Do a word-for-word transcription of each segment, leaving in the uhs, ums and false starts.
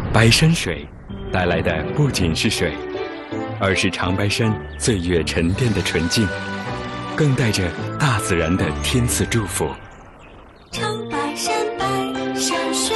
白山水带来的不仅是水，而是长白山岁月沉淀的纯净，更带着大自然的天赐祝福。 长白山白山水。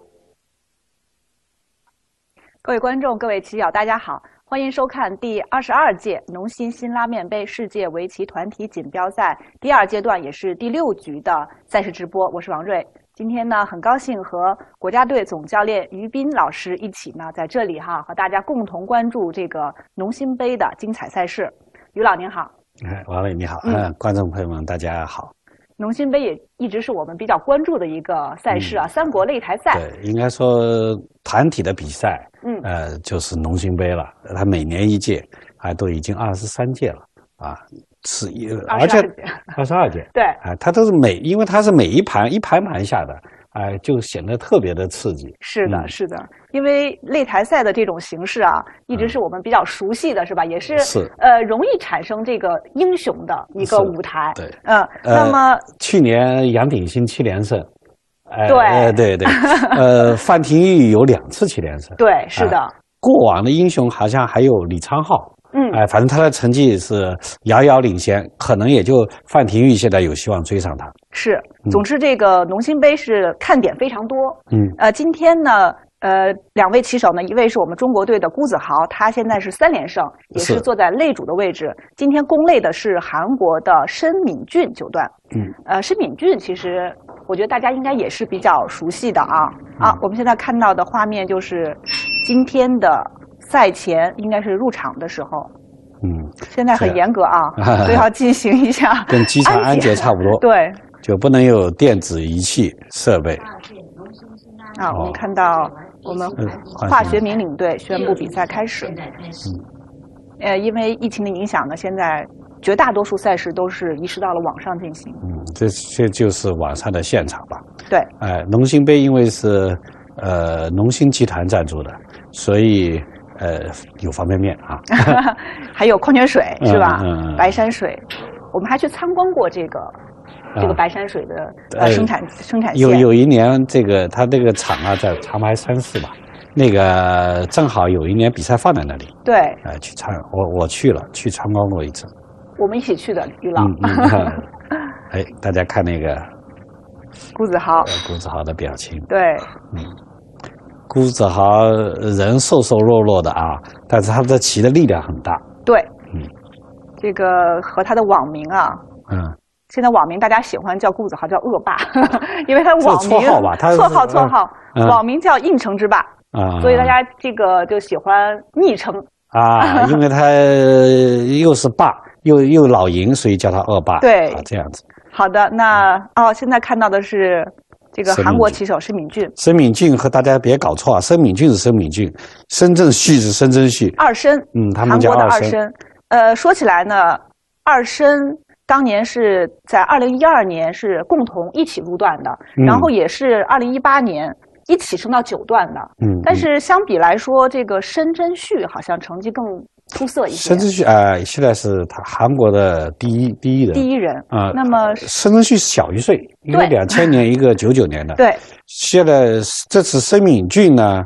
各位观众，各位棋友，大家好，欢迎收看第二十二届农心辛拉面杯世界围棋团体锦标赛第二阶段，也是第六局的赛事直播。我是王瑞。今天呢，很高兴和国家队总教练于斌老师一起呢，在这里哈和大家共同关注这个农心杯的精彩赛事。于老您好。 哎，王磊你好，嗯、呃，观众朋友们大家好。 农心杯也一直是我们比较关注的一个赛事啊，嗯、三国擂台赛。 对，应该说团体的比赛，嗯，呃，就是农心杯了。它每年一届，啊，都已经二十三届了啊，是一，而且二十二届， 对， 啊，它都是每，因为它是每一盘一盘盘下的，哎、呃，就显得特别的刺激。 是的，嗯、是的，因为擂台赛的这种形式啊，一直是我们比较熟悉的，是吧？也是是呃， 容易产生这个英雄的一个舞台。 对， 嗯、呃，那么、呃、 去年杨鼎新七连胜。 哎、对、 呃，对对，呃，范廷钰有两次七连胜。 对，是的、呃。 过往的英雄好像还有李昌镐，嗯，哎、呃，反正他的成绩是遥遥领先，可能也就范廷钰现在有希望追上他。 是，总之这个农心杯是看点非常多。 嗯， 呃，今天呢，呃，两位棋手呢，一位是我们中国队的辜子豪，他现在是三连胜，也是坐在擂主的位置。今天攻擂的是韩国的申敏俊九段。 嗯， 呃，申敏俊其实我觉得大家应该也是比较熟悉的啊。啊，我们现在看到的画面就是今天的赛前应该是入场的时候。 嗯， 现在很严格啊，所以要进行一下跟机场安检差不多。 对， 就不能有电子仪器设备。 啊，我们看到我们化学民领队宣布比赛开始。 嗯， 呃，因为疫情的影响呢，现在绝大多数赛事都是移师到了网上进行。 嗯，这这就是网上的现场吧？ 对。 哎、呃，农心杯因为是呃农心集团赞助的，所以呃有方便面啊， 还有矿泉水是吧？ 嗯嗯、 白山水，我们还去参观过这个。这个白山水的、啊、呃生产生产线有有一年，这个他这个厂啊在长白山市吧，那个正好有一年比赛放在那里。 对， 呃，去参我我去了，去参观过一次。 我们一起去的，于老。 嗯嗯、哎，大家看那个辜子豪， 辜子豪的表情。 对， 嗯，辜子豪人瘦瘦弱弱的啊，但是他的棋的力量很大。 对， 嗯， 这个和他的网名啊， 嗯。 现在网名大家喜欢叫辜子豪叫恶霸，因为他网名绰号吧，他绰号绰号， 嗯、 网名叫应城之霸啊， 所以大家这个就喜欢昵称啊，因为他又是霸又又老赢，所以叫他恶霸。 对， 啊，这样子。 好的，那哦，现在看到的是这个韩国棋手申敏俊。 申敏俊和大家别搞错啊，申敏俊是申敏俊，申正旭是申正旭。 二申， 嗯，他们叫二申。二申，呃，说起来呢，二申。当年是在二零一二年是共同一起入段的， 嗯、 然后也是二零一八年一起升到九段的。 嗯， 但是相比来说，这个申真旭好像成绩更出色一些。 申真旭啊、呃，现在是他韩国的第一第一人。 第一人啊、呃，那么申真旭小一岁，一个两千年，一个九九年的。 对， 现在这次申敏俊呢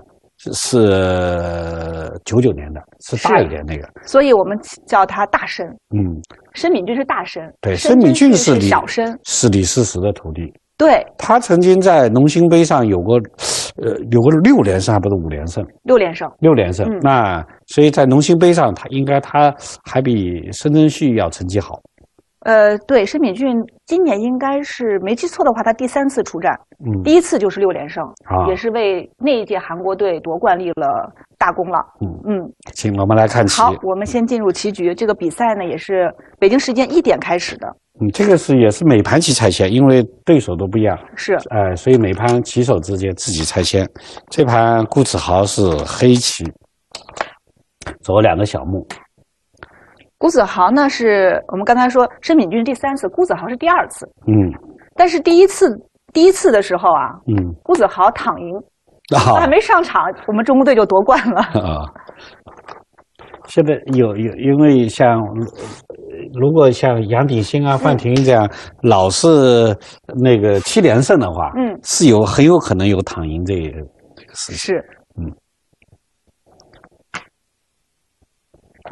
是九九年的，是大一点那个， 所以我们叫他大申。 嗯。 申敏俊是大申， 对，申敏俊是李小申， 是李世石的徒弟。 对， 他曾经在农心杯上有过，呃，有过六连胜，还不是五连胜？ 六连胜， 六连胜。嗯、那所以在农心杯上，他应该他还比申真旭要成绩好。 呃，对，申敏俊今年应该是没记错的话，他第三次出战， 嗯， 第一次就是六连胜， 啊， 也是为那一届韩国队夺冠立了大功了。 嗯嗯， 请我们来看棋。 好，我们先进入棋局。这个比赛呢，也是北京时间一点开始的。 嗯，这个是也是每盘棋拆先，因为对手都不一样。 是， 呃，所以每盘棋手之间自己拆先。这盘辜子豪是黑棋，走了两个小目。 辜子豪呢，是我们刚才说申敏俊第三次，辜子豪是第二次。 嗯， 但是第一次第一次的时候啊， 嗯， 辜子豪躺赢， 啊， 还没上场，我们中国队就夺冠了。 啊，现在有有，因为像如果像杨鼎新啊、范廷钰这样、嗯、老是那个七连胜的话， 嗯， 是有很有可能有躺赢这个这个事情。 是， 嗯，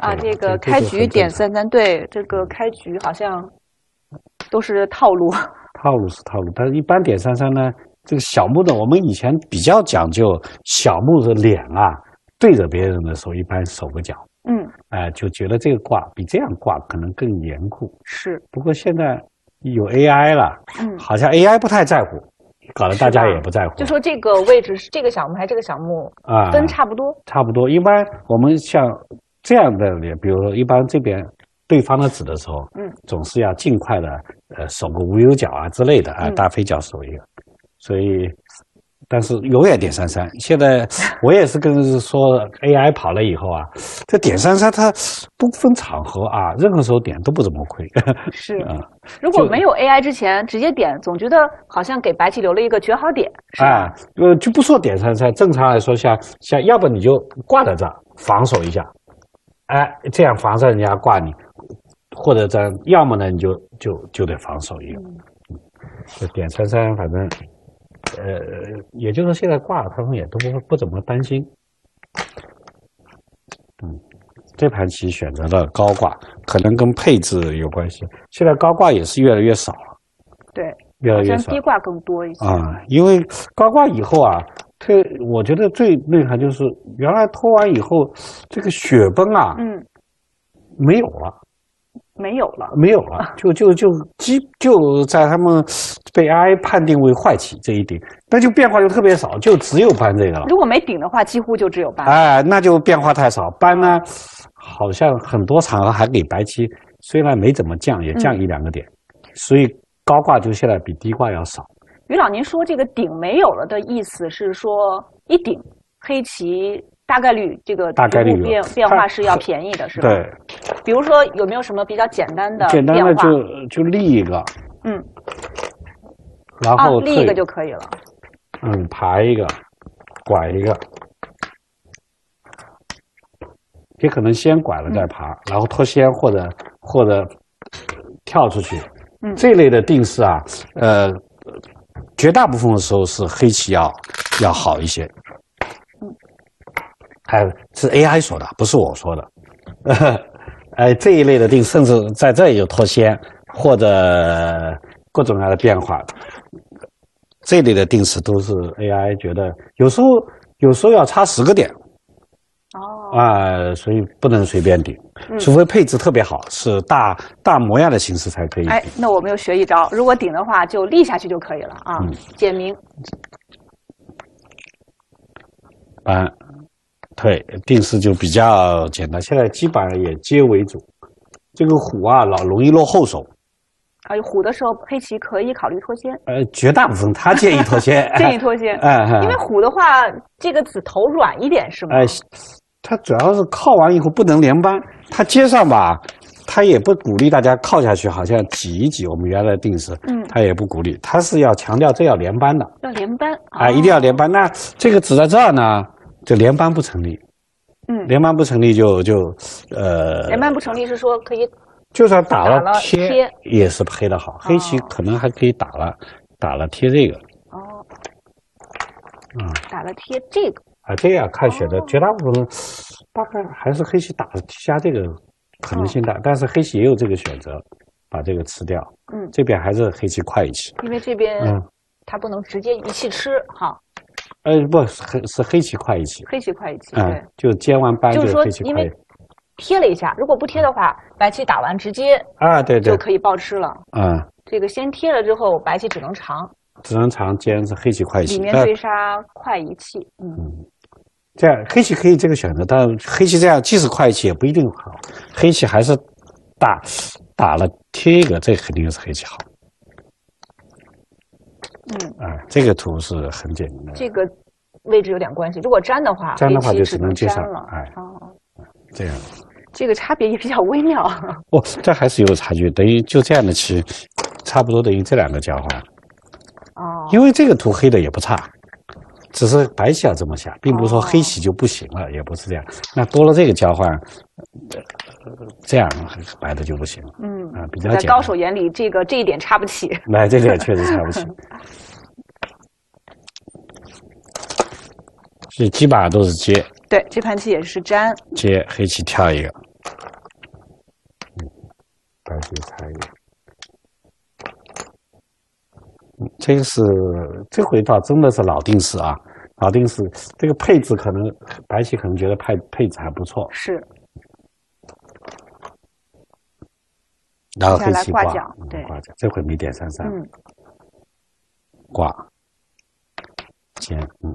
啊，这个开局点三三，对，这个开局好像都是套路。 套路是套路，但是一般点三三呢，这个小目的我们以前比较讲究，小目的脸啊对着别人的时候，一般手个脚。 嗯， 哎、呃，就觉得这个挂比这样挂可能更严酷。 是， 不过现在有 A I 了， 嗯， 好像 A I 不太在乎，搞得大家也不在乎。 就说这个位置是这个小目还是这个小目啊，分差不多， 差不多。一般我们像这样的脸，比如说一般这边对方的指的时候，嗯，总是要尽快的呃守个无忧角啊之类的啊，大飞角守一个，所以。但是永远点三三，现在我也是跟说 A I 跑了以后啊，这点三三它不分场合啊，任何时候点都不怎么亏。 是啊，如果没有 A I 之前直接点，总觉得好像给白棋留了一个绝好点，是吧？ 哎，呃，就不说点三三，正常来说像像，要不你就挂在这儿防守一下，哎，这样防着人家挂你，或者这样，要么呢你就就就得防守一个，嗯，就点三三，反正。呃，也就是现在挂他们也都不不怎么担心。嗯，这盘棋选择了高挂，可能跟配置有关系。现在高挂也是越来越少了。 对， 越来越少。 低挂更多一些啊，因为高挂以后啊，特我觉得最内涵就是原来拖完以后，这个雪崩啊， 嗯， 没有了。 没有了， 没有了，就就就基就在他们被 A I 判定为坏棋这一点，那就变化就特别少，就只有搬这个了。 如果没顶的话，几乎就只有搬。 哎，那就变化太少。搬呢，好像很多场合还给白棋，虽然没怎么降，也降一两个点，嗯、所以高挂就现在比低挂要少。 于老，您说这个顶没有了的意思是说，一顶黑棋。大概率这个大概率变变化是要便宜的，是吧？ 对。 比如说有没有什么比较简单的简单的就就立一个， 嗯， 然后、 啊、立一个就可以了。 嗯，爬一个，拐一个，也可能先拐了再爬，嗯、然后脱先或者或者跳出去。嗯，这类的定式啊，呃，绝大部分的时候是黑棋要要好一些。哎，是 A I 说的，不是我说的。哎，这一类的定，甚至在这里有脱先或者各种各样的变化，这一类的定式都是 A I 觉得有时候有时候要差十个点。哦。啊、呃，所以不能随便顶，嗯、除非配置特别好，是大大模样的形式才可以顶。 哎，那我们又学一招，如果顶的话就立下去就可以了啊。嗯、简明。 搬。对，定式就比较简单，现在基本上也皆为主。这个虎啊，老容易落后手。 啊，虎的时候，黑棋可以考虑脱先。 呃，绝大部分他建议脱先。 建议脱先。哎，因为虎的话，这个子头软一点是吗？ 哎，它主要是靠完以后不能连扳，它接上吧，他也不鼓励大家靠下去，好像挤一挤。我们原来的定式，嗯，他也不鼓励，他是要强调这要连扳的。 要连扳。 啊、哦，一定要连扳。那这个子在这儿呢？就连扳不成立，嗯，连扳不成立就就呃， 连扳不成立是说可以， 就算打了贴也是黑的好，黑棋可能还可以打了打了贴这个，哦， 嗯，打了贴这个啊，这样看选的绝大部分大概还是黑棋打了加这个可能性大，但是黑棋也有这个选择，把这个吃掉，嗯，这边还是黑棋快一棋， 因为这边嗯，它不能直接一气吃哈。 呃，不是黑是黑棋快一棋， 黑棋快一棋， 对，嗯、就接完扳就是黑棋快。 因为贴了一下，如果不贴的话，白棋打完直接啊，对对， 就可以爆吃了。 嗯， 这个先贴了之后，白棋只能长， 只能长，既然是黑棋快一棋， 里面追杀快一气，嗯，嗯这样黑棋可以这个选择，但黑棋这样即使快一棋也不一定好，黑棋还是打打了贴一个，这肯定是黑棋好。嗯，啊，这个图是很简单的。 这个位置有点关系，如果粘的话， 粘的话就只能接上了。 哎，哦，这样， 这个差别也比较微妙。 哦，这还是有差距，等于就这样的棋，差不多等于这两个交换。哦，因为这个图黑的也不差，只是白棋要这么下，并不是说黑棋就不行了，哦、也不是这样。那多了这个交换，呃、这样白的就不行了。嗯，啊，比较简单。 在高手眼里，这个这一点插不起。 来，这点确实插不起。是基本上都是接。 对，这盘棋也是粘。 接黑棋跳一个。 差一个。这个是这回倒真的是老定式啊，老定式这个配置可能白棋可能觉得配配置还不错， 是。 然后黑棋挂， 挂角，对， 挂角，这回没点三三， 嗯， 挂，尖，嗯，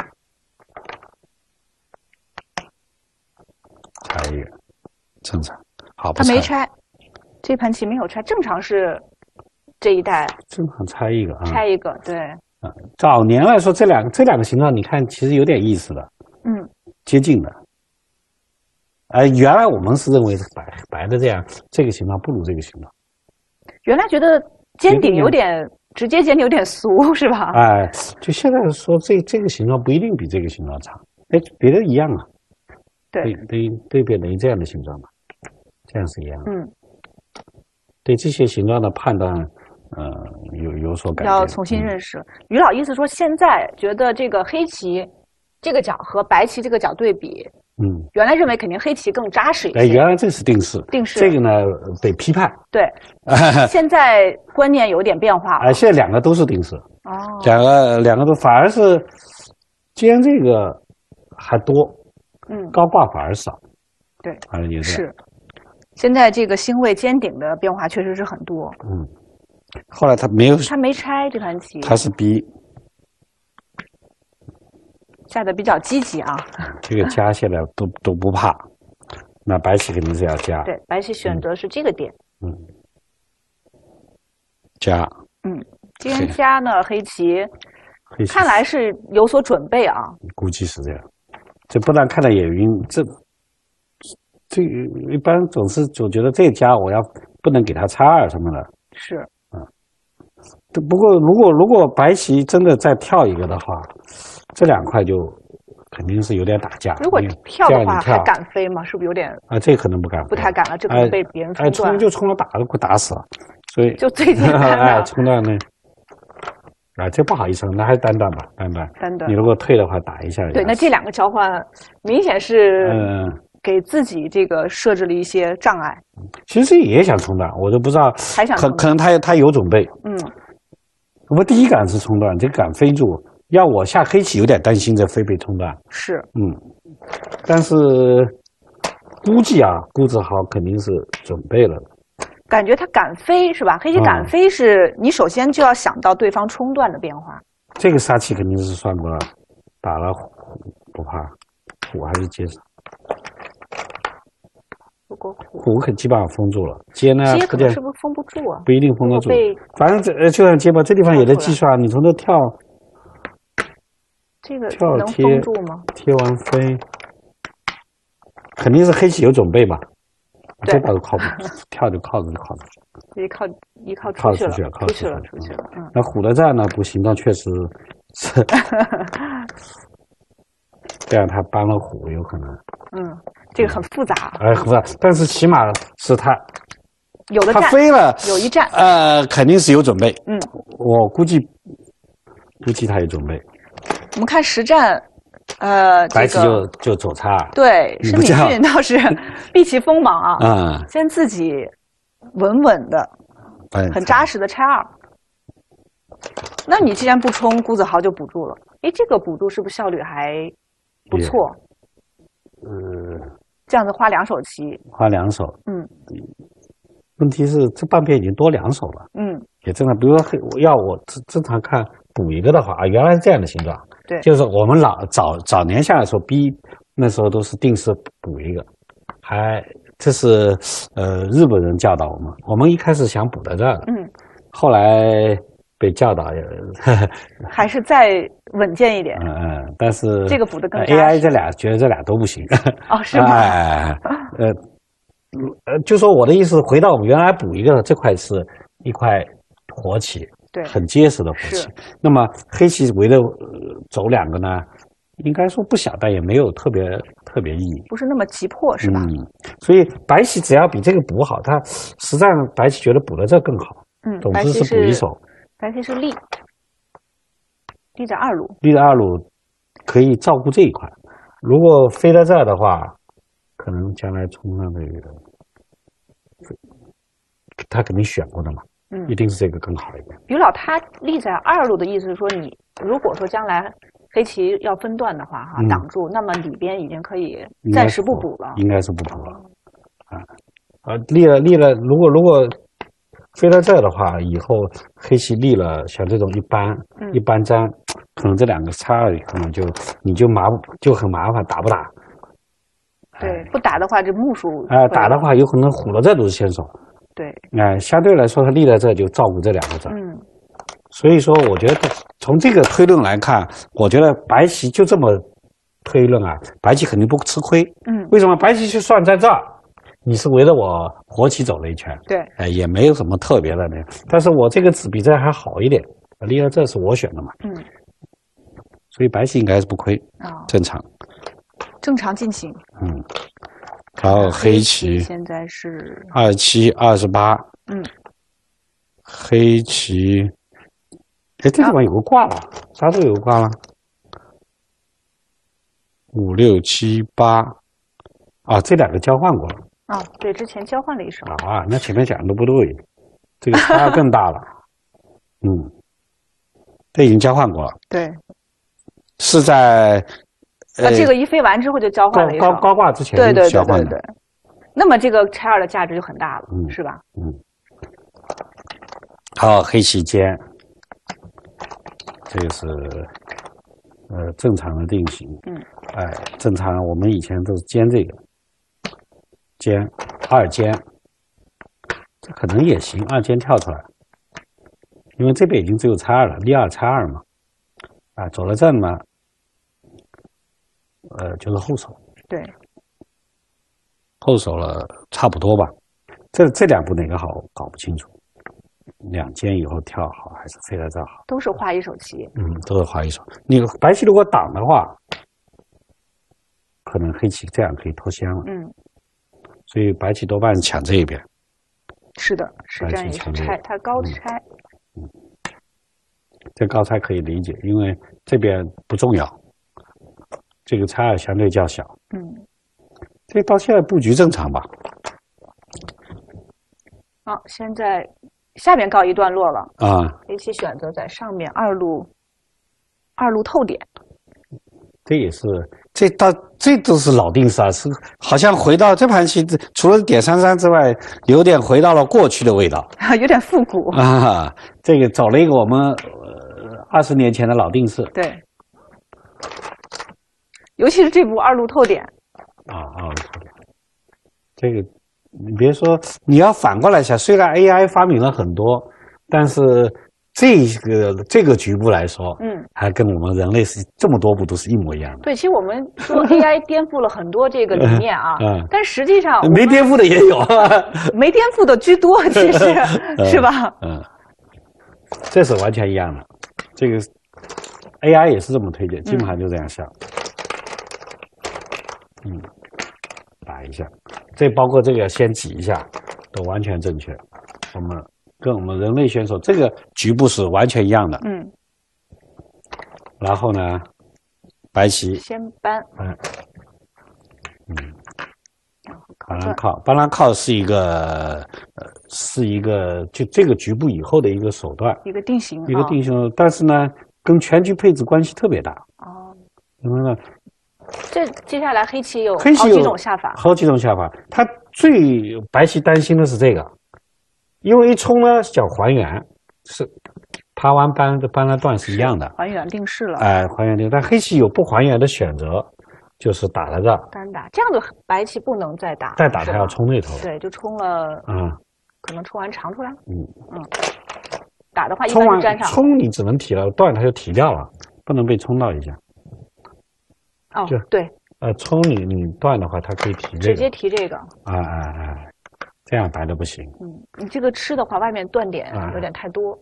差一个，正常，好， 他没拆，这盘棋没有拆，正常是这一代正常拆一个啊， 拆一个，对， 啊，早年来说这两个这两个形状，你看其实有点意思的， 嗯， 接近的。呃，原来我们是认为是白白的这样，这个形状不如这个形状。 原来觉得尖顶有点直接尖顶有点俗，是吧？ 哎，就现在说这这个形状不一定比这个形状长，哎，别的一样啊。 对， 对对边等于这样的形状嘛，这样是一样的。 嗯， 对这些形状的判断，呃，有有所改变。 要重新认识。嗯、于老意思说，现在觉得这个黑棋这个角和白棋这个角对比。 嗯， 原来认为肯定黑棋更扎实一些。 哎，原来这是定式， 定式这个呢被批判。 对，现在观念有点变化了。 哎，现在两个都是定式。 哦， 两个两个都反而是尖这个还多， 嗯， 高挂反而少。 对， 反正也是。现在这个星位尖顶的变化确实是很多。 嗯，后来他没有， 他没拆这盘棋， 他是逼。 下的比较积极啊， 这个加现在都都不怕，那白棋肯定是要加。 对，白棋选择是这个点， 嗯，加， 嗯，既然加呢，黑棋， 黑棋看来是有所准备啊， 估计是这样，这不然看了也晕，这这一般总是总觉得这加我要不能给他差二什么的， 是， 啊，不过如果如果白棋真的再跳一个的话。这两块就肯定是有点打架。 如果跳的话，还敢飞吗？是不是有点？ 啊，这可能不敢飞， 不太敢了，这可能被别人冲断。 哎，冲就冲了，打都给打死了，所以就最简单的。 哎，冲断那，啊，这不好意思，那还是单断吧，单断。 单断。 你如果退的话，打一下。 对，那这两个交换明显是嗯给自己这个设置了一些障碍。 其实也想冲断，我都不知道， 还想可可能他他有准备。 嗯， 我第一感是冲断，这个敢飞住。要我下黑棋有点担心这飞被冲断， 是， 嗯，但是估计啊，顾子豪肯定是准备了。 感觉他敢飞是吧？黑棋敢飞是你首先就要想到对方冲断的变化。 这个杀气肯定是算过了，打了虎不怕，虎还是接上。 如果虎虎可基本上封住了，接呢接可能是不是封不住啊？ 不一定封得住，反正这就算接吧，这地方也得计算，你从这跳。 这个跳能封住吗？ 贴完飞，肯定是黑棋有准备吧？这倒是靠不住，跳就靠着就靠着。 一靠一靠出去了， 靠出去了，出去了。嗯。 那虎的战呢？不行，那确实是。这样他搬了虎有可能。 嗯，这个很复杂。 哎，复杂，但是起码是他有的他飞了， 有一战。 呃，肯定是有准备。 嗯， 我估计估计他有准备。 我们看实战，呃， 白棋就就走差。 对，申敏俊倒是避其锋芒啊， 嗯， 先自己稳稳的、很扎实的拆二。那你既然不冲，顾子豪就补住了。哎，这个补住是不是效率还不错？ 呃， 这样子花两手棋， 花两手， 嗯。 问题是这半边已经多两手了， 嗯， 也正常。比如说，要我正正常看补一个的话啊，原来是这样的形状。 对， 就是我们老早早年下来说逼，那时候都是定式补一个，还这是呃日本人教导我们，我们一开始想补在这儿的， 嗯， 后来被教导呵呵还是再稳健一点， 嗯嗯，但是这个补的更 A I 这俩觉得这俩都不行， 哦是吗？ 哎呃呃，就说我的意思，回到我们原来补一个这块是一块活棋。 对， 很结实的活棋。那么黑棋围着、呃、走两个呢，应该说不小，但也没有特别特别意义， 不是那么急迫，是吧？ 嗯，所以白棋只要比这个补好，它实战白棋觉得补了这更好。 嗯， 总之是补一手。 白棋是立，立在二路， 立在二路可以照顾这一块。如果飞在这儿的话，可能将来冲上这个他肯定选过的嘛， 嗯， 一定是这个更好一点。 于老他立在二路的意思是说，你如果说将来黑棋要分段的话，哈、 嗯， 挡住，那么里边已经可以暂时不补了， 应该是不补了，啊，啊，立了立了，如果如果飞到这儿的话，以后黑棋立了像这种一般、嗯、一般粘，可能这两个差而已，可能就你就麻就很麻烦，打不打？ 对，不打的话，这目数啊、呃，打的话有可能虎了这都是先手。 对， 哎、呃，相对来说，他立在这就照顾这两个子。 嗯， 所以说，我觉得从这个推论来看，我觉得白棋就这么推论啊，白棋肯定不吃亏。 嗯， 为什么？白棋就算在这儿，你是围着我活棋走了一圈， 对， 哎、呃，也没有什么特别的呢。但是我这个子比这还好一点，立在这是我选的嘛。 嗯， 所以白棋应该是不亏，啊、哦，正常。 正常进行。 嗯，然后黑棋现在是二七二十八。 嗯， 黑棋，哎，这地方有个挂了，啥时候有个挂了？五六七八，啊，这两个交换过了。 啊、哦，对，之前交换了一手。 啊，那前面讲的都不对，这个差更大了。嗯，这已经交换过了。 对， 是在。 啊，这个一飞完之后就交换了一手， 高高挂之前对对交换的， 对对对。那么这个拆二的价值就很大了， 嗯、 是吧？ 嗯。好，黑棋尖，这个是呃正常的定型。 嗯。 哎，正常我们以前都是尖这个，尖二尖，这可能也行，二尖跳出来，因为这边已经只有拆二了，立二拆二嘛，啊，走了正嘛。呃，就是后手， 对， 后手了，差不多吧。这这两步哪个好搞不清楚，两尖以后跳好还是飞在这好？ 都是花一手棋， 嗯，都是花一手。你白棋如果挡的话，可能黑棋这样可以脱先了。 嗯， 所以白棋多半抢这一边。 是的，实战也是拆，它高拆。 嗯，嗯这高拆可以理解，因为这边不重要。这个拆二相对较小， 嗯， 这到现在布局正常吧？ 好、哦，现在下面告一段落了啊。 黑棋选择在上面二路，二路透点。 这也是这到这都是老定式啊，是好像回到这盘棋，除了点三三之外，有点回到了过去的味道， 有点复古啊。这个走了一个我们呃二十年前的老定式， 对。尤其是这步二路透点啊，二路透点，这个你别说，你要反过来想，虽然 A I 发明了很多，但是这个这个局部来说， 嗯，还跟我们人类是这么多步都是一模一样的。 对，其实我们说 A I 颠覆了很多这个理念啊， 嗯、 但实际上没颠覆的也有， 没颠覆的居多，其实、嗯、是吧？ 嗯，这是完全一样的，这个 A I 也是这么推荐，基本上就这样下。嗯，打一下，这包括这个先挤一下，都完全正确。我们跟我们人类选手这个局部是完全一样的。 嗯。 然后呢，白棋先搬。 嗯。嗯。搬拉靠，搬拉靠是一个呃，是一个就这个局部以后的一个手段， 一个定型， 一个定型。哦、但是呢，跟全局配置关系特别大。 哦。 因为呢。 这接下来黑棋有好几种下法， 好几种下法。他最白棋担心的是这个，因为一冲呢想还原，是爬完搬的搬了段是一样的， 还原定式了。 哎，还原定，但黑棋有不还原的选择，就是打在这儿单打，这样的白棋不能再打， 再打他要冲那头， 对，就冲了， 嗯， 可能冲完长出来， 嗯嗯，打的话一般是粘上， 冲你只能提了，断它就提掉了，不能被冲到一下。 哦，对， 呃，冲你你断的话，它可以提这个， 直接提这个。 啊啊啊！这样白的不行。 嗯，你这个吃的话，外面断点有点太多。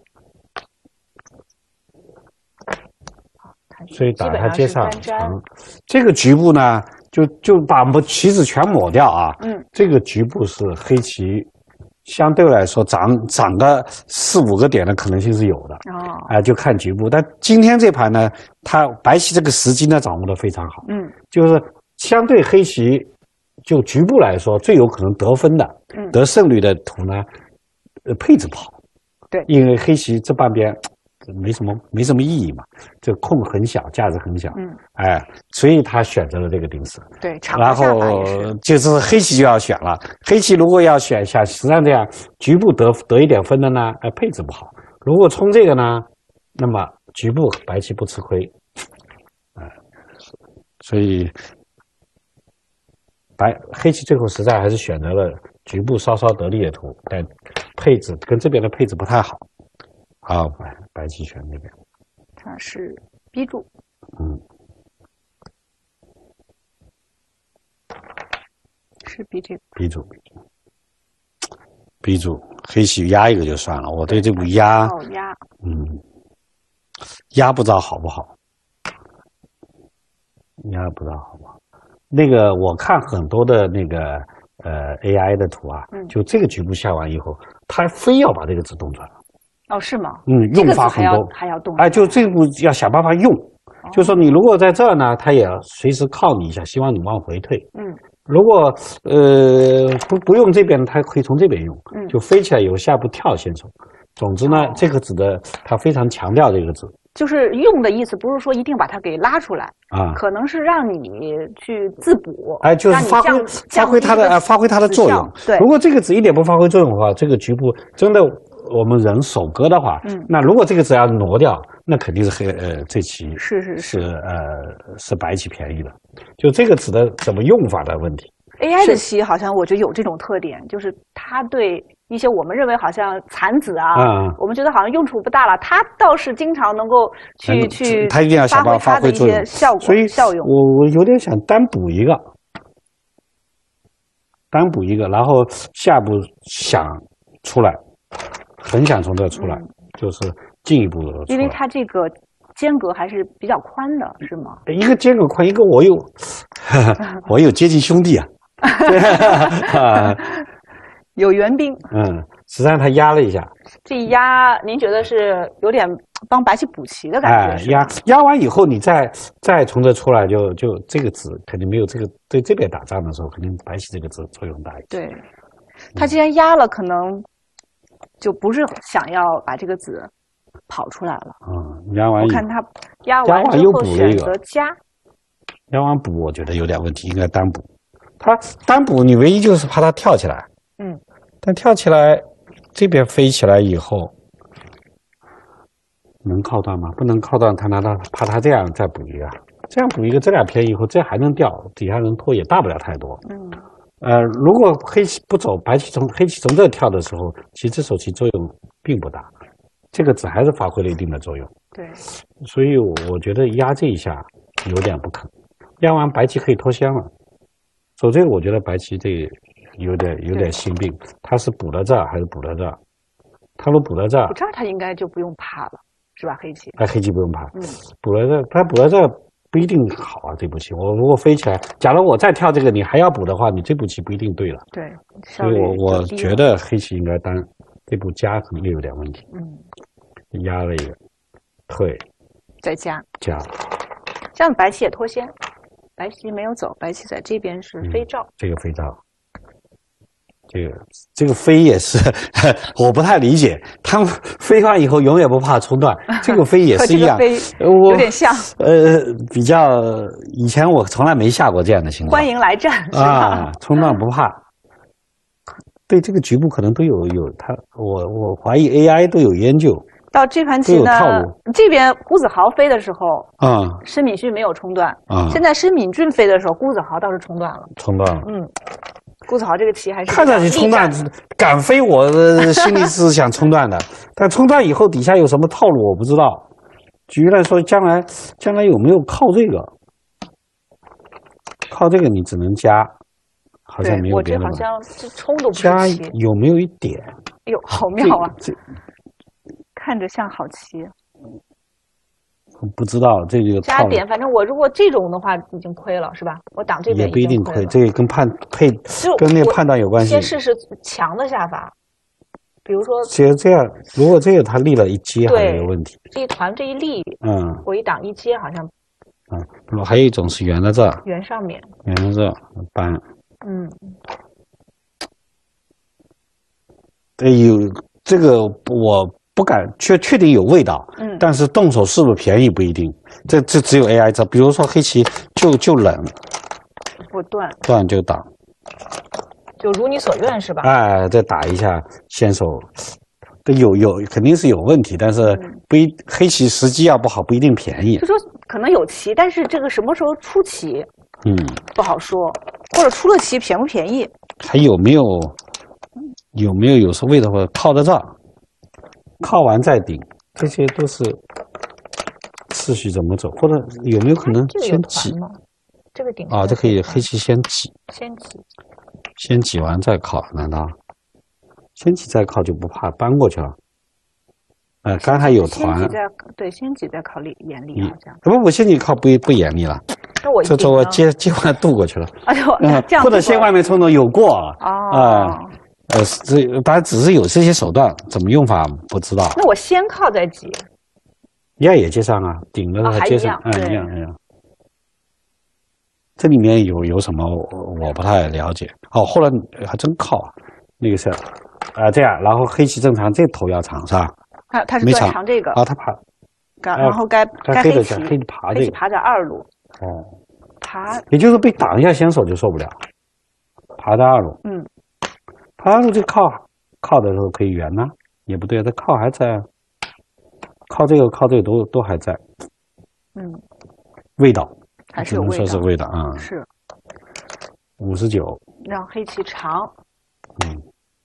啊、所以打它接上长，这个局部呢，就就把棋子全抹掉啊。 嗯，这个局部是黑棋。相对来说，涨涨个四五个点的可能性是有的哦， 啊、呃，就看局部。但今天这盘呢，它白棋这个时机呢掌握的非常好， 嗯， 就是相对黑棋，就局部来说最有可能得分的、 嗯、 得胜率的图呢， 呃配置不好。 对， 因为黑棋这半边没什么没什么意义嘛，这空很小，价值很小， 嗯， 哎，所以他选择了这个定式。 对， 然后就是黑棋就要选了，黑棋如果要选像实际上这样局部得得一点分的呢，哎，配置不好。如果冲这个呢，那么局部白棋不吃亏，哎，所以白黑棋最后实在还是选择了局部稍稍得利的图，但配置跟这边的配置不太好。好，白白棋选那边， 它是逼住， 嗯， 是逼这个， 逼住，逼住，黑棋压一个就算了。我对这步压， 哦压， 嗯，压不知道好不好，压不知道好不好。那个我看很多的那个呃 A I 的图啊， 嗯， 就这个局部下完以后，他非要把这个子动出来了。 哦，是吗？ 嗯，用法很多， 还要动。 哎，就这步要想办法用，哦、就说你如果在这儿呢，他也随时靠你一下，希望你往回退。 嗯， 如果呃不不用这边，他可以从这边用， 嗯， 就飞起来以后下步跳先手。总之呢，哦、这个子的他非常强调这个字， 就是用的意思，不是说一定把它给拉出来啊， 可能是让你去自补， 哎，就是发挥发挥它的呃发挥它的作用。 对， 如果这个子一点不发挥作用的话，这个局部真的。我们人手割的话， 嗯， 那如果这个子要挪掉，那肯定是黑呃这棋是是是呃是白棋便宜的，就这个子的怎么用法的问题。 A I 的棋好像我觉得有这种特点，就是它对一些我们认为好像残子啊， 嗯、 我们觉得好像用处不大了，它倒是经常能够去、嗯、去， 它一定要想办法发挥作用， 效果所以效用。 我我有点想单补一个，单补一个，然后下步想出来。很想从这出来，嗯、就是进一步的。 因为它这个间隔还是比较宽的，是吗？ 一个间隔宽，一个我有，我有接近兄弟啊， 有援兵。 嗯，实际上他压了一下， 这一压，您觉得是有点帮白棋补棋的感觉？ 哎，压压完以后，你再再从这出来就，就就这个子肯定没有这个对这边打仗的时候，肯定白棋这个子作用大一些。 对，他既然压了，可能。就不是想要把这个子跑出来了。 嗯，压完我看他压完之后选择加， 压完补我觉得有点问题，应该单补。他单补你唯一就是怕他跳起来， 嗯， 但跳起来这边飞起来以后能靠断吗？不能靠断，他拿他怕他这样再补一个，这样补一个这俩偏以后这还能掉，底下人拖也大不了太多。 嗯。 呃，如果黑棋不走，白棋从黑棋从这跳的时候，其实这手棋作用并不大，这个子还是发挥了一定的作用。 对， 所以我觉得压这一下有点不肯，压完白棋可以脱先了。走这个，我觉得白棋这有点有点心病，他是补到这儿还是补到这儿？他如果补到这儿， 补这儿他应该就不用怕了，是吧？黑棋， 哎，黑棋不用怕， 嗯， 补到这儿，他补到这儿。不一定好啊，这步棋我如果飞起来，假如我再跳这个，你还要补的话，你这步棋不一定对了。 对， 所以我我觉得黑棋应该单这步加可能略有点问题。 嗯， 压了一个，退， 再加加， 这样白棋也脱先，白棋没有走，白棋在这边是飞照， 嗯、这个飞照。这个这个飞也是，我不太理解，他们飞完以后永远不怕冲断，这个飞也是一样， 我有点像， 呃，比较以前我从来没下过这样的情况。 欢迎来战啊，冲断不怕，对这个局部可能都有有他，我我怀疑 A I 都有研究。 到这盘棋呢，这边辜子豪飞的时候， 啊、嗯， 申敏勋没有冲断， 啊、嗯， 现在申敏俊飞的时候，辜子豪倒是冲断了， 冲断了， 嗯。辜子豪这个棋还是看上去冲断敢飞，我的心里是想冲断的，但冲断以后底下有什么套路我不知道。举例来说，将来将来有没有靠这个？靠这个你只能加，好像没有别的。 我这好像这冲都不是加有没有一点？ 哎呦，好妙啊！看着像好棋。 不知道这个加点，反正我如果这种的话已经亏了，是吧？我挡这边也不一定亏，这个跟判配跟那个判断有关系。 先试试强的下法，比如说， 其实这样，如果这个他立了一接还有问题， 这一团这一立， 嗯， 我一挡一接好像， 嗯，还有一种是圆在这儿， 圆上面， 圆在这儿扳， 嗯， 对，有这个我不敢确确定有味道， 嗯， 但是动手是不是便宜不一定，这这只有 A I 知道。比如说黑棋就就冷， 不断断就挡， 就如你所愿是吧？ 哎，再打一下，先手有有肯定是有问题，但是不一黑棋时机要不好不一定便宜。 就说可能有棋，但是这个什么时候出棋， 嗯， 不好说，或者出了棋便不便宜， 还有没有有没有有时候味道会靠得上，靠完再顶，这些都是次序怎么走，或者有没有可能先挤？ 这个顶啊，这可以黑棋先挤， 先挤， 先挤完再靠，难道先挤再靠就不怕搬过去了？呃，刚才有团， 先挤再对，先挤再靠力严厉啊，这样。 不不，先挤靠不不严厉了， 那我这这我接接完渡过去了， 哎呦， 嗯， 这样或者先外面冲动有过啊， 呃呃，这当然只是有这些手段，怎么用法不知道。 那我先靠再挤， 一样也接上啊，顶的话接上，嗯，一样一样。这里面有有什么我不太了解哦，后来还真靠啊，那个是啊这样，然后黑棋正常，这头要长是吧？ 他他是没断长这个啊，他爬， 然后该该黑的棋黑爬这个黑棋爬在二路， 哦， 爬也就是被挡一下先手就受不了，爬在二路， 嗯， 爬二路这靠靠的时候可以圆呐，也不对，这靠还在，靠这个靠这个都都还在， 嗯， 味道。 还是有味道， 说是味道啊， 是五十九， 让黑棋长， 嗯，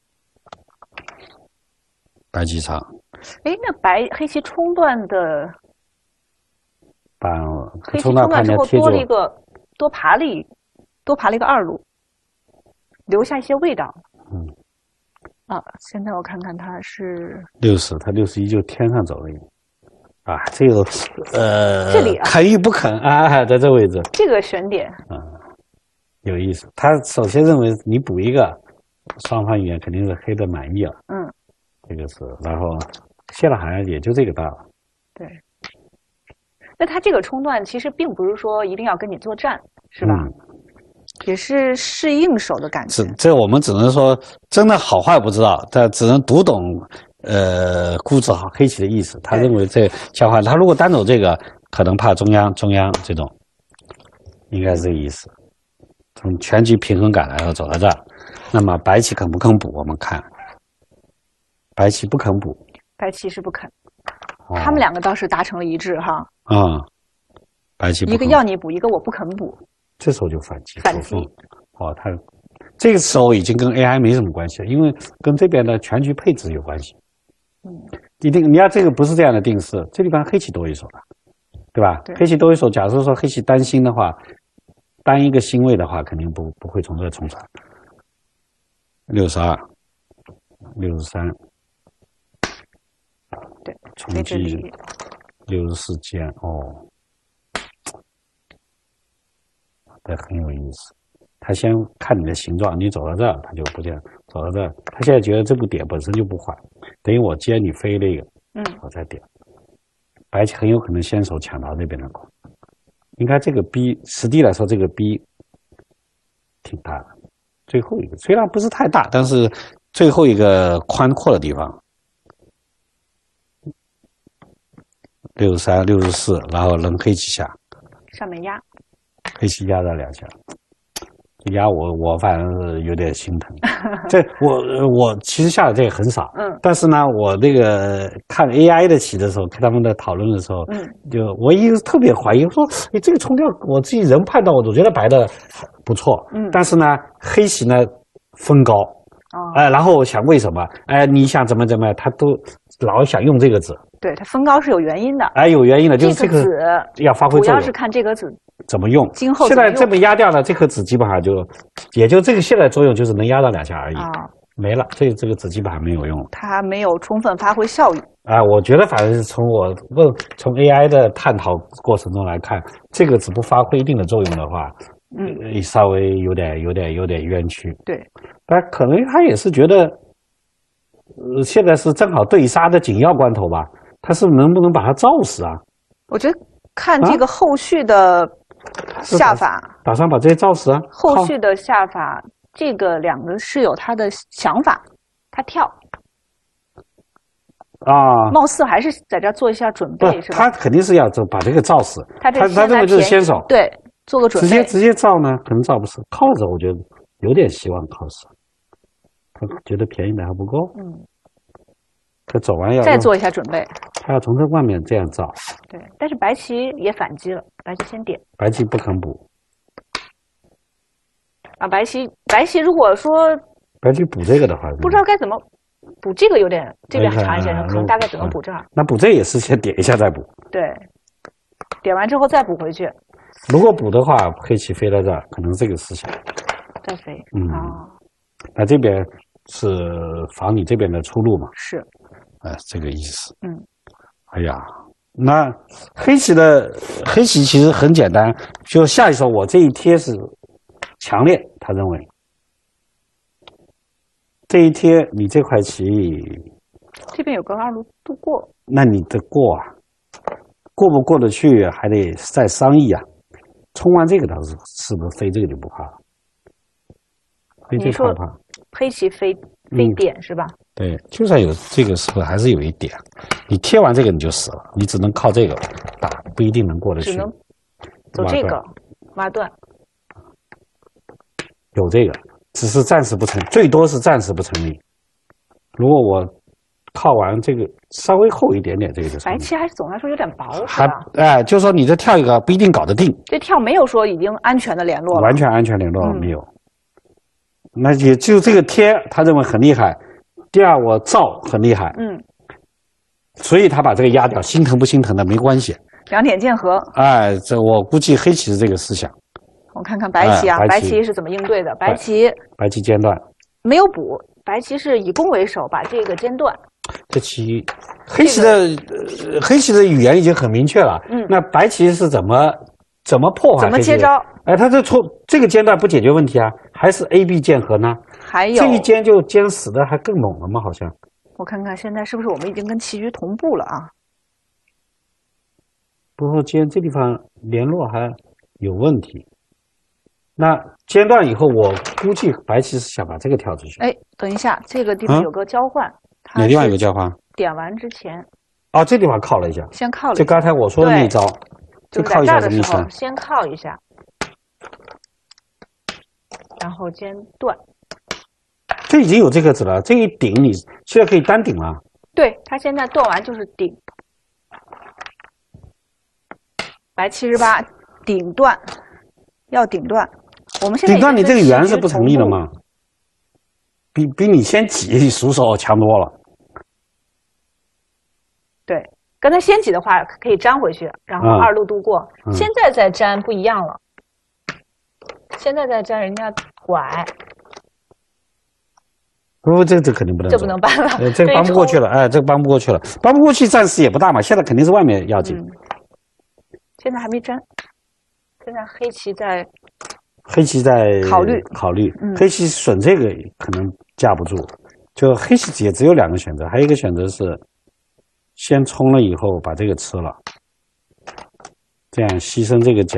白棋长， 哎，那白黑棋冲断的， 把黑棋冲断之后多了一个多爬了一多爬了一个二路，留下一些味道， 嗯， 啊，现在我看看它是六十，它六十一就天上走了一个。啊，这个呃， 这里啊， 肯与不肯啊，在这位置， 这个选点， 嗯，有意思。他首先认为你补一个，双方语言肯定是黑的满意了， 嗯， 这个是，然后现在好像也就这个大了， 对。那他这个冲断其实并不是说一定要跟你作战，是吧？ 嗯、 也是试应手的感觉。 这这我们只能说真的好坏不知道，但只能读懂。呃，估值好黑棋的意思，他认为这交换，他如果单走这个，可能怕中央中央这种，应该是这个意思。从全局平衡感来说走到这儿，那么白棋肯不肯补？我们看，白棋不肯补， 白棋是不肯， 哦、 他们两个倒是达成了一致哈。 啊、嗯，白棋不肯一个要你补，一个我不肯补， 这时候就反击， 反击。 哦，他这个时候已经跟 A I 没什么关系了，因为跟这边的全局配置有关系。 嗯， 一定你要这个不是这样的定式，这地方黑棋多一手了，对吧？ 对， 黑棋多一手，假设说黑棋单星的话，单一个星位的话，肯定不不会从这冲出来。六十二，六十三， 对， 冲击六十四间哦，这很有意思。他先看你的形状，你走到这儿，他就不这样；走到这儿，他现在觉得这步点本身就不缓，等于我接你飞了一个， 嗯， 我再点。白棋很有可能先手抢到这边的空，应该这个 B 实地来说，这个 B 挺大的。最后一个虽然不是太大，但是最后一个宽阔的地方，六十三、六十四，然后扔黑棋下， 上面压， 黑棋压了两下。压我，我反正是有点心疼。这我我其实下的这个很少， 嗯， 但是呢，我这个看 A I 的棋的时候，看他们的讨论的时候， 嗯， 就我一直特别怀疑，我说，哎，这个冲掉我自己人判断，我总觉得白的不错， 嗯， 但是呢，黑棋呢分高， 哦， 哎，然后我想为什么？哎，你想怎么怎么，他都老想用这个子， 对，它分高是有原因的， 哎，有原因的，就是这个子要发挥作用， 主要是看这个子。 怎么用？ 今后现在这么压掉了，这颗子基本上就，也就这个现在作用就是能压到两下而已， 啊， 没了。这这个子基本上没有用， 它没有充分发挥效益。 啊，我觉得反正是从我问从 A I 的探讨过程中来看，这个子不发挥一定的作用的话， 嗯， 稍微有点有点有点冤屈。 对， 但可能他也是觉得，呃，现在是正好对杀的紧要关头吧，他是能不能把它照死啊？ 我觉得看这个后续的。下法打算把这些照死啊！ 后续的下法，这个两个是有他的想法，他跳， 啊， 貌似还是在这儿做一下准不备，是吧？ 他肯定是要做把这个造死。 他这他他认为这是先手， 对，做个准备。 直接直接造呢，可能造不死。靠着我觉得有点希望靠死，他觉得便宜的还不够。 嗯， 他走完要再做一下准备。 他要从这外面这样造。 对，但是白棋也反击了，白棋先点。 白棋不肯补。 啊，白棋白棋如果说白棋补这个的话， 不知道该怎么补，这个有点这边长一些， 哎可能大概只能补这儿。 那补这也是先点一下再补。 对，点完之后再补回去。 如果补的话，黑棋飞到这儿，可能这个思想。 再飞。 嗯。 啊， 那这边是防你这边的出路嘛？ 是。 哎、呃，这个意思。 嗯。 哎呀，那黑棋的黑棋其实很简单，就下一手我这一贴是强烈，他认为这一贴你这块棋， 这边有个二路渡过， 那你的过啊，过不过得去还得再商议啊。冲完这个倒是是不是飞这个就不怕了？飞这怕不怕？ 黑棋飞飞点、嗯、是吧？ 对，就算有这个时候还是有一点，你贴完这个你就死了，你只能靠这个打，不一定能过得去。 只能走这个挖断。 有这个，只是暂时不成，最多是暂时不成立。如果我靠完这个稍微厚一点点，这个就成立。 白棋还是总来说有点薄， 还哎，就是说你这跳一个不一定搞得定。 这跳没有说已经安全的联络了， 完全安全联络没有。嗯、那也就这个贴，他认为很厉害。第二，我造很厉害， 嗯， 所以他把这个压掉，心疼不心疼的没关系。 两点见合。 哎，这我估计黑棋是这个思想。 我看看白棋啊，哎、白棋是怎么应对的？白棋白棋间断，没有补，白棋是以攻为守，把这个间断。 这棋，黑棋的、这个呃、黑棋的语言已经很明确了。嗯，那白棋是怎么怎么破坏？ 怎么接招？ 哎，他这错这个间断不解决问题啊，还是 A B 间合呢？ 还有这一间就间死的还更猛了吗？好像。 我看看现在是不是我们已经跟棋局同步了啊？ 不过间这地方联络还有问题。那间断以后，我估计白棋是想把这个跳出去。 哎，等一下，这个地方有个交换。嗯、 哪地方有个交换？ 点完之前。 哦，这地方靠了一下。 先靠了一下。 就刚才我说的那一招。 就靠一下的时候，先靠一下，然后间断。 这已经有这个子了，这一顶你现在可以单顶了。 对，他现在断完就是顶。白七十八顶断，要顶断。我们现在顶断，你这个圆是不成立了吗？比比你先挤熟手强多了。 对，刚才先挤的话可以粘回去，然后二路渡过。嗯、现在再粘不一样了，现在再粘人家拐。 不，这这肯定不能， 这不能搬了， 呃、这个搬不过去了。哎，这个搬不过去了，搬不过去，暂时也不大嘛。现在肯定是外面要紧。嗯、 现在还没粘，现在黑棋在。 黑棋在考虑考虑，嗯、黑棋损这个可能架不住，就黑棋也只有两个选择，还有一个选择是先冲了以后把这个吃了，这样牺牲这个角，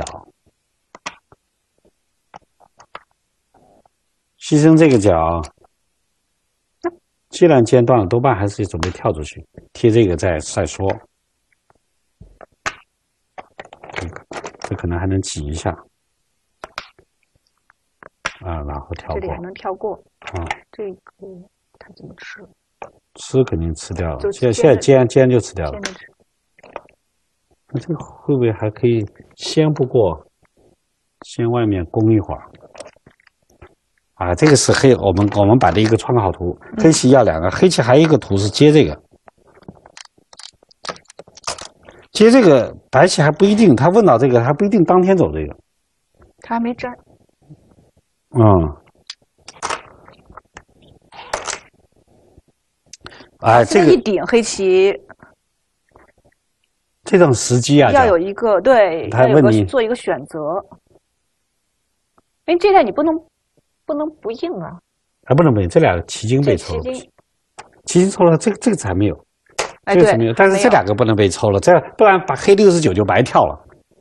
牺牲这个角，既然间断了，多半还是准备跳出去贴这个再再说，这可能还能挤一下。啊，然后跳过， 这里还能跳过啊。 这个它怎么吃？ 吃肯定吃掉了，现在现在煎煎就吃掉了。那这个会不会还可以先不过，先外面攻一会儿？啊，这个是黑，我们我们摆的一个穿好图， 嗯、 黑棋要两个，黑棋还有一个图是接这个，接这个白棋还不一定，他问到这个还不一定当天走这个， 他还没粘。 嗯，哎，这个一顶黑棋， 这种时机啊， 要有一个对，要有个做一个选择。哎，这代你不能不能不应啊！ 还不能不应，这俩棋筋被抽了，棋筋抽了，这个这个才没有， 哎， 这个才没有。但是这两个不能被抽了，这不然把黑六十九就白跳了。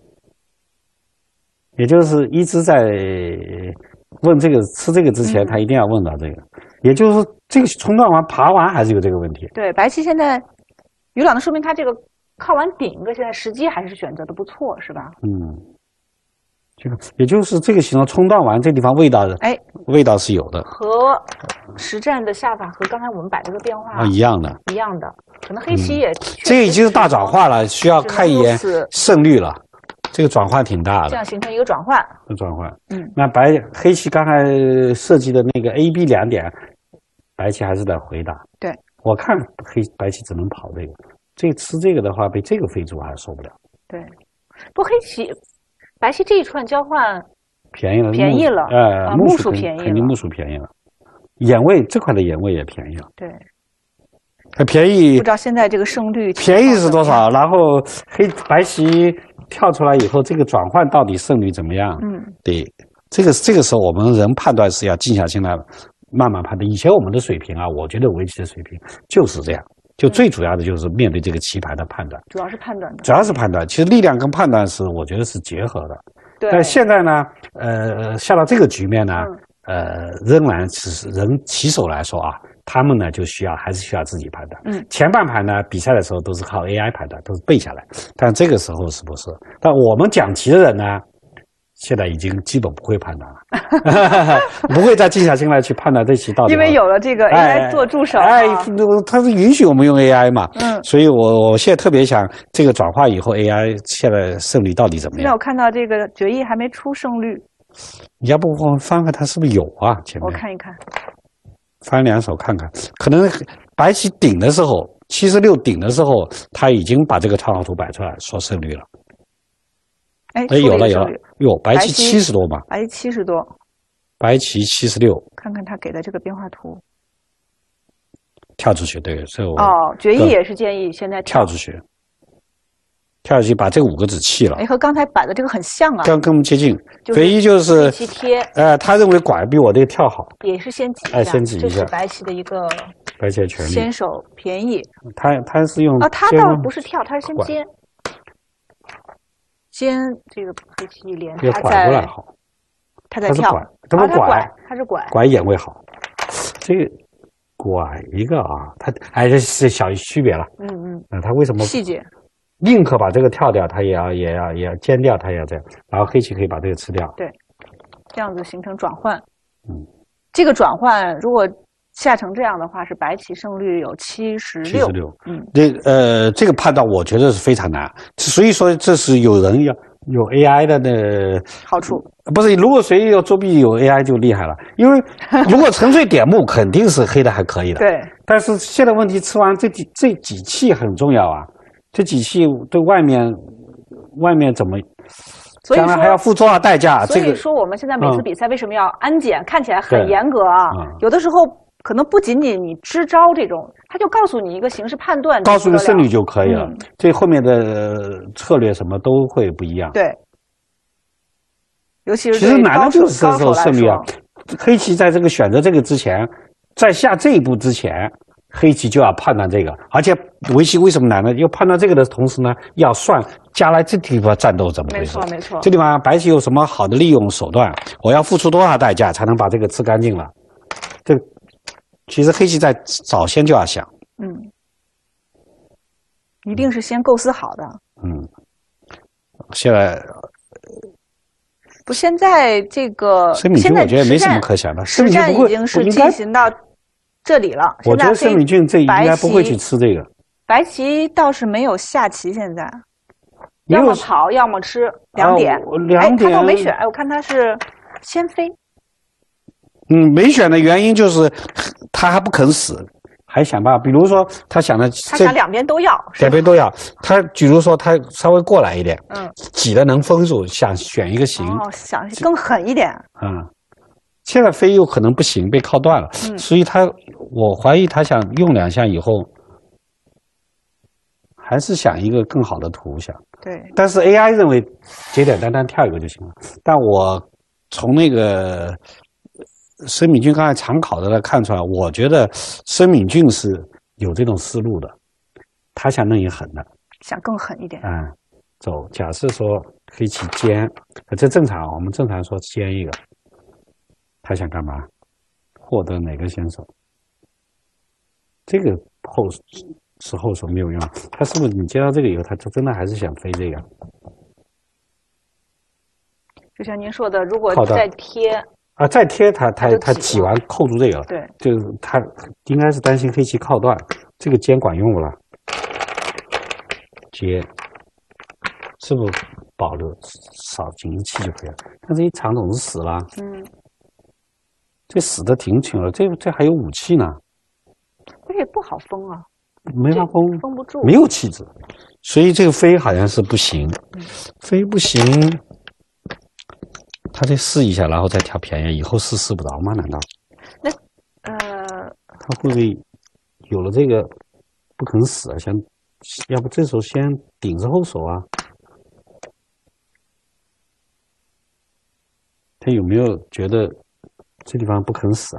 也就是一直在问这个吃这个之前，他一定要问到这个。嗯、也就是说，这个冲断完爬完还是有这个问题。 对，白棋现在于老，那说明他这个靠完顶一个，现在时机还是选择的不错，是吧？ 嗯，这个也就是这个形状冲断完，这地方味道的， 哎， 味道是有的， 和实战的下法和刚才我们摆这个变化啊一样的， 一样的。可能黑棋也、嗯、 这已经是大转换了，需要看一眼胜率了。这个转换挺大的， 这样形成一个转换。 转换， 嗯， 那白黑棋刚才设计的那个 A、B 两点，白棋还是在回答。 对， 我看黑白棋只能跑这个，这吃这个的话被这个飞住还是受不了。 对，不黑棋白棋这一串交换便宜了， 便宜了， 呃， 啊、木薯便宜了， 肯定木薯便宜了，眼位这块的眼位也便宜了。 对。 它便宜， 不知道现在这个胜率便宜是多少？然后黑白棋跳出来以后，这个转换到底胜率怎么样？ 嗯， 对，这个这个时候我们人判断是要静下心来慢慢判断。以前我们的水平啊，我觉得围棋的水平就是这样，就最主要的就是面对这个棋盘的判断， 主要是判断的， 主要是判断。其实力量跟判断是我觉得是结合的。 对。 但现在呢，呃，下到这个局面呢，嗯、呃，仍然是人棋手来说啊。他们呢就需要还是需要自己判断。 嗯，前半盘呢比赛的时候都是靠 A I 判断，都是背下来。但这个时候是不是？但我们讲棋的人呢，现在已经基本不会判断了，不会再静下心来去判断这棋到底。 因为有了这个 A I 做助手， 哎，哎它是允许我们用 A I 嘛。 嗯， 所以我我现在特别想这个转化以后 A I 现在胜率到底怎么样？ 现在我看到这个决议还没出胜率， 你要不我们翻翻它是不是有啊？前面我看一看。 翻两手看看，可能白棋顶的时候，七十六顶的时候，他已经把这个参考图摆出来说胜率了。 哎， 哎，有了有了，哟，白棋七十多嘛， 白棋七十多， 白棋七十六。 看看他给的这个变化图， 跳出去，对，所以我哦，决议也是建议现在跳出去。跳下去把这个五个子弃了， 哎，和刚才摆的这个很像啊， 跟跟我们接近， 就是、 唯一就是棋贴， 呃，他认为拐比我这个跳好， 也是先挤一下， 哎，先挤一下， 这是白棋的一个白棋的权利， 先手便宜， 他他是用啊，他倒不是跳，他是先尖，尖这个黑棋一连， 他拐过来好， 他在跳， 他不拐， 他是拐， 拐眼位好，这个拐一个啊，他哎这是小区别了， 嗯嗯， 那他为什么细节？ 宁可把这个跳掉，他也要也要也要尖掉，他也要这样，然后黑棋可以把这个吃掉。 对，这样子形成转换。 嗯， 这个转换如果下成这样的话，是白棋胜率有七十六。七十六。 嗯， 这呃这个判断我觉得是非常难，所以说这是有人要有 A I 的那好处。 不是，如果谁要作弊有 A I 就厉害了，因为如果纯粹点目肯定是黑的还可以的。 对。 但是现在问题吃完这几这几气很重要啊。这几期对外面，外面怎么？将来还要付多少代价？ 所以说，我们现在每次比赛为什么要安检？嗯、看起来很严格啊。 嗯、 有的时候可能不仅仅你支招这种，他就告诉你一个形势判断， 告诉你胜率就可以了。嗯、这后面的策略什么都会不一样。 对，尤其是其实难的就是这时候胜率啊。黑棋在这个选择这个之前，在下这一步之前。黑棋就要判断这个，而且围棋为什么难呢？要判断这个的同时呢，要算将来这地方战斗怎么回事。 没错，没错。 这地方白棋有什么好的利用手段？我要付出多少代价才能把这个吃干净了？这其实黑棋在早先就要想， 嗯，一定是先构思好的。 嗯，现在不，现在这个申敏君我觉得没什么可想的， 实战已经是进行到。这里了， 我觉得申敏俊这应该不会去吃这个。 白棋倒是没有下棋，现在要么跑，要么吃两点。 两点， 哎，他倒没选。哎，我看他是先飞。 嗯，没选的原因就是他还不肯死，还想办法。比如说，他想的， 他想两边都要， 两边都要。他比如说，他稍微过来一点， 嗯， 挤的能封住，想选一个形。 哦，想更狠一点。 嗯。现在飞有可能不行，被靠断了， 嗯、 所以他，我怀疑他想用两下以后，还是想一个更好的图想。 对。但是 A I 认为简简单单跳一个就行了，但我从那个申敏俊刚才常考的来看出来，我觉得申敏俊是有这种思路的，他想弄一狠的， 想更狠一点。 嗯，走，假设说黑棋尖，这正常，我们正常说尖一个。他想干嘛？获得哪个先手？这个后是后手没有用。他是不是你接到这个以后，他就真的还是想飞这个？ 就像您说的，如果靠断再贴啊，再贴他他他他就挤了挤完扣住这个了， 对， 就是他应该是担心黑棋靠断，这个尖管用不了，接是不是保留少紧一气就可以了？但这一长总是死了， 嗯， 这死的挺轻了，这这还有武器呢， 而且不好封啊， 没法封， 封不住， 没有气质，所以这个飞好像是不行， 嗯飞不行，他得试一下，然后再挑便宜，以后试试不着吗？难道呃， 他会不会有了这个不肯死啊？先，要不这时候先顶着后手啊？他有没有觉得这地方不肯死啊？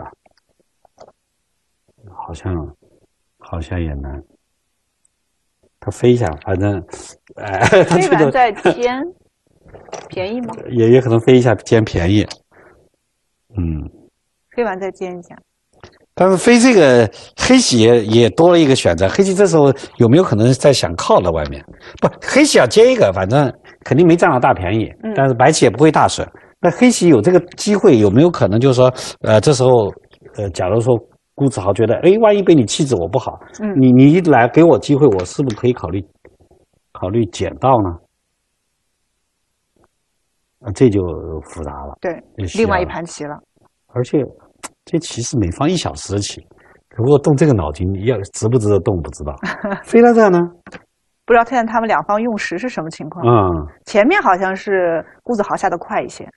好像好像也难。他飞一下，反正，哎，他飞完这个再添，便宜吗？ 也也可能飞一下捡便宜。嗯， 飞完再煎一下。 但是飞这个黑棋也也多了一个选择。黑棋这时候有没有可能在想靠到外面？不，黑棋要接一个，反正肯定没占到大便宜， 嗯但是白棋也不会大损。那黑棋有这个机会，有没有可能就是说，呃，这时候，呃，假如说顾子豪觉得，哎，万一被你气质我不好， 嗯你你一来给我机会，我是不是可以考虑考虑捡到呢？啊，这就复杂了。 对， 就需另外一要了盘棋了。 而且这棋是每放一小时的棋，如果动这个脑筋，要值不值得动不知道。飞到这儿呢， 不知道现在他们两方用时是什么情况？ 嗯， 前面好像是顾子豪下的快一些。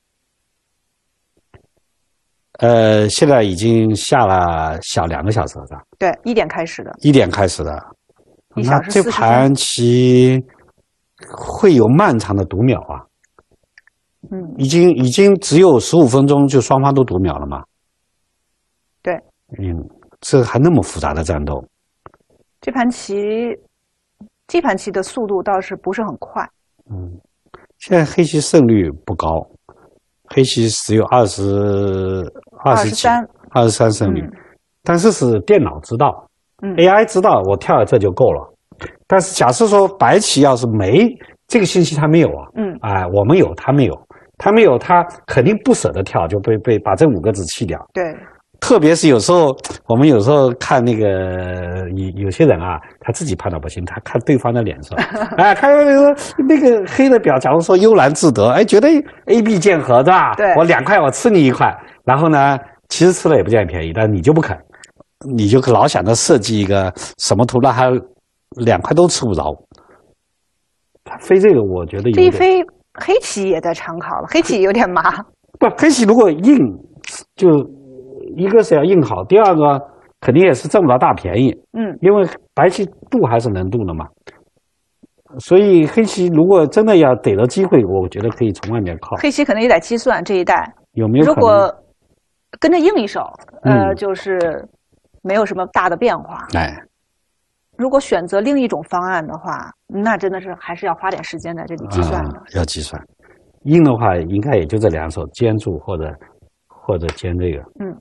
呃，现在已经下了小两个小时了，是吧？ 对，一点开始的， 一点开始的， 一那这小时四十分。 盘棋会有漫长的读秒啊！ 嗯， 已经已经只有十五分钟，就双方都读秒了嘛？ 对， 嗯，这还那么复杂的战斗， 这盘棋，这盘棋的速度倒是不是很快。 嗯，现在黑棋胜率不高，黑棋只有二十二十几三， 二十三胜率， 嗯但是是电脑知道， 嗯 A I 知道我跳到这就够了。但是假设说白棋要是没这个信息，他没有啊， 嗯哎，我们有，他没有，他没有，他肯定不舍得跳，就被被把这五个子弃掉。 对， 特别是有时候我们有时候看那个有有些人啊，他自己判断不行，他看对方的脸色，哎，看那个那个黑的表，假如说悠然自得，哎，觉得 A B 剑合是吧？ 对我两块我吃你一块，然后呢，其实吃了也不见便宜，但是你就不肯，你就老想着设计一个什么图，让他两块都吃不着。他飞这个，我觉得有点这一飞黑棋也在长考了，黑棋有点麻。 不，黑棋如果硬，就一个是要硬好，第二个肯定也是挣不到大便宜， 嗯， 因为白棋渡还是能渡的嘛。所以黑棋如果真的要逮到机会，我觉得可以从外面靠。 黑棋可能也得计算这一代， 有没有可能？ 如果跟着硬一手，呃， 嗯就是没有什么大的变化。 哎， 如果选择另一种方案的话，那真的是还是要花点时间在这里计算的。 啊、要计算。硬的话，应该也就这两手尖住或者或者尖这个。 嗯，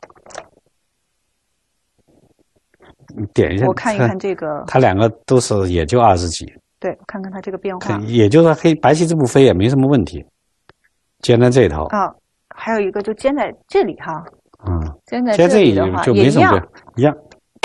你点一下， 我看一看这个， 它两个都是也就二十几， 对，我看看它这个变化看也就是说黑白棋这步飞也没什么问题，尖在这头。 啊。还有一个就尖在这里哈， 嗯， 尖在尖这里里的话就也一样没什么变，一样。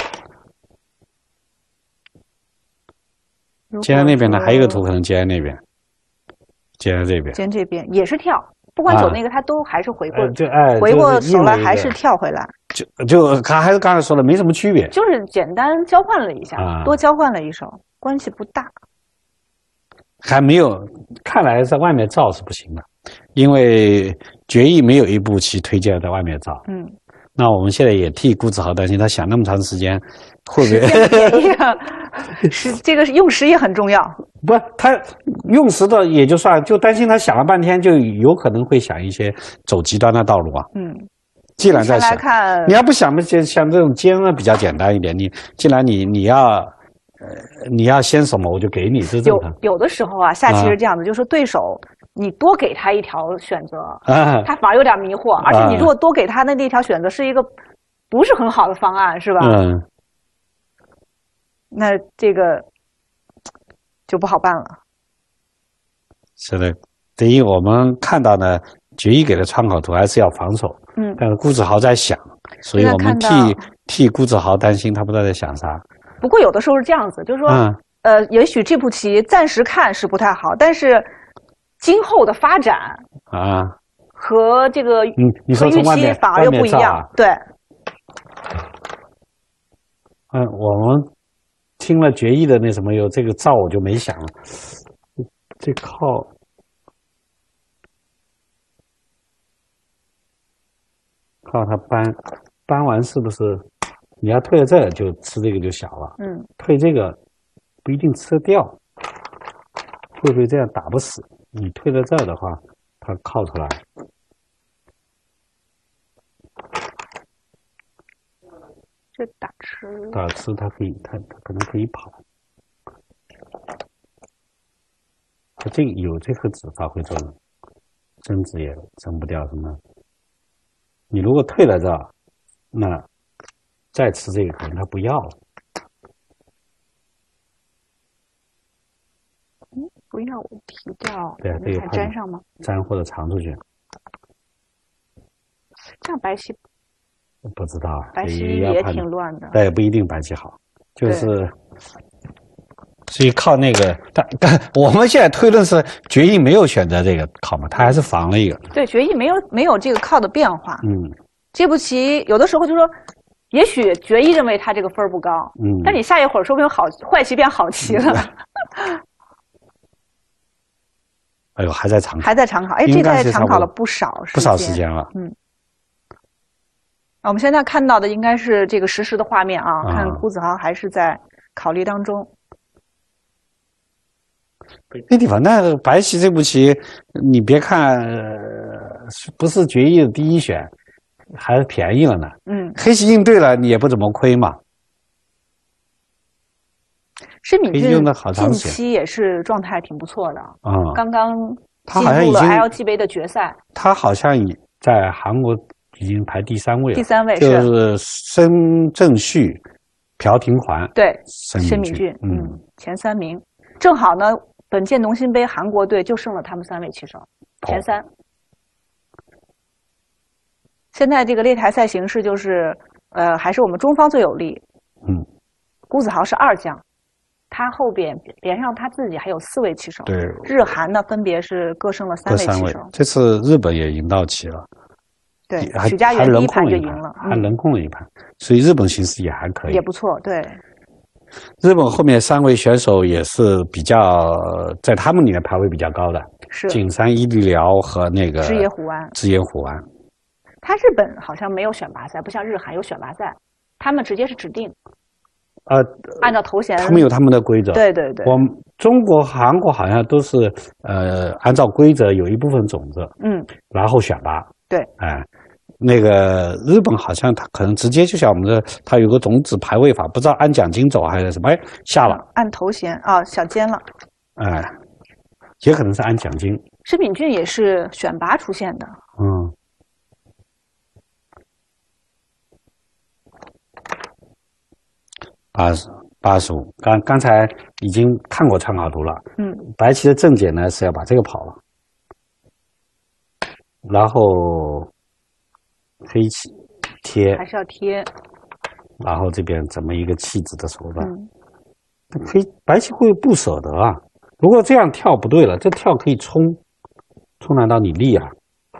如果尖在那边呢， 说还有一个图可能尖在那边，尖在这边。 尖这边也是跳，不管走哪个，它都还是回过呃，就哎， 回过就是硬了一个头来还是跳回来， 就就他还是刚才说的没什么区别。 就是简单交换了一下， 啊多交换了一手，关系不大。 还没有，看来在外面造是不行的，因为决议没有一步棋推荐在外面造。 嗯， 那我们现在也替顾子豪担心，他想那么长时间，会不时间会便宜啊，是这个是用时也很重要。 不？他用时的也就算，就担心他想了半天，就有可能会想一些走极端的道路啊。 嗯， 既然在目前来想， 看， 你要不想嘛，就像这种尖呢比较简单一点。你既然你你要。呃，你要先什么我就给你，这正有常有的时候啊，下棋是这样的，就是对手你多给他一条选择， 啊。 他反而有点迷惑，而且你如果多给他的那条选择是一个不是很好的方案，是吧？ 嗯， 那这个就不好办了。 是的，等于我们看到呢，决议给的参考图还是要防守。 嗯， 但是顾子豪在想，所以我们替替顾子豪担心，他不知道在想啥。 不过有的时候是这样子，就是说， 嗯、 呃，也许这步棋暂时看是不太好，但是今后的发展啊， 和这个嗯，你说和预期反而又不一样。 啊、 对。 嗯，我们听了决议的那什么有这个照，我就没想了，这靠。靠它搬，搬完是不是你要退了这就吃这个就小了？ 嗯， 退这个不一定吃得掉，会不会这样打不死？你退了这的话，它靠出来， 这打吃打吃它可以，它它可能可以跑。它这个有这颗子发挥作用，争子也争不掉什么。你如果退了这，那再吃这个可能他不要了。 嗯，不要我提掉， 对啊，这个还粘上吗？ 粘或者藏出去。 这样白棋不知道啊， 白棋也挺乱的。 但也不一定白棋好，就是所以靠那个，但但我们现在推论是决议没有选择这个靠嘛，他还是防了一个。 对，决议没有没有这个靠的变化。 嗯， 这步棋有的时候就说，也许决议认为他这个分不高， 嗯， 但你下一会儿说不定好坏棋变好棋了。 哎呦，还在长考， 还在长考，哎，这在长考了不少时间， 不少时间了。 嗯，我们现在看到的应该是这个实时的画面啊， 啊看顾子豪还是在考虑当中。 那地方，那白棋这步棋，你别看、呃、不是决议的第一选，还是便宜了呢。 嗯， 黑棋应对了，你也不怎么亏嘛。 申敏俊用的好长近时间期也是状态挺不错的啊、 嗯， 刚刚他好像已进入了经 L G 杯的决赛， 他好像已在韩国已经排第三位了。 第三位就是申正旭、朴廷桓， 对， 申敏申敏俊， 嗯， 嗯，前三名，正好呢，本届农心杯韩国队就剩了他们三位棋手，前三。哦、现在这个擂台赛形势就是，呃，还是我们中方最有利。 嗯， 顾子豪是二将。他后边连上他自己还有四位棋手， 对， 日韩呢分别是各胜了三位棋手。 这次日本也赢到棋了， 对，许家元第一盘就赢了， 还轮空了一盘，嗯、所以日本形势也还可以， 也不错。对， 日本后面三位选手也是比较在他们里面排位比较高的， 是景山伊利辽和那个枝野虎丸。 枝野虎丸， 他日本好像没有选拔赛，不像日韩有选拔赛，他们直接是指定。 呃， 按照头衔， 他们有他们的规则。 对对对， 我们中国、韩国好像都是呃按照规则有一部分种子， 嗯， 然后选拔。 对， 哎，那个日本好像他可能直接就像我们的，他有个种子排位法，不知道按奖金走还是什么，哎，下了。 按头衔啊、哦，小尖了。 哎，也可能是按奖金。 申敏俊也是选拔出现的。 嗯。八十八十五，刚刚才已经看过参考图了。 嗯， 白棋的正解呢是要把这个跑了，然后黑棋贴， 还是要贴， 然后这边怎么一个弃子的手段？ 嗯， 黑白棋会不舍得啊。如果这样跳不对了，这跳可以冲，冲难道你力啊？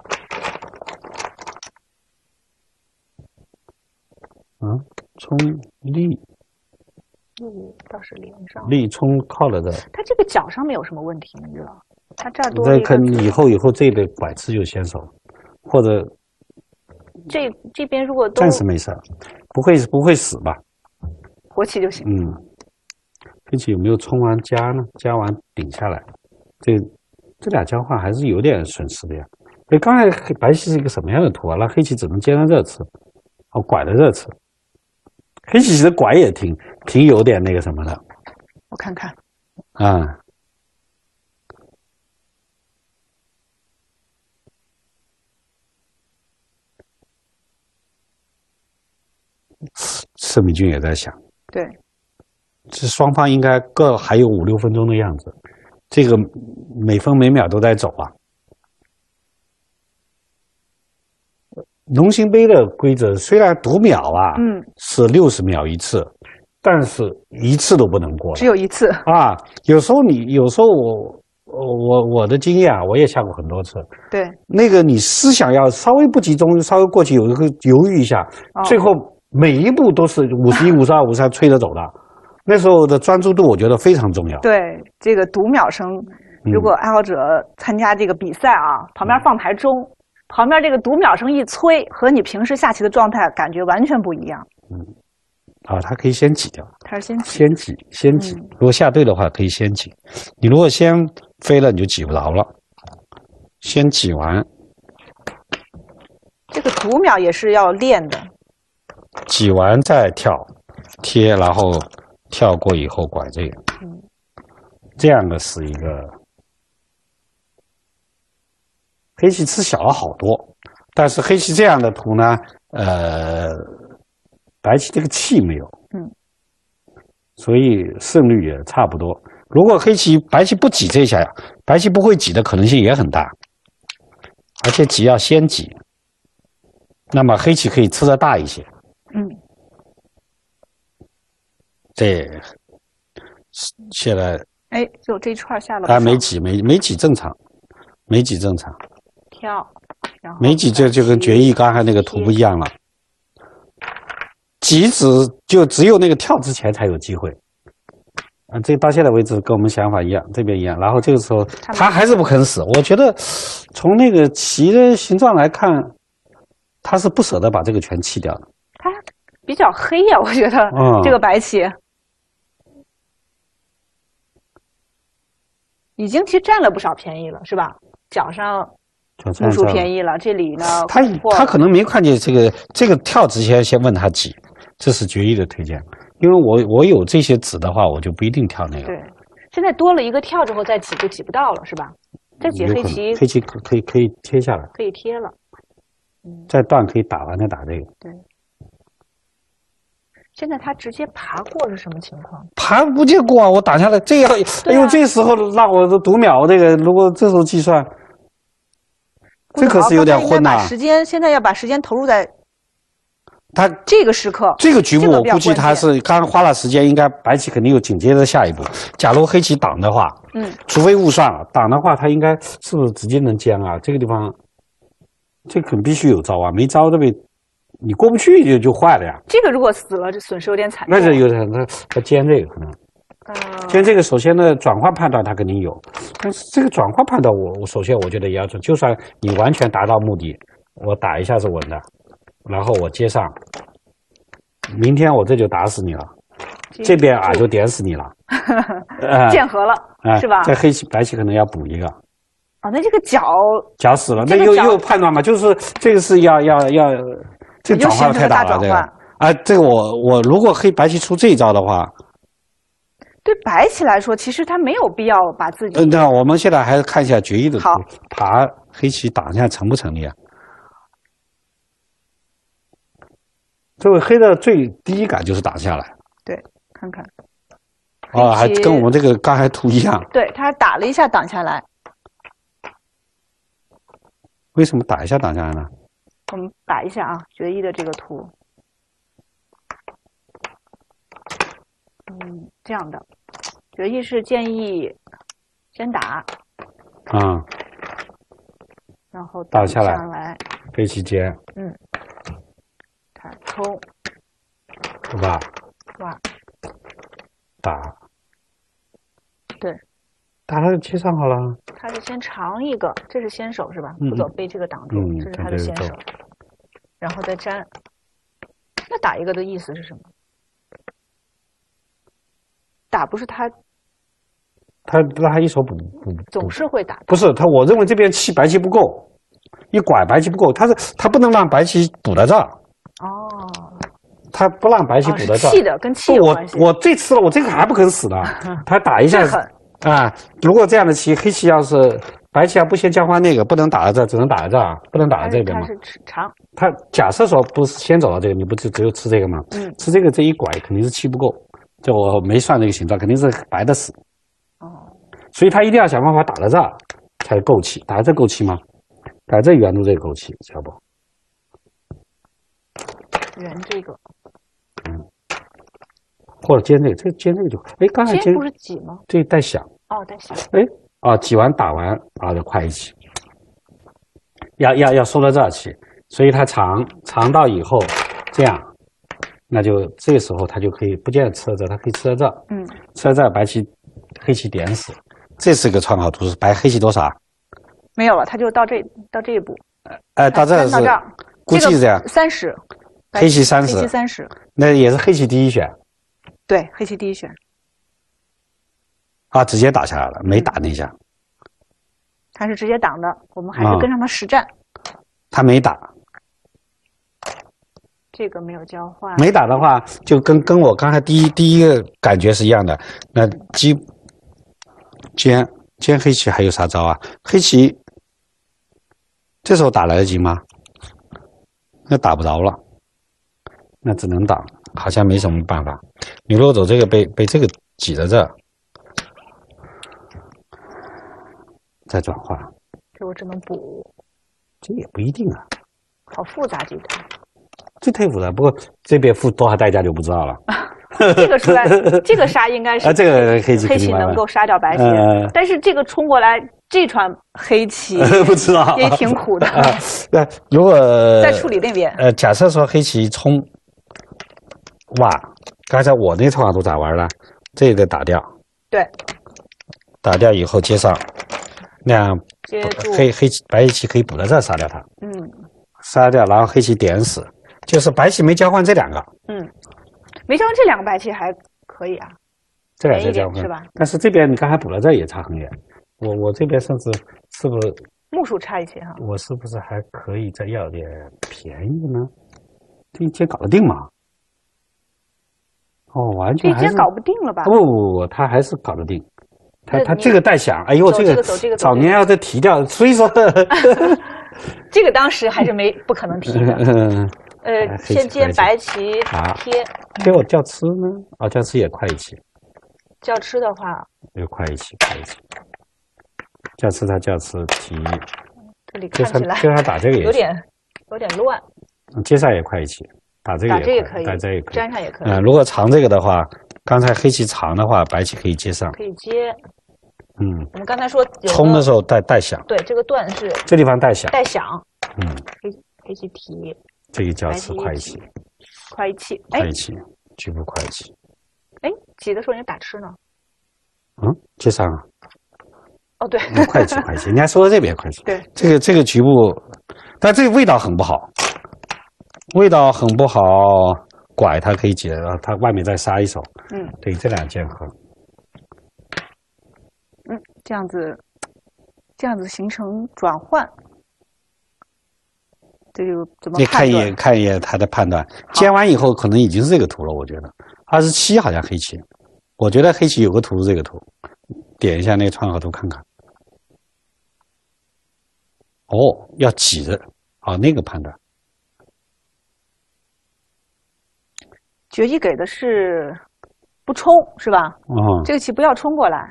啊，冲力。 力倒是连上， 力冲靠了的， 他这个脚上面有什么问题吗？你知道？他这儿多这可能以后以后这一类拐刺就先手，或者这这边如果都暂时没事，不会不会死吧？ 活棋就行。 嗯，黑棋有没有冲完加呢？加完顶下来，这这俩交换还是有点损失的呀。哎，刚才白棋是一个什么样的图啊？那黑棋只能接上这次，哦，拐了这次。黑棋其实拐也挺挺有点那个什么的， 我看看啊，申敏俊也在想， 对， 这双方应该各还有五六分钟的样子，这个每分每秒都在走啊。龙兴杯的规则虽然读秒啊， 嗯， 是六十秒一次，但是一次都不能过， 只有一次啊。有时候你有时候我我我的经验啊，我也下过很多次。 对， 那个你思想要稍微不集中，稍微过去有一个犹豫一下， 哦、 最后每一步都是五十一、五十二、五十三吹着走的。那时候的专注度，我觉得非常重要。 对，这个读秒声，如果爱好者参加这个比赛啊，嗯、旁边放台钟，旁边这个读秒声一催，和你平时下棋的状态感觉完全不一样。 嗯，啊，它可以先挤掉。 它是先挤， 先挤，先挤。嗯、如果下对的话，可以先挤。你如果先飞了，你就挤不着了。先挤完。 这个读秒也是要练的。 挤完再跳，贴，然后跳过以后拐这个。嗯，这样的是一个。黑棋吃小了好多，但是黑棋这样的图呢，呃，白棋这个气没有， 嗯， 所以胜率也差不多。如果黑棋白棋不挤这一下呀，白棋不会挤的可能性也很大，而且挤要先挤，那么黑棋可以吃得大一些。 嗯， 这现在哎，就这一串下了啊，没挤没没挤正常，没挤正常。 跳，然后没挤这就跟决议刚才那个图不一样了。挤只就只有那个跳之前才有机会。啊，这到现在为止跟我们想法一样，这边一样。然后这个时候他还是不肯死。我觉得从那个棋的形状来看，他是不舍得把这个全弃掉的。 他比较黑呀、啊，我觉得、嗯、这个白棋已经其实占了不少便宜了，是吧？脚上路数便宜了，这里呢， 他他可能没看见这个这个跳之前先问他挤，这是决议的推荐。因为我我有这些子的话，我就不一定跳那个。 对，现在多了一个跳之后再挤就挤不到了，是吧？再挤黑棋， 黑棋可可以可以贴下来， 可以贴了。 嗯，再断可以打完再打这个。 对。现在他直接爬过是什么情况？ 爬不见过啊！我打下来，这样，哎呦，这时候让我的读秒，这个如果这时候计算，这可是有点昏呐。 时间现在要把时间投入在他这个时刻， 这个局部我估计他是刚花了时间，应该白棋肯定有紧接着下一步。假如黑棋挡的话， 嗯， 除非误算了，挡的话他应该是不是直接能将啊？这个地方，这肯必须有招啊，没招这边。你过不去就就坏了呀！ 这个如果死了，这损失有点惨。 那是有点，他他尖这个可能， 呃， 尖这个首先呢，转换判断他肯定有，但是这个转换判断我我首先我觉得也要准，就算你完全达到目的，我打一下是稳的，然后我接上，明天我这就打死你了，这边啊就点死你了， 呃、见合了、呃、是吧？ 这黑棋白棋可能要补一个。 啊、哦，那这个角角死了，那又又判断嘛，就是这个是要要要。这个转换太大了，这个啊，这个我我如果黑白棋出这一招的话， 对白棋来说，其实他没有必要把自己。 嗯，那我们现在还是看一下决议的图，爬黑棋挡一下成不成立啊？这个黑的最第一感就是挡下来。 对，看看。 哦，还跟我们这个刚才图一样。 对，他打了一下挡下来。 为什么打一下挡下来呢？ 我们打一下啊，决议的这个图，嗯，这样的，决议是建议先打， 啊、嗯， 然后打下来， 来黑棋尖， 嗯，打冲， 是吧？ 哇， 打， 对， 打了就接上好了。 他是先长一个，这是先手是吧？ 嗯、 不走被这个挡住， 嗯、 这是他的先手。然后再粘，那打一个的意思是什么？打不是他， 他让他一手补补， 总是会打。 不是他，我认为这边气白棋不够，一拐白棋不够，他是他不能让白棋补到这儿。 哦， 他不让白棋补到这儿。 哦、气的跟气有关系。 我我这次了，我这个还不肯死呢，他打一下啊！如果这样的棋，黑棋要是。白棋要不先交换那个，不能打到这，只能打到这儿，不能打到这边嘛。 它是长。它假设说不是先走到这个，你不就只有吃这个吗？ 嗯。 吃这个这一拐肯定是气不够， 就我没算这个形状，肯定是白的死。 哦， 所以他一定要想办法打到这儿才够气，打到这够气吗？打这圆度这个够气，晓不？ 圆这个， 嗯，或者尖这个，这尖这个就，哎，刚才尖尖不是挤吗？ 这带响， 哦，带响。 哎，啊，挤完打完啊就快一起，要要要收到这儿去，所以它长长到以后这样，那就这个时候它就可以不见得吃到这，它可以吃到这， 嗯， 吃到这白棋黑棋点死，这是个串好图，是白黑棋多少？ 没有了，它就到这到这一步。 哎，到这是到这儿， 估计是这样， 三十， 黑棋三十， 黑棋三十， 那也是黑棋第一选对，黑棋第一选啊，直接打下来了，没打那下， 他是直接挡的，我们还是跟上他实战。 他没打， 这个没有交换， 没打的话，就跟跟我刚才第一第一个感觉是一样的。那基尖尖黑棋还有啥招啊？黑棋这时候打来得及吗？那打不着了，那只能挡，好像没什么办法。牛肉走这个被被这个挤在这儿，再转化， 这我只能补， 这也不一定啊。 好复杂这个。 这太复杂，不过这边付多少代价就不知道了。 这个出来，这个杀应该是啊，这个黑棋黑棋能够杀掉白棋， 呃、 但是这个冲过来这串黑棋不知道也挺苦的。 那、呃、如果再处理那边， 呃，假设说黑棋冲，哇，刚才我那串法都咋玩了？这个打掉， 对， 打掉以后接上，那样黑黑棋白棋可以补在这儿杀掉它， 嗯， 杀掉，然后黑棋点死，就是白棋没交换这两个， 嗯。没交换这两个白棋还可以啊， 这两个交换是吧？ 但是这边你刚才补了这也差很远，我我这边甚至是不是目数差一些哈？ 我是不是还可以再要点便宜呢？这一阶搞得定吗？哦，完全还是这一阶搞不定了吧？ 不不不，他还是搞得定。他他这个带响，哎呦，这个早年要再提掉，所以说这个当时还是没不可能提的。呃，先接白棋贴， 给我叫吃呢？啊，叫吃也快一起。 叫吃的话， 又快一起，快一起。叫吃他叫吃提， 这里看起来就他打这个也有点有点乱。 接上也快一起，打这个打这个可以， 打这个可以， 粘上也可以。 嗯，如果长这个的话，刚才黑棋长的话，白棋可以接上， 可以接。 嗯， 我们刚才说冲的时候带带响， 对，这个段是这地方带响， 带响。 嗯， 黑黑棋提。 这个叫吃快一起， 快一气， 快一起，局部快一起。 哎，挤的时候你打吃呢？ 嗯，接上啊。 哦，对， 快起快起，你还说到这边快起。 对， 这个这个局部，但这个味道很不好，味道很不好。拐它可以解，然后它外面再杀一手。 嗯， 对，这两件合。 嗯，这样子，这样子形成转换。这就怎么你看一眼，看一眼他的判断。煎完以后，可能已经是这个图了。我觉得二十七好像黑棋，我觉得黑棋有个图是这个图，点一下那个串好图看看。哦，要挤着，哦，那个判断。 决议给的是不冲，是吧？ 嗯， 这个棋不要冲过来。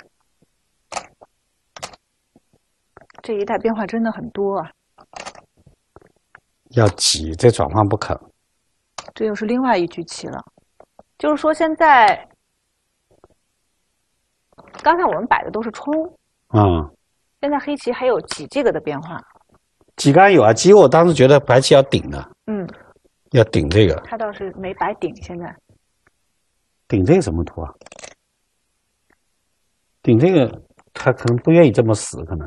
这一代变化真的很多啊。 要挤，这转换不肯。 这又是另外一局棋了，就是说现在，刚才我们摆的都是冲， 嗯， 现在黑棋还有挤这个的变化。 挤刚有啊，挤我当时觉得白棋要顶的， 嗯， 要顶这个。 他倒是没白顶，现在。 顶这个什么图啊？顶这个他可能不愿意这么死，可能。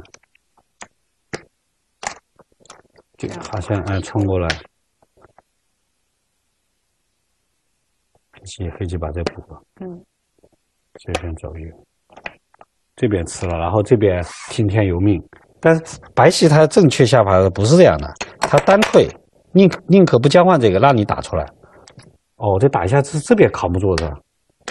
就好像哎冲过来，黑棋黑棋把这补了， 嗯， 这边走一个，这边吃了，然后这边听天由命。但是白棋它正确下法不是这样的，它单退，宁宁可不交换这个，让你打出来。哦，这打一下这这边扛不住的，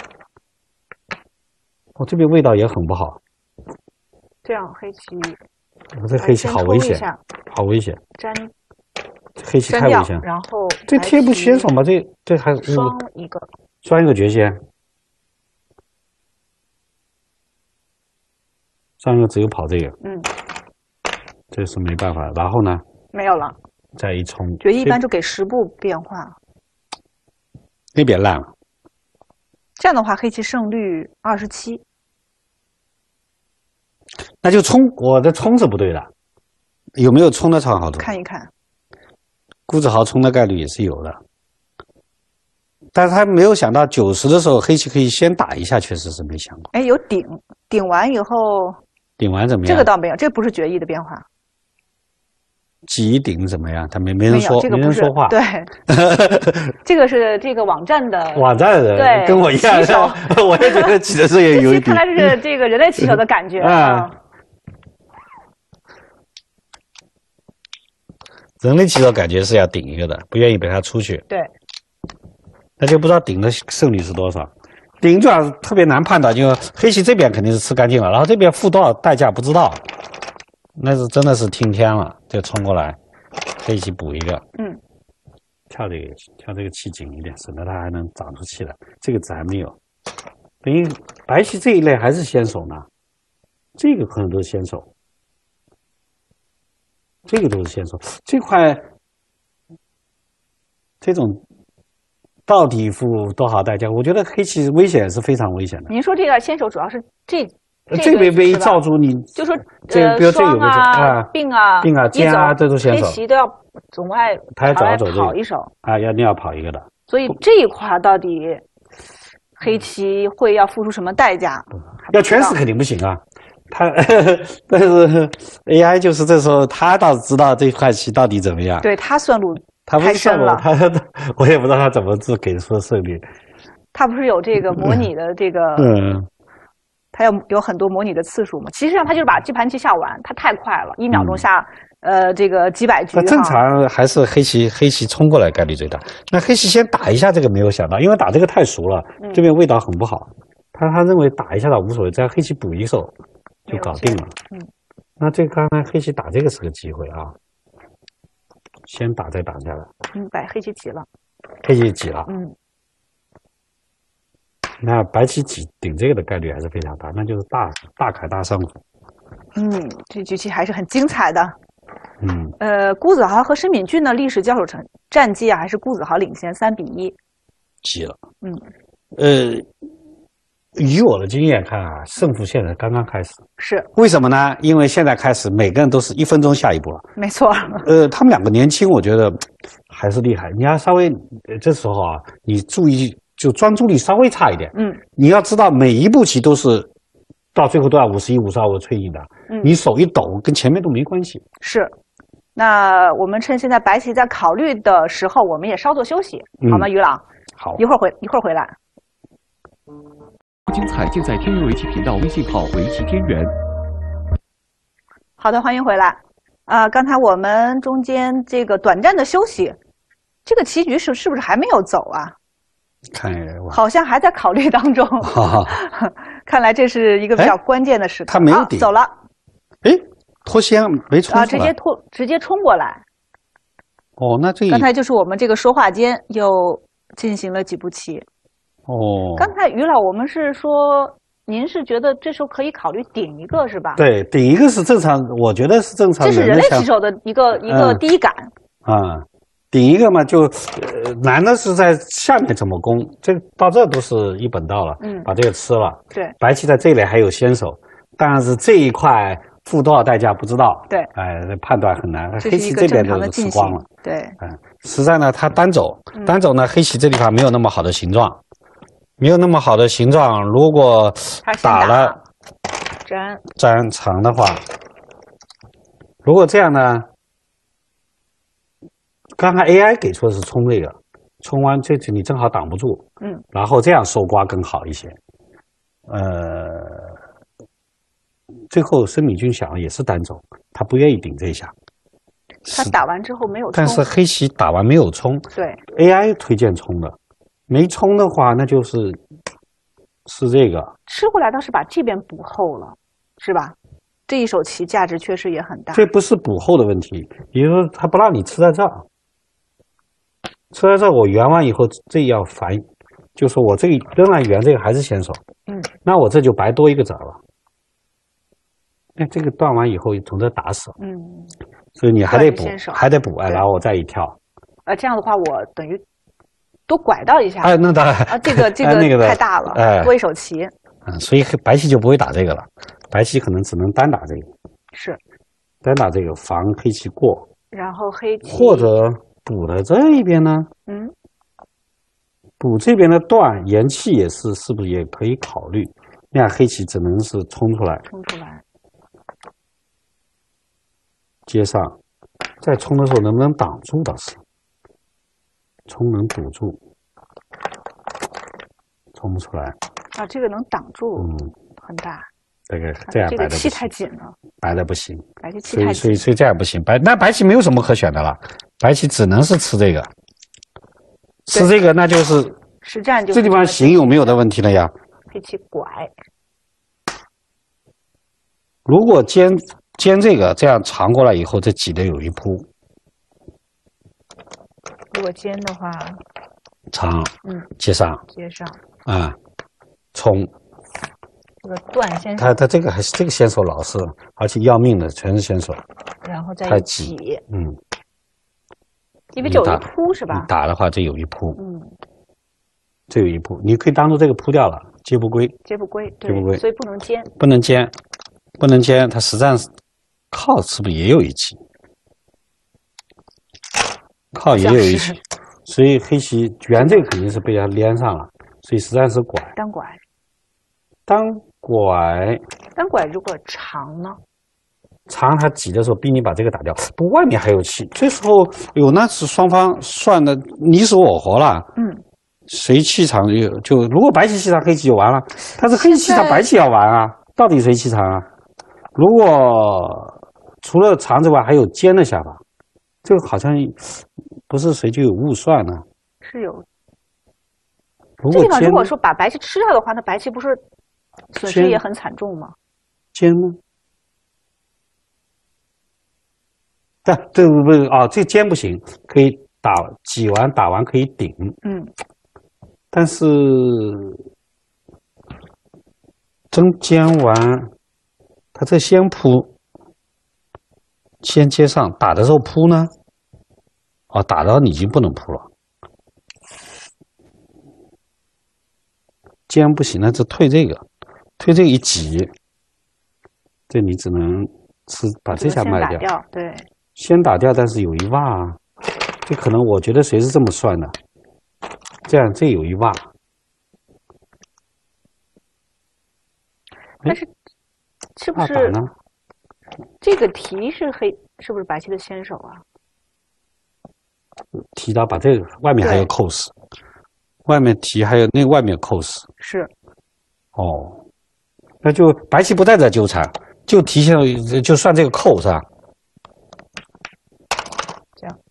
哦，这边味道也很不好。 这样黑棋。 我这黑棋好危险，好危险！ 粘， 黑棋太危险。 然后这贴不先手吗？这这还双一个， 双一个绝先。 上又只有跑这个， 嗯， 这是没办法。然后呢， 没有了。 再一冲， 决一般就给十步变化， 那边烂了。 这样的话，黑棋胜率二十七。 那就冲，我的冲是不对的，有没有冲的超好多？ 看一看， 辜子豪冲的概率也是有的，但是他没有想到九十的时候，黑棋可以先打一下，确实是没想过。 哎，有顶，顶完以后， 顶完怎么样？ 这个倒没有，这不是决议的变化。 几顶怎么样？他没没人说， 这个没人说话。 对，这个是这个网站的网站的人， 对， 跟我一样，我也觉得起的时候也有一点。 看来是这个人类棋手的感觉啊。 人类棋手感觉是要顶一个的，不愿意被他出去。 对， 那就不知道顶的胜率是多少。顶主要特别难判断，就黑棋这边肯定是吃干净了，然后这边付多少代价不知道。那是真的是听天了，就冲过来，黑棋补一个， 嗯， 跳这个跳这个气紧一点，省得它还能长出气来。这个子还没有，等于白棋这一类还是先手呢，这个可能都是先手，这个都是先手。这块这种到底付多少代价？我觉得黑棋危险是非常危险的。 您说这个先手主要是这。 这边被一罩住，你就说这个，比如这有个啊、并啊、 并啊、尖啊，这都先手。 黑棋都要总爱他要找走这个跑一手啊，要你要跑一个的。 所以这一块到底黑棋会要付出什么代价？ 要全死肯定不行啊。他但是 A I 就是这时候他倒知道这块棋到底怎么样。 对他算路他太深了， 他我也不知道他怎么给出胜率。 他不是有这个模拟的这个嗯。 它要有很多模拟的次数嘛，其实上它就是把这盘棋下完，它太快了，一秒钟下、嗯、呃这个几百局。 那正常还是黑棋黑棋冲过来概率最大。那黑棋先打一下这个没有想到，因为打这个太熟了，嗯、这边味道很不好。他他认为打一下倒无所谓，只要黑棋补一手就搞定了。 嗯， 那这刚才黑棋打这个是个机会啊，先打再打下来。 嗯，白黑棋挤了。 黑棋挤了。 嗯。 那白棋挤顶这个的概率还是非常大，那就是大大砍大胜。 嗯，这局棋还是很精彩的。 嗯， 呃，辜子豪和申敏俊的历史交手成战绩啊，还是辜子豪领先三比一。 急了。 嗯， 呃，以我的经验看啊，胜负现在刚刚开始。 是。 为什么呢？因为现在开始每个人都是一分钟下一步了。 没错。 呃，他们两个年轻，我觉得还是厉害。你要稍微这时候啊，你注意。就专注力稍微差一点， 嗯， 你要知道每一步棋都是到最后都要五十一、五十二我催赢的，嗯，你手一抖跟前面都没关系。 是，那我们趁现在白棋在考虑的时候，我们也稍作休息，嗯、好吗？于老， 好， 一会儿回一会儿回来。 精彩尽在天元围棋频道微信号围棋天元。 好的，欢迎回来。啊、呃，刚才我们中间这个短暂的休息，这个棋局是是不是还没有走啊？ 看， 好像还在考虑当中。看来这是一个比较关键的时刻。 他没有顶、 啊，走了。 哎，脱先没冲啊，直接脱，直接冲过来。 哦，那这刚才就是我们这个说话间又进行了几步棋。 哦。 刚才于老，我们是说，您是觉得这时候可以考虑顶一个是吧？ 对，顶一个是正常，我觉得是正常。 这是人类棋手的一个、嗯、一个第一感。 啊。顶一个嘛，就呃难的是在下面怎么攻，这到这都是一本道了。嗯，把这个吃了。 对，白棋在这里还有先手，但是这一块付多少代价不知道。 对， 哎，判断很难。 黑棋这边都是吃光了。 对， 嗯，实在呢，他单走，单走呢，黑棋这地方没有那么好的形状，没有那么好的形状。如果打了粘粘长的话，如果这样呢？刚才 A I 给出的是冲这个，冲完这你正好挡不住， 嗯， 然后这样收刮更好一些。呃，最后申敏俊想也是单走，他不愿意顶这一下。 他打完之后没有冲， 但是黑棋打完没有冲， 对 ，A I 推荐冲的，没冲的话那就是是这个吃回来倒是把这边补厚了，是吧？这一手棋价值确实也很大。 这不是补厚的问题，也就是说他不让你吃在这儿。吃在这我圆完以后，这要烦，就说我这个仍然圆这个还是先手， 嗯， 那我这就白多一个子了。 哎，这个断完以后从这打死， 嗯， 所以你还得补断先手， 还得补，哎， 对然后我再一跳， 呃，这样的话我等于多拐到一下。 哎，那当然啊，这个这哎那个的太大了， 哎多一手棋嗯，所以黑白棋就不会打这个了，白棋可能只能单打这个， 是， 单打这个防黑棋过， 然后黑棋或者补在这一边呢， 嗯， 补这边的断延气也是，是不是也可以考虑？那样黑棋只能是冲出来冲出来， 接上，再冲的时候能不能挡住倒是，冲能堵住，冲不出来， 啊，这个能挡住， 嗯， 很大， 这个这样这个白的不行， 气太紧了， 白的不行， 白棋气太紧所以所以，所以这样不行，白那白棋没有什么可选的了，白棋只能是吃这个，吃这个那就是实战就这地方行有没有的问题了呀？ 黑棋拐， 如果尖尖这个这样长过来以后，这挤的有一铺如果尖的话， 长， 嗯， 接上接上啊，冲， 这个断先手， 他他这个还是这个先手老是，而且要命的全是先手， 然后再太一起， 挤，嗯， 因为这有一你打扑是吧你？打的话，这有一铺， 嗯， 这有一铺，你可以当做这个扑掉了，接不归， 接不归， 接不归对，所以不能尖， 不能尖，不能尖，它实战靠是不是也有一棋？靠也有一像棋，所以黑棋圆这个肯定是被它连上了，所以实战是拐， 单拐， 单拐单拐如果长呢？ 长它挤的时候逼你把这个打掉，不外面还有气，这时候哎呦那是双方算的你死我活了， 嗯， 谁气场就就如果白棋气场黑棋就完了，但是黑棋气场现在白棋要玩啊，到底谁气场啊？如果除了长之外还有尖的下法，这个好像不是谁就有误算呢？ 是有。 如果尖这地方如果说把白棋吃掉的话，那白棋不是损失尖也很惨重吗？ 尖呢？但这不是啊，这尖不行，可以打挤完打完可以顶， 嗯， 但是真尖完，他这先扑，先接上，打的时候扑呢？哦，打到你已经不能扑了，尖不行，那就退这个，退这个一挤，这你只能是把这下卖掉。 先打掉，对， 先打掉，但是有一袜啊，这可能我觉得谁是这么算的？这样这有一袜， 但是是不是那打呢？ 这个提是黑，是不是白棋的先手啊？ 提到把这个外面还有对扣死，外面提还有那外面扣死是， 哦，那就白棋不在这纠缠，就提现就算这个扣是吧？ 这样。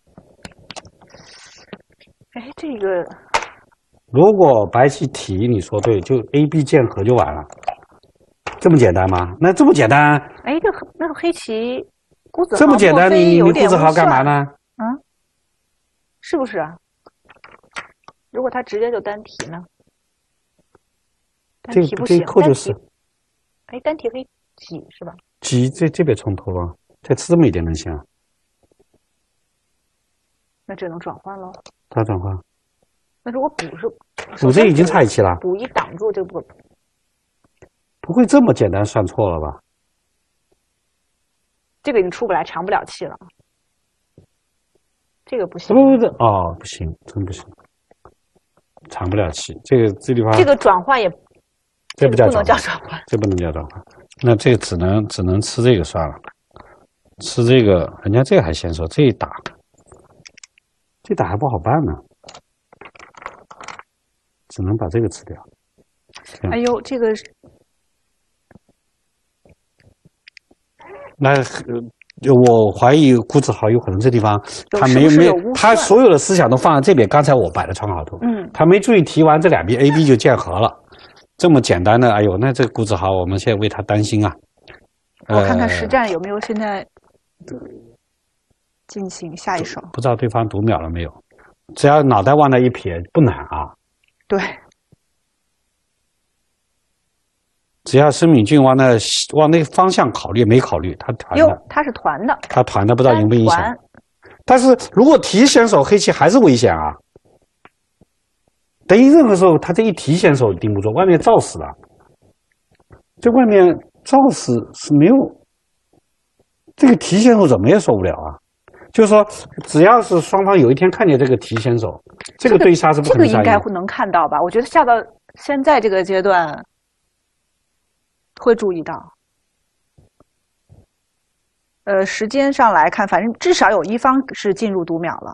哎，这个如果白棋提，你说对，就 A B 键合就完了，这么简单吗？那这么简单， 哎，这黑那个黑棋辜子豪这么简单， 莫非你你你有点顾子豪误算干嘛呢？ 嗯，是不是啊？如果他直接就单提呢？单这个这提不行，单提一扣就是哎，单提可以挤是吧？ 挤这这边冲突了，再吃这么一点能行啊？ 那只能转换喽。 咋转换？ 那如果补是补这已经差一期了， 补一挡住这个， 不会这么简单算错了吧？ 这个已经出不来，长不了气了。这个不行不，不不哦，不行，真不行，长不了气。这个这地方这个转换也这不叫不能叫转换， 转换。 这不能叫转换。那这个只能只能吃这个算了，吃这个，人家这个还先说这一打，这打还不好办呢，只能把这个吃掉。这样哎呦，这个那呃，我怀疑顾子豪有可能这地方有他没没是不是有误他算所有的思想都放在这边。刚才我摆的参考图， 嗯， 他没注意提完这两边 A B 就见合了，这么简单的，哎呦，那这顾子豪我们现在为他担心啊。 我看看实呃战有没有现在进行下一手。 不知道对方读秒了没有？只要脑袋往那一撇，不难啊。 对， 只要申敏俊往那往那个方向考虑，没考虑，他团哟的，， 他是团的， 他团的不知道影不影响单。 但是如果提先手，黑棋还是危险啊。等于任何时候他这一提先手盯不住，外面照死了。这外面照死是没有，这个提先手怎么也受不了啊。就是说，只要是双方有一天看见这个提先手，这个对杀是不这个可能杀赢的。 应该会能看到吧？我觉得下到现在这个阶段会注意到。呃，时间上来看，反正至少有一方是进入读秒了。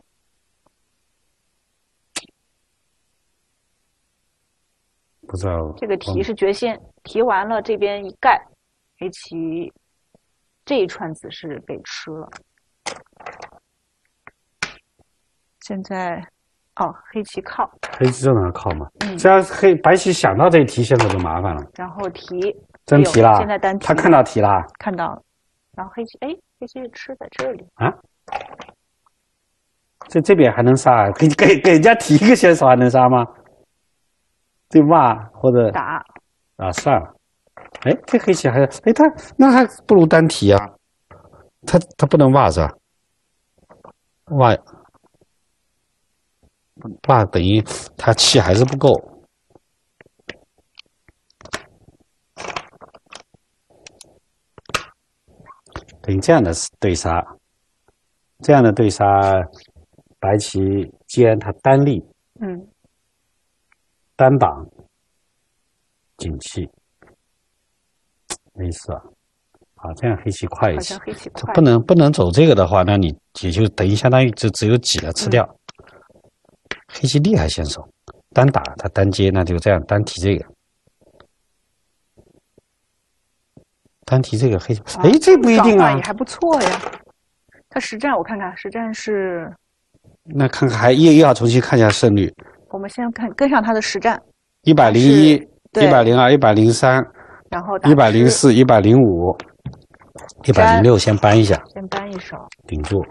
不知道这个提是决心，提完了这边一盖，黑棋这一串子是被吃了。现在，哦，黑棋靠， 黑棋正常靠嘛。 嗯只要黑白棋想到这一提先手就麻烦了， 然后提， 真提了。 哎呦现在单提了， 他看到提了看到了，然后黑棋，哎，黑棋是吃在这里， 啊。这这边还能杀？给给给人家提一个先手还能杀吗？对吧？或者打， 啊，算了。哎，这黑棋还是哎，他那还不如单提啊。他他不能挖是吧？挖挖等于他气还是不够。等于这样的对杀，这样的对杀，白棋既然他单立嗯， 单挡景气，没事啊。啊，这样黑棋快一些好像。黑棋快， 不能不能走这个的话，那你也就等于相当于就只有挤了吃掉。黑棋厉害先手，单打他单接，那就这样单提这个，单提这个黑棋，哎、这不一定啊转换也。还不错呀。他实战我看看，实战是， 那看看还又又要重新看一下胜率， 我们先看跟上他的实战， 一百零一、 对一百零二、一百零三、 然后打一百零四、一百零五、一百零六，先扳一下， 吃，先扳一手， 顶住。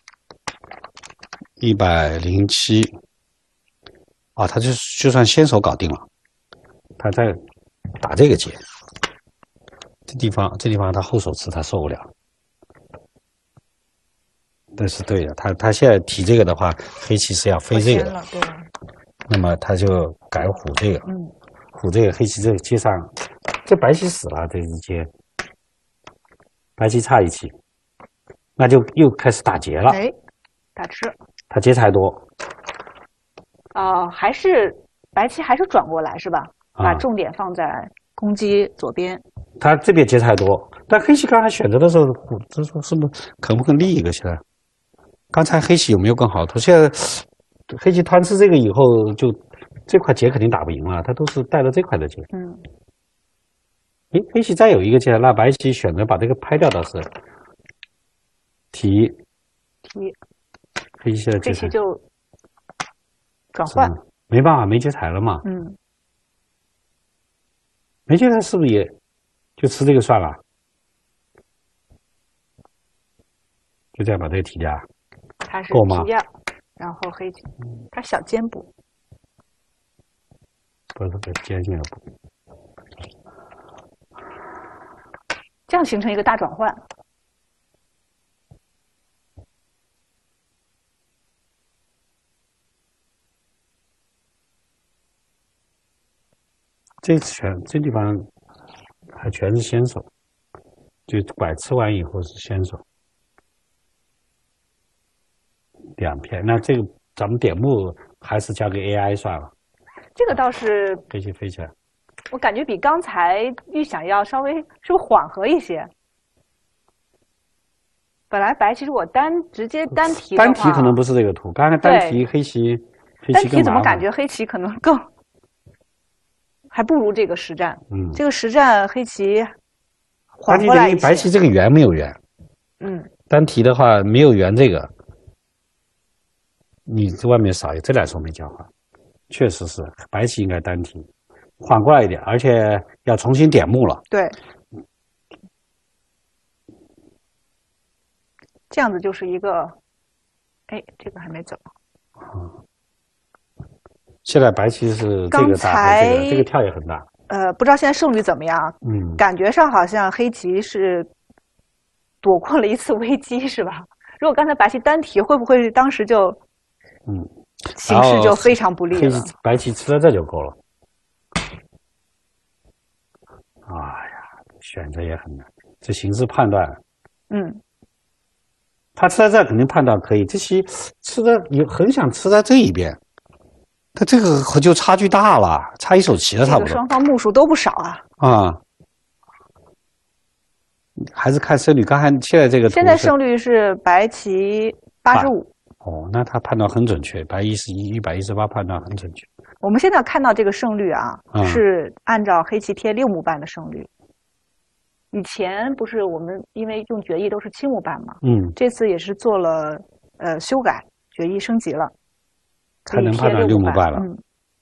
一百零七，啊，他就就算先手搞定了，他再打这个结，这地方这地方他后手吃他受不了，这是对的。他他现在提这个的话，黑棋是要飞这个的， 我先了，对， 那么他就改虎这个， 嗯， 虎这个黑棋这个接上，这白棋死了，这一接，白棋差一棋，那就又开始打劫了。 哎，打吃， 他劫财多， 哦，还是白棋还是转过来是吧？把啊重点放在攻击左边， 他这边劫财多，但黑棋刚才选择的时候，这说是不是肯不肯立一个？现在，刚才黑棋有没有更好图？现在黑棋贪吃这个以后，就这块劫肯定打不赢了，他都是带着这块的劫。 嗯， 诶，黑棋再有一个劫，那白棋选择把这个拍掉倒是提， 提黑棋现在劫财黑棋就转换， 嗯没办法，没劫财了嘛， 嗯， 没劫财是不是也就吃这个算了？就这样把这个提掉。 他是够吗提二，然后黑棋他小尖补， 不是不是尖性的补。 这样形成一个大转换。 这全这地方还全是先手，就拐吃完以后是先手，两片。那这个咱们点目还是交给 A I 算了， 这个倒是飞起飞起来。 我感觉比刚才预想要稍微是不是缓和一些？本来白棋如果单直接单提的话， 单提可能不是这个图，刚才单提黑棋，黑单棋更麻烦提怎么感。觉黑棋可能更还不如这个实战？ 嗯， 这个实战黑棋单缓提过来一些。 等于白棋这个圆没有圆， 嗯， 单提的话没有圆这个，你这外面少一这两手没交换，确实是白棋应该单提，缓过来一点，而且要重新点目了。 对，这样子就是一个，哎，这个还没走。 现在白棋是这刚个大，还是这才个这个跳也很大。 呃，不知道现在胜率怎么样？ 嗯， 感觉上好像黑棋是躲过了一次危机，是吧？如果刚才白棋单提，会不会当时就嗯形势就非常不利了？ 白棋吃到这就够了。哎呀，选择也很难，这形势判断， 嗯， 他吃在这肯定判断可以，这棋吃的也很想吃在这一边。他这个可就差距大了，差一手棋了，差不多。 双方目数都不少啊。 啊，还是看胜率。刚才现在这个图现在胜率是白棋八十五。 哦，那他判断很准确，白一十一、一百一十八判断很准确。 我们现在看到这个胜率啊， 嗯、 是按照黑棋贴六目半的胜率。以前不是我们因为用决议都是七目半嘛， 嗯， 这次也是做了呃修改，决议升级了。 才能判断六目半了。 嗯，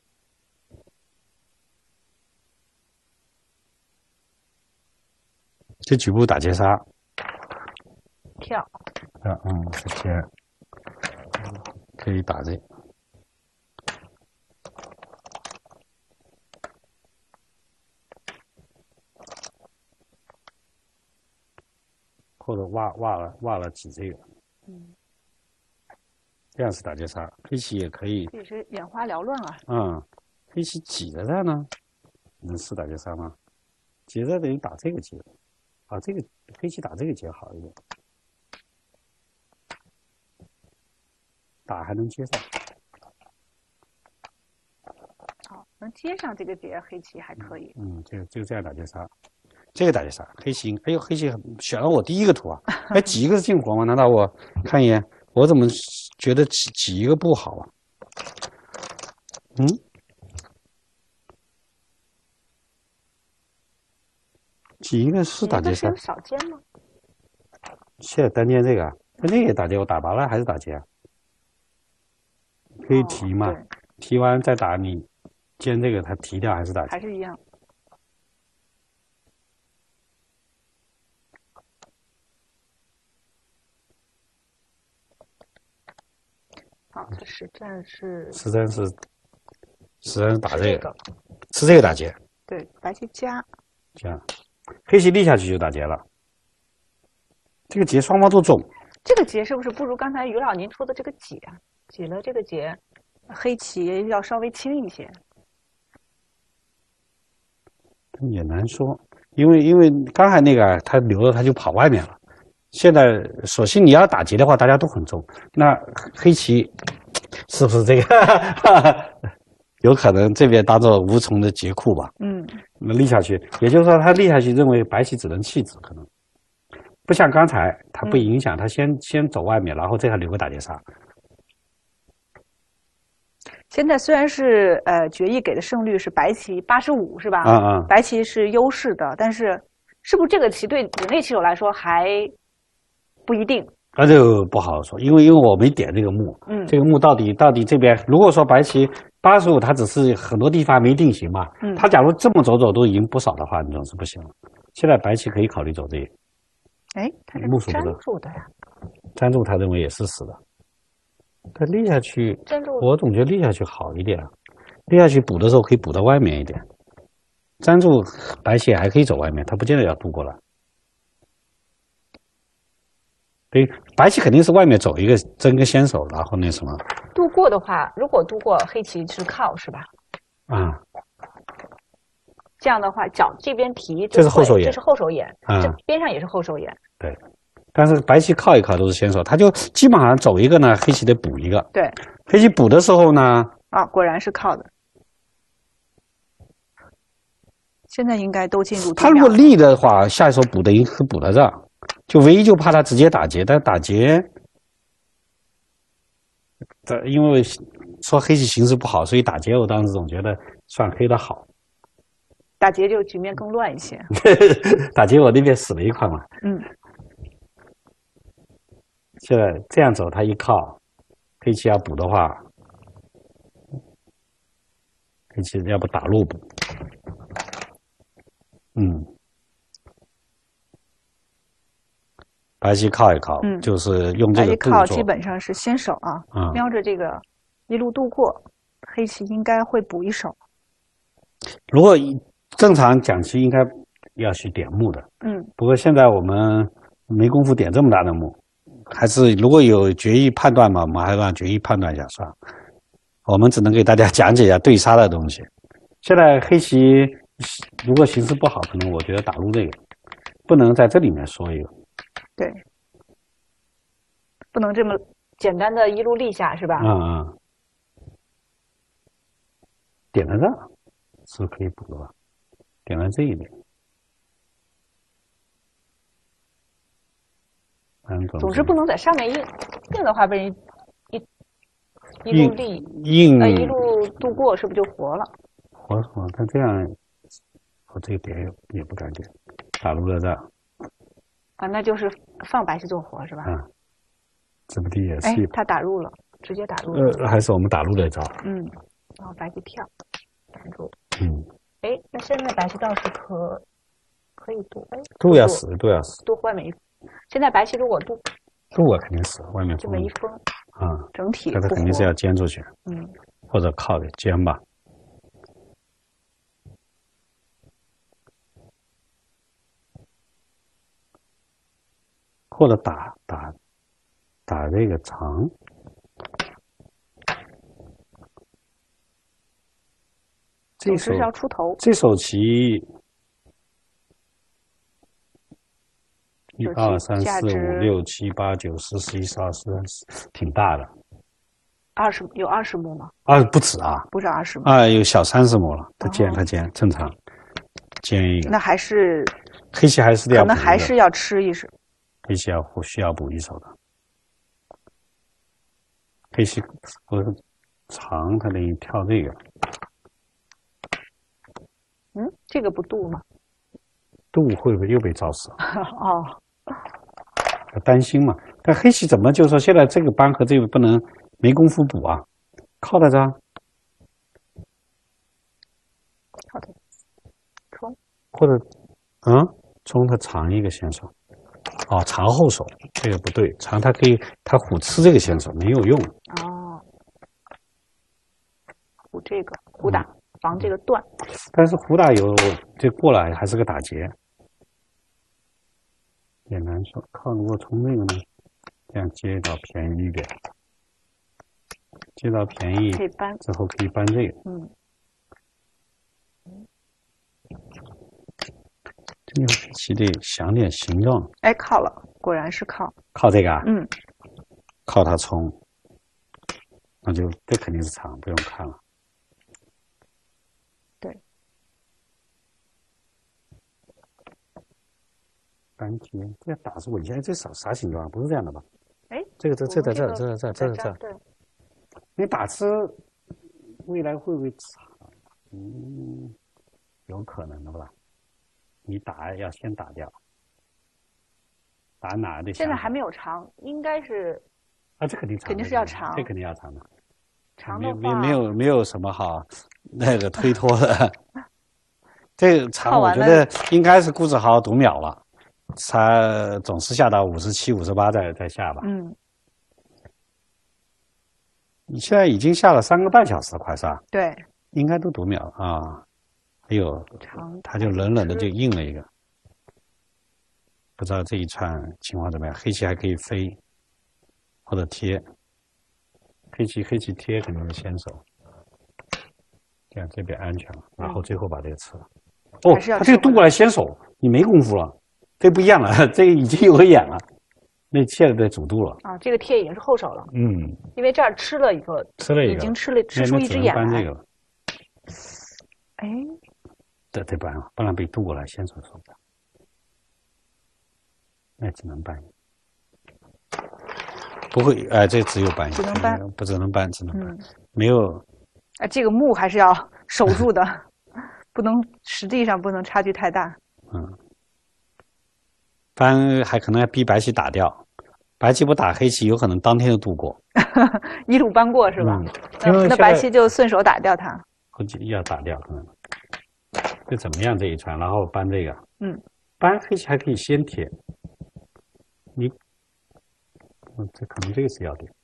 这局部打劫杀， 跳。 啊，嗯，这些可以打这个。或者挖挖了挖了挤这个。 嗯。 这样是打劫杀，黑棋也可以。 这也是眼花缭乱啊。 嗯，黑棋挤着在呢，能是打劫杀吗？挤着等于打这个劫，啊，这个黑棋打这个劫好一点，打还能接上。 好，能接上这个劫，黑棋还可以。 嗯，就就这样打劫杀，这个打劫杀，黑棋，哎呦，黑棋选了我第一个图啊，哎，挤一个是进活吗？难道我看一眼？我怎么觉得挤挤一个不好啊？嗯，挤一个是打劫杀。 有小尖吗？ 现在单尖这个，那这个打劫我打拔了还是打劫啊？可以提嘛？哦、提完再打你尖这个，它提掉还是打劫？ 还是一样。好，这实战是实战是实战是打这个，吃这个打劫。 对，白棋加加，黑棋立下去就打劫了。这个劫双方都中。 这个劫是不是不如刚才于老您说的这个挤啊？挤了这个劫，黑棋要稍微轻一些。 也难说，因为因为刚才那个他留了，他就跑外面了。现在索性你要打劫的话，大家都很重。那黑棋是不是这个？有可能这边当做无从的劫库吧。 嗯， 那立下去，也就是说他立下去认为白棋只能弃子，可能不像刚才他不影响，嗯、他先先走外面，然后这还留个打劫杀。 现在虽然是呃决议给的胜率是白棋八十五是吧？ 嗯嗯， 白棋是优势的，但是是不是这个棋对国内棋手来说还不一定？ 那就不好说，因为因为我没点这个目， 嗯， 这个目到底到底这边，如果说白棋八十五，它只是很多地方没定型嘛， 嗯， 他假如这么走走都赢不少的话，那种是不行了。现在白棋可以考虑走这个， 哎，他是粘住的呀， 粘住他认为也是死的，他立下去， 粘住， 我总觉得立下去好一点，立下去补的时候可以补到外面一点，粘住白棋还可以走外面，他不见得要渡过来。对，白棋肯定是外面走一个争个先手，然后那什么。 渡过的话，如果渡过黑棋是靠是吧？ 啊、嗯， 这样的话，角这边提， 这是后手眼， 这是后手眼， 啊、嗯， 这边上也是后手眼。 对，但是白棋靠一靠都是先手，他就基本上走一个呢，黑棋得补一个。 对， 黑棋补的时候呢， 啊，果然是靠的。现在应该都进入。 他如果立的话，下一手补的应该补到这儿。就唯一就怕他直接打劫，但打劫，这因为说黑棋形势不好，所以打劫我当时总觉得算黑的好。 打劫就局面更乱一些。 打劫我那边死了一块嘛。 嗯。 现在这样走，他一靠，黑棋要补的话，黑棋要不打路补。嗯。白棋靠一靠，嗯、就是用这个动作。 白棋靠基本上是先手啊，嗯、瞄着这个一路渡过，黑棋应该会补一手。 如果正常讲期应该要去点木的， 嗯， 不过现在我们没工夫点这么大的木，还是如果有决议判断嘛，我们还让决议判断一下算了。我们只能给大家讲解一下对杀的东西。现在黑棋如果形势不好，可能我觉得打入这个，不能在这里面说一个。 对，不能这么简单的一路立下是吧？ 嗯嗯。点在这儿是可以补的吧？点在这一边。 总之不能在上面硬，硬的话被人一一路立硬， 呃一路度过，是不是就活了？ 活活，他这样，我这个点也不敢点，打入了这儿。 啊，那就是放白棋做活是吧？ 嗯，这不地也是。 哎，他打入了，直接打入了。 呃，还是我们打入了一招。 嗯，然后白棋跳，挡住。 嗯。 哎，那现在白棋倒是可可以渡，哎， 渡要死，渡要死。 渡外面一，现在白棋如果渡， 渡我肯定死，外面这么一封， 啊， 整体它肯定是要尖出去， 嗯， 或者靠着尖吧。或者打打打这个长，这手是要出头。 这手棋一二三四五六七八九十十一十二十三，挺大的。 二十有二十目吗？ 啊，不止啊， 不是二十目啊，有小三十目了。它尖，它尖，正常尖一个。 那还是黑棋还是要可能还是要吃一手。 黑棋要需要补一手的。黑棋不是长，它等于跳这个。 嗯，这个不渡吗？ 渡会不会又被照死？ 哦， 担心嘛。但黑棋怎么就是说现在这个班和这个不能没工夫补啊？靠在这儿， 靠的冲， 或者嗯，冲它长一个先手。哦，长后手这个不对，长它可以它虎吃这个先手没有用。 哦，虎这个虎打、嗯、防这个断， 但是虎打有这过来还是个打劫，也难受。靠，如果冲这个呢，这样接到便宜一点，接到便宜可以搬之后可以搬这个。 嗯。 这个棋得想点形状。 哎，靠了，果然是靠。 靠这个啊？ 嗯。 靠它冲，那就这肯定是长，不用看了。 对。 单击，这打是稳下，这啥啥形状？不是这样的吧？ 哎， 这个这这在这儿，这在这儿，这在这儿。 对。 你打吃，未来会不会长？嗯，有可能的吧。你打要先打掉，打哪的？ 现在还没有长，应该是啊，这肯定长， 肯定是要长， 这肯定要长的。 长的话，没没有没有什么好那个推脱的。这个长，我觉得应该是顾子豪读秒了，他总是下到五十七、五十八再再下吧。 嗯。 你现在已经下了三个半小时了，快是吧？ 对。 应该都读秒啊。哎呦，他就冷冷的就硬了一个，不知道这一串情况怎么样。黑棋还可以飞，或者贴。黑棋黑棋贴肯定是先手，这样这边安全了，然后最后把这个吃了。哦，他这个渡过来先手，你没功夫了，这不一样了，这个已经有个眼了，那现在得主渡了。 啊，这个贴已经是后手了。 嗯， 因为这儿吃了一个， 吃了一个， 已经吃了吃出一只眼来。 这个了。 哎。 这得搬了，不然被渡过来先手手的，那只能搬。不会，哎、呃，这只有搬， 只能搬， 不只能搬，只能搬， 嗯、 没有。 哎，这个目还是要守住的，不能实际上不能差距太大。 嗯，搬还可能要逼白棋打掉，白棋不打黑棋，有可能当天就渡过， 一路搬过是吧？ 嗯、 那那白棋就顺手打掉它。 估计要打掉可能。这怎么样这一串，然后搬这个， 嗯， 搬黑棋还可以先贴，你，嗯，这可能这个是要点，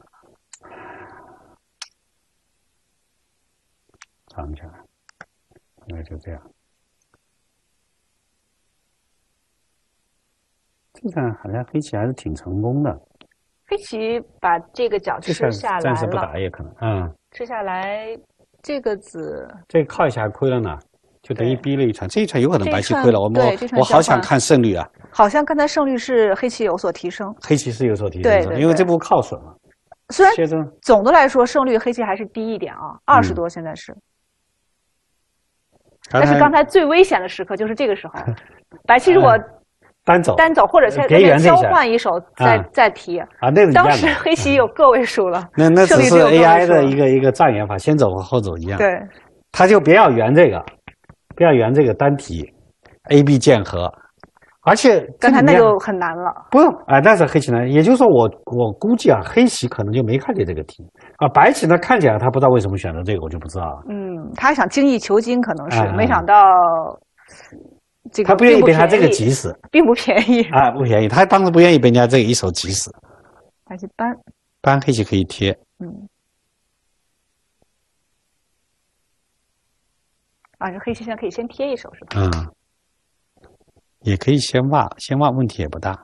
藏起来， 那就这样。这场好像黑棋还是挺成功的。 黑棋把这个角吃下来了， 暂时不打也可能，嗯， 吃下来这个子， 这个靠一下还亏了呢，就等于逼了一船。这一船有可能白棋亏了，我对我我好想看胜率啊！ 好像刚才胜率是黑棋有所提升， 黑棋是有所提升， 对对对， 因为这步靠损了。 虽然总的来说胜率黑棋还是低一点啊，二十多现在是。但是刚才最危险的时刻就是这个时候，白棋如果单走单走，或者先交换一手再再提啊，那个当时黑棋有个位数了， 那那只是 A I 的一个一个障眼法，先走和后走一样。 对， 他就不要圆这个，不要圆这个单提 A B 键合，而且刚才那就很难了。 不用啊，但是黑棋呢，也就是说我我估计啊，黑棋可能就没看见这个题啊，白棋呢看起来他不知道为什么选择这个，我就不知道了。 嗯，他想精益求精，可能是、啊、没想到。这个他不愿意被他这个急死， 并不便宜啊，不便宜。他当时不愿意被人家这个一手急死。 白棋搬， 搬黑棋可以贴， 嗯，啊，这黑棋现在可以先贴一手是吧？ 嗯，也可以先挖，先挖问题也不大。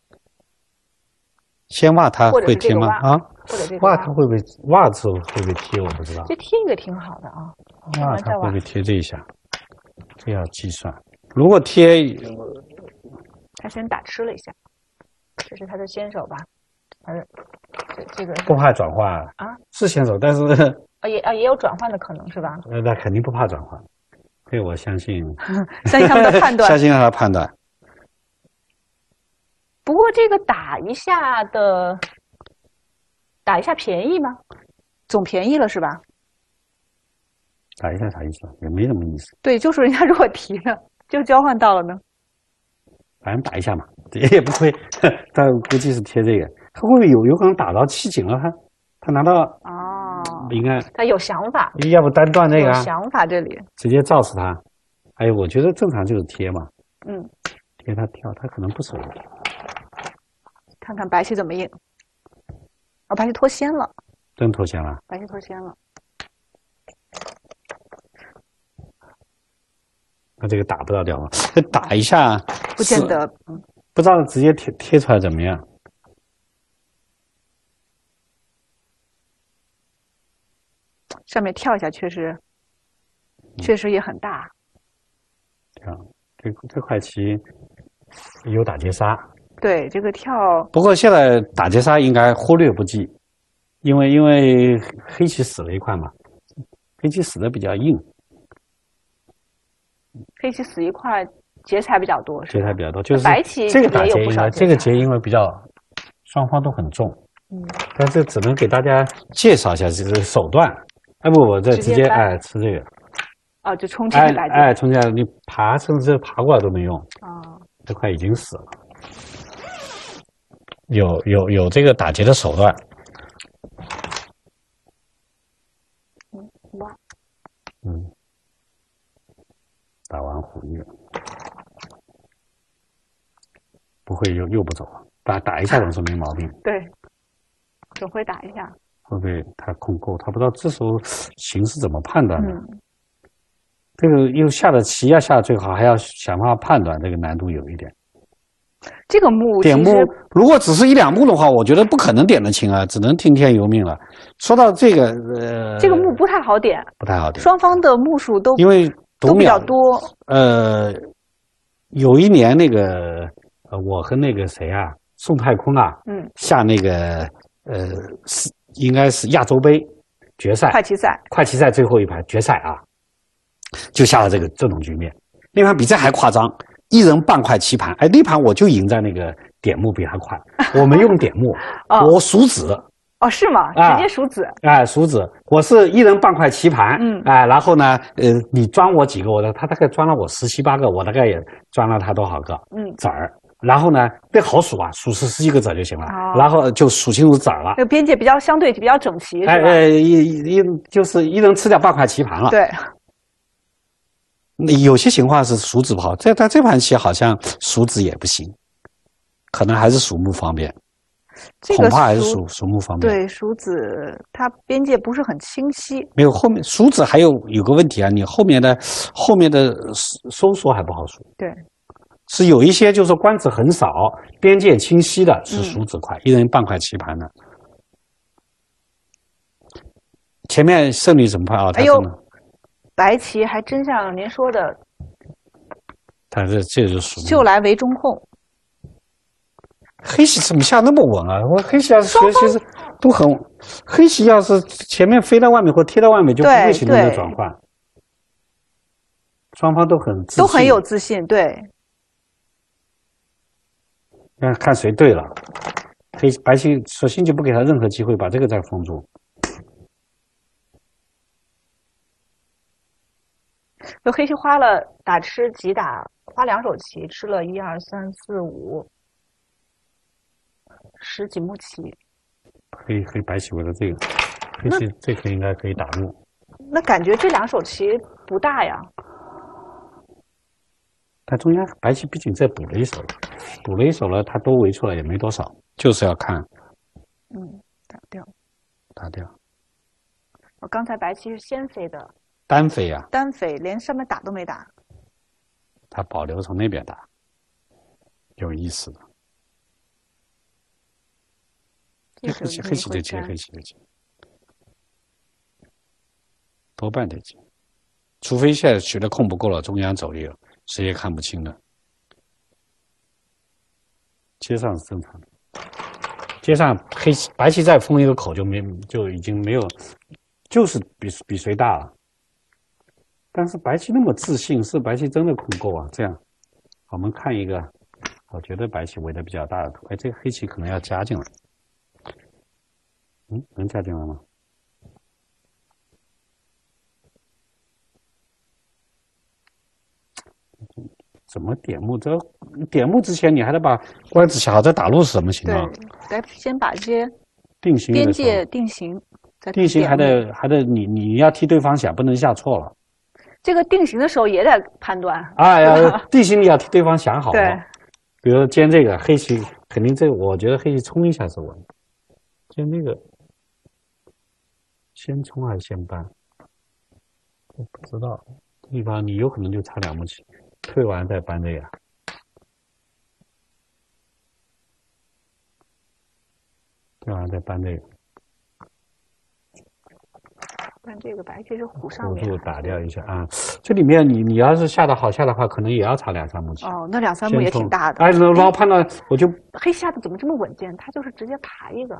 先挖他会贴吗？啊， 或者这个挖他会不会挖之后会不会贴？我不知道。 这贴一个挺好的啊。 挖他会不会贴这一下？这要计算。如果贴， 他先打吃了一下，这是他的先手吧？还是这这个不怕转换啊？ 是先手，但是啊也啊也有转换的可能是吧？ 呃，那肯定不怕转换，这我相信， 相信他们的判断， 相信他的判断。 不过这个打一下的，打一下便宜吗？总便宜了是吧？ 打一下啥意思？也没什么意思。 对，就是人家如果提了，就交换到了呢。 反正打一下嘛，也不会。但估计是贴这个，他会不会有有可能打到七井了？他他难道哦？ 应该他有想法， 要不单断这个、啊？ 有想法这里直接照死他。哎，我觉得正常就是贴嘛。 嗯， 贴他跳，他可能不守。 看看白棋怎么应。哦，白棋脱先了。 真脱先了。 白棋脱先了。 那这个打不到掉吗？打一下不见得， 不知道直接贴贴出来怎么样。 上面跳一下，确实，确实也很大。 跳，这这块棋有打劫杀。 对，这个跳。 不过现在打劫杀应该忽略不计，因为因为黑棋死了一块嘛，黑棋死的比较硬。 黑棋死一块，劫财比较多，是吧？ 劫财比较多，就是白棋这个打劫应该这个劫因为比较双方都很重， 嗯， 但这只能给大家介绍一下这个手段。哎不，我这直接哎吃这个， 哦，就冲这个打劫， 哎冲这个你爬甚至爬过来都没用， 哦， 这块已经死了，有有有这个打劫的手段， 嗯哇， 嗯。打完虎玉，不会又又不走了？打打一下总是没毛病。 对，总会打一下。 会不会他控够？他不知道这时候形势怎么判断的。 嗯、 这个又下的棋要下的最好，还要想办法判断，这个难度有一点。 这个目点目，如果只是一两目的话，我觉得不可能点得清啊，只能听天由命了。说到这个，呃， 这个目不太好点， 不太好点。 双方的目数都因为。 都比较多， 呃，有一年那个，呃，我和那个谁啊，宋太空啊， 嗯， 下那个，呃，是应该是亚洲杯决赛， 快棋赛， 快棋赛最后一盘决赛啊，就下了这个这种局面。那盘比这还夸张，一人半块棋盘，哎，那盘我就赢在那个点目比他快，我没用点目， 哦、 我数子。 哦，是吗？直接数子。 哎，数子，我是一人半块棋盘。 嗯。 哎，然后呢，呃，你装我几个？我的他大概装了我十七八个，我大概也装了他多少个？ 嗯。 子儿，然后呢，这好数啊，数十十几个子儿就行了。 哦。 然后就数清楚子儿了。 这个边界比较相对比较整齐，是吧？ 哎哎，一一就是一人吃掉半块棋盘了。 对。 有些情况是数子不好，这但这盘棋好像数子也不行，可能还是数目方便。 这个恐怕还是蜀属属木方面。 对，蜀子它边界不是很清晰。 没有后面蜀子还有有个问题啊，你后面的后面的收缩还不好数。 对， 是有一些就是说官子很少，边界清晰的是嗯蜀子块，一人半块棋盘的。前面胜率怎么判啊？他哎呦真的， 白棋还真像您说的， 他这这就是属木就来为中控。 黑棋怎么下那么稳啊？我黑棋要是学习是都很，黑棋要是前面飞到外面或贴到外面就不会对形成这对转换。双方都很自信都很有自信，对， 看看谁对了。黑白棋索性就不给他任何机会，把这个再封住。 就黑棋花了打吃几打，花两手棋吃了一二三四五十几目棋， 黑黑白棋为了这个，黑棋这颗应该可以打入。 那感觉这两手棋不大呀。 但中间白棋毕竟再补了一手，补了一手了，他多围出来也没多少，就是要看嗯，打掉。 打掉我刚才白棋是先飞的， 单飞啊， 单飞连上面打都没打。 他保留从那边打，有意思的。 这黑棋黑棋得接，黑棋得接，多半得接，除非现在觉得空不够了，中央走力了，谁也看不清的。接上是正常的，接上黑棋白棋再封一个口就没就已经没有，就是比比谁大了。但是白棋那么自信，是白棋真的空够啊？这样，我们看一个，我觉得白棋围的比较大的图，哎，这个黑棋可能要加进来。嗯，能加进来吗？怎么点目？这点目之前你还得把官子下好，再打入是什么情对况？， 来先把这些定型边的时候界定型，再定型还点目得还得你你要替对方想，不能下错了。 这个定型的时候也得判断。 哎对吧呀，定型你要替对方想好。 对， 比如说尖这个黑棋，肯定这个我觉得黑棋冲一下是稳的。尖这个，先冲还是先搬？我不知道，地方你有可能就差两目棋，退完再搬这个。退完再搬这个， 但这个白棋是虎上辅面助打掉一下啊。这里面你你要是下的好下的话，可能也要差两三目棋。 哦，那两三目也先冲挺大的。 哎，然后判断我就黑下的怎么这么稳健？他就是直接爬一个。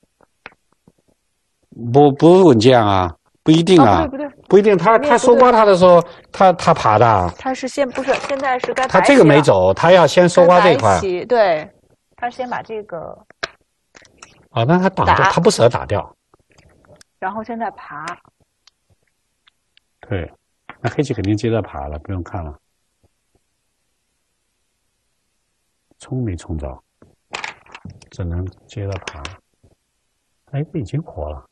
不不是稳健啊，不一定啊， 哦，不对不对， 不一定。他你也不他收刮他的时候，他他爬的啊， 他是先不是现在是该他这个白棋了没走，他要先收刮这一块该白棋对，他先把这个， 啊，那他挡着， 打他不舍得打掉。 然后现在爬。 对，那黑棋肯定接着爬了，不用看了。冲没冲着，只能接着爬。哎，这已经活了，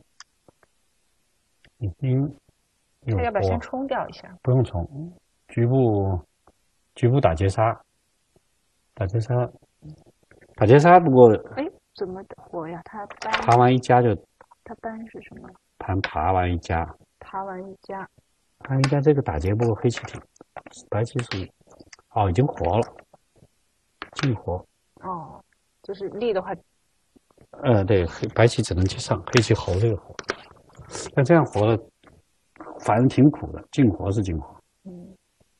已经有活他要不要先冲掉一下？ 不用冲，局部局部打劫杀，打劫杀，打劫杀。不过哎，怎么活呀？他搬爬完一家就他搬是什么？ 盘爬完一家， 爬完一家。 爬完一家这个打劫，不过黑棋挺，白棋属于哦已经活了，进活。 哦，就是立的话， 呃，对，黑白棋只能接上，黑棋猴这个活，但这样活了，反正挺苦的。进活是进活， 嗯，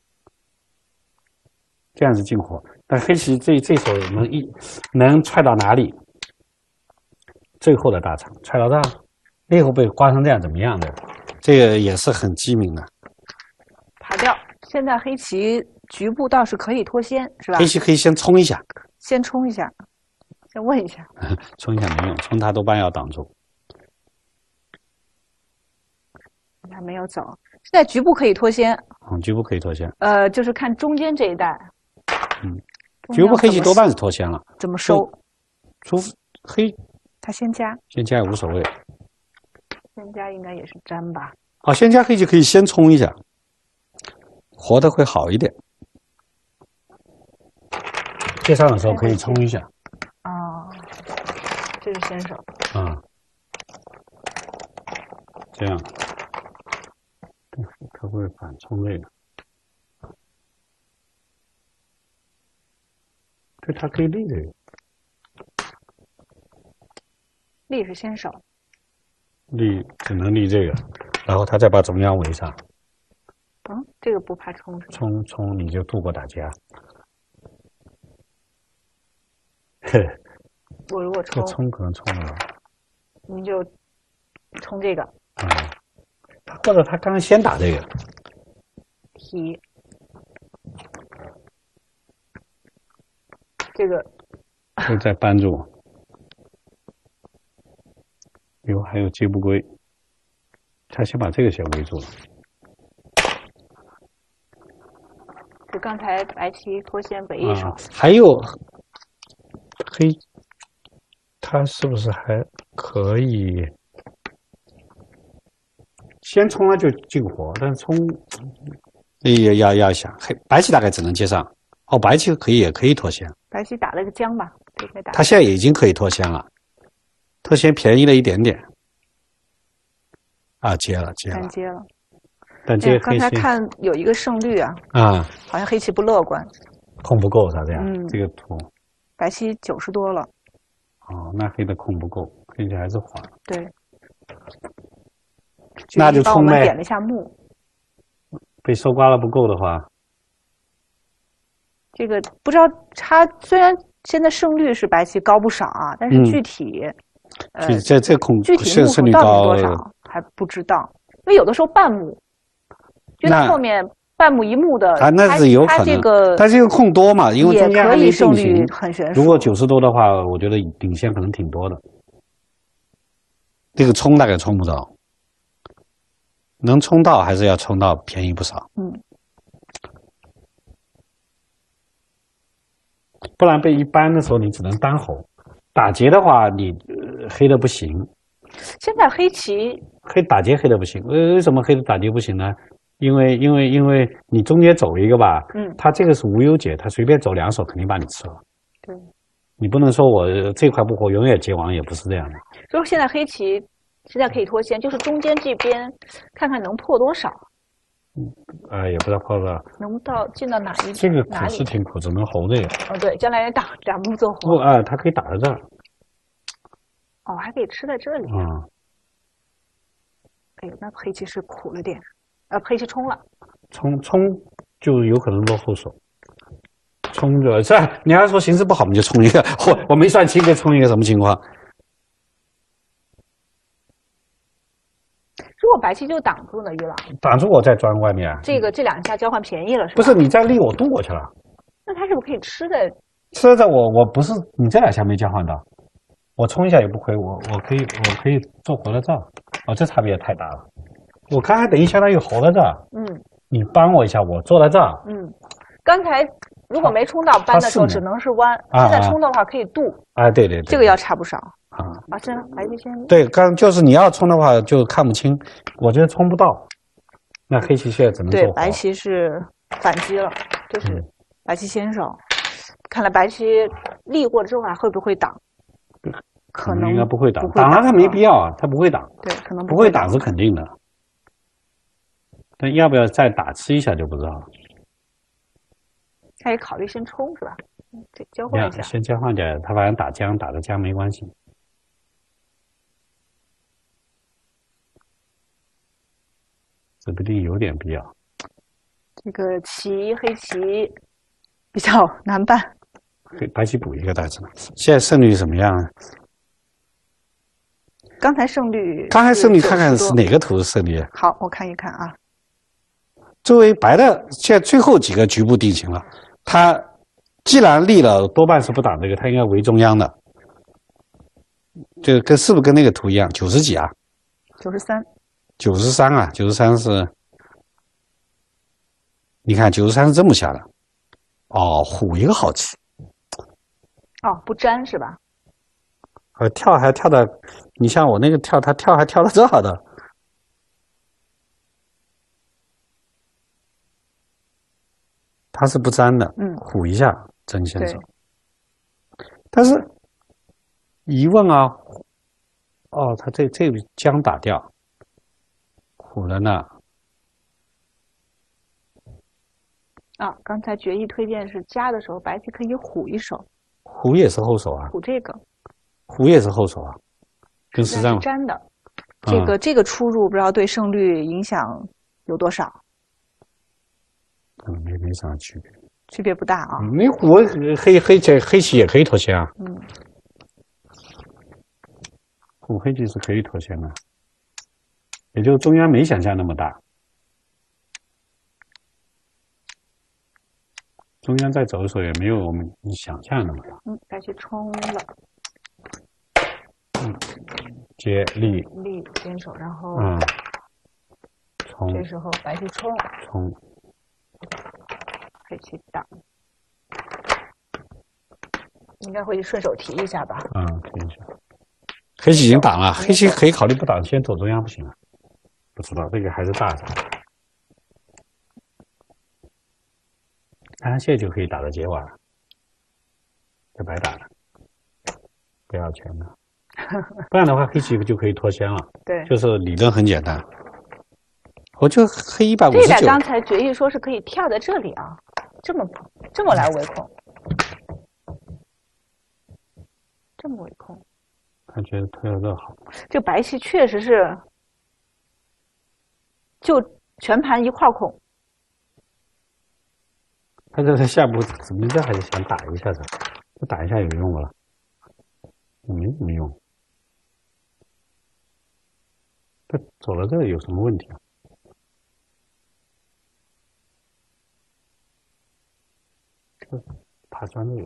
这样是进活，但黑棋这这手能一能踹到哪里？最后的大场踹到这儿，那会被刮成这样怎么样的？这个也是很机敏的。 爬掉。现在黑棋局部倒是可以脱先，是吧？ 黑棋可以先冲一下， 先冲一下，先问一下。 冲一下没用，冲他多半要挡住。 还没有走，现在局部可以脱先， 嗯，局部可以脱先。 呃，就是看中间这一带。 嗯， 中间局部黑棋怎么多半是脱先了， 怎么收？ 除非黑他先加， 先加也无所谓。 先加应该也是粘吧？ 好，先加黑棋可以先冲一下，活的会好一点。接上的时候可以冲一下。 哦， 这是先手。 啊，这样，他会反冲这个，对，他可以立这个， 立是先手。 立只能立这个，然后他再把中央围上， 嗯，这个不怕冲是吧？ 冲冲你就渡过打家。嘿， 我如果冲， 这冲可能冲不了。 您就冲这个。 啊、嗯，或者他刚刚先打这个。 提。这个。 就再扳住。哟，还有接不归，他先把这个先围住了。 就刚才白棋脱先北一手、 啊，还有黑，他是不是还可以先冲了就进活？但是冲也要要想，黑白棋大概只能接上，哦，白棋可以也可以脱先。 白棋打了个将吧，这个打。 他现在已经可以脱先了。脱先便宜了一点点，啊，接了接了， 单接了。 但接黑棋， 刚才看有一个胜率啊， 啊， 好像黑棋不乐观， 控不够啥这样？ 嗯， 这个图， 白棋九十多了。 哦，那黑的控不够，黑棋还是缓。 对， 那就冲呗。 点了一下目， 被收刮了不够的话， 这个不知道他虽然现在胜率是白棋高不少啊，但是具体。嗯呃，这这控具体胜率高多少还不知道，因为有的时候半目，就他后面半目一目的， 啊，那是有可能。 这个， 但这个控多嘛，因为中间还没胜率很悬殊。 如果九十多的话，我觉得领先可能挺多的。这个冲大概冲不着，能冲到还是要冲到便宜不少。 嗯， 不然被一扳的时候，你只能单吼。打劫的话，你、呃、黑的不行。 现在黑棋黑打劫黑的不行，为为什么黑的打劫不行呢？因为因为因为你中间走一个吧， 嗯， 他这个是无忧解，他随便走两手肯定把你吃了。 对， 你不能说我这块不活永远劫亡，也不是这样的。 所以现在黑棋现在可以脱先，就是中间这边看看能破多少。 嗯，啊、呃，也不知道破多少， 能到进到哪一？ 这个苦是挺苦，只能猴这个。 哦，对，将来打两步做活。 不啊、呃，他可以打在这儿。 哦，还可以吃在这里。 啊、 嗯。哎呦，那黑棋是苦了点，呃，黑棋冲了。 冲冲就有可能落后手。冲着这，你要说形势不好，我们就冲一个。我我没算清，就冲一个什么情况？ 如果白棋就挡住了，于老挡住我再钻外面， 这个这两下交换便宜了是吧？ 不是你再立我渡过去了， 那他是不是可以吃的？ 吃的我我不是你这两下没交换到，我冲一下也不亏，我我可以我可以做活在这儿，哦，这差别也太大了。我刚才等于相当于活在这儿， 嗯， 你帮我一下，我坐在这儿， 嗯，刚才如果没冲到扳的时候只能是弯， 啊、 现在冲的话可以渡， 啊，对对对， 这个要差不少。 啊啊，这白棋先对，刚就是你要冲的话就看不清，我觉得冲不到，那黑棋现在只能做对，白棋是反击了，就是白棋先手。嗯、看来白棋立过之后还会不会挡？可能应该不会挡， 不会挡挡了他没必要啊，他不会挡。 对，可能不会挡是肯定的，但要不要再打吃一下就不知道了。 他也考虑先冲是吧？对，交换一下， 先交换点，他反正打将打的将没关系。指不定有点必要。 这个棋黑棋比较难办。 黑白棋补一个大致。现在胜率怎么样？ 刚才胜率， 刚才胜率看看是哪个图是胜率？ 好，我看一看啊。 作为白的，现在最后几个局部定型了。他既然立了，多半是不挡这个，他应该围中央的。这个跟是不是跟那个图一样？九十几啊？ 九十三。 九十三啊，九十三是，你看九十三是这么下的，哦，虎一个好棋， 哦，不粘是吧？ 呃，跳还跳的，你像我那个跳，他跳还跳到这儿的，他是不粘的， 嗯， 虎一下真先手，但是一问啊，哦，他这这将打掉，虎了呢。 啊，刚才决议推荐是加的时候，白棋可以虎一手。 虎也是后手啊。 虎这个。 虎也是后手啊，跟实战粘的。这个、嗯、这个出入不知道对胜率影响有多少？ 可能没没啥区别。 区别不大啊。 那虎黑黑这黑棋也可以脱先啊。 嗯。 虎黑棋是可以脱先的，也就中原没想象那么大。中央再走的时候也没有我们想象那么大。 嗯，白棋冲了。 嗯，接力。 力坚守，然后。 嗯。冲。 这时候白棋冲。 冲。 黑棋挡。应该会顺手提一下吧。 嗯，提一下。黑棋已经挡了，黑棋可以考虑不挡，先走中央不行啊？不知道这个还是大的。安谢就可以打到结瓦了，就白打了，不要钱了。不然的话，黑棋就可以脱先了。 对， 就是理论很简单。我就黑一百五十九。 这一刚才决议说是可以跳在这里啊，这么这么来围控，这么围控。 他觉得推到这好。 这白棋确实是，就全盘一块控。 他这他下步怎么这还是想打一下子？这打一下有用不了？没什么用。他走到这有什么问题啊？这爬砖这个，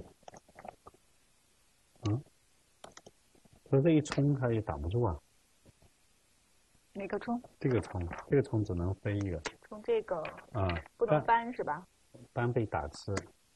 嗯，他这一冲他也挡不住啊。 哪个冲？ 这个冲，这个冲只能飞一个。 冲这个啊， 不能搬是吧？ 搬被打吃，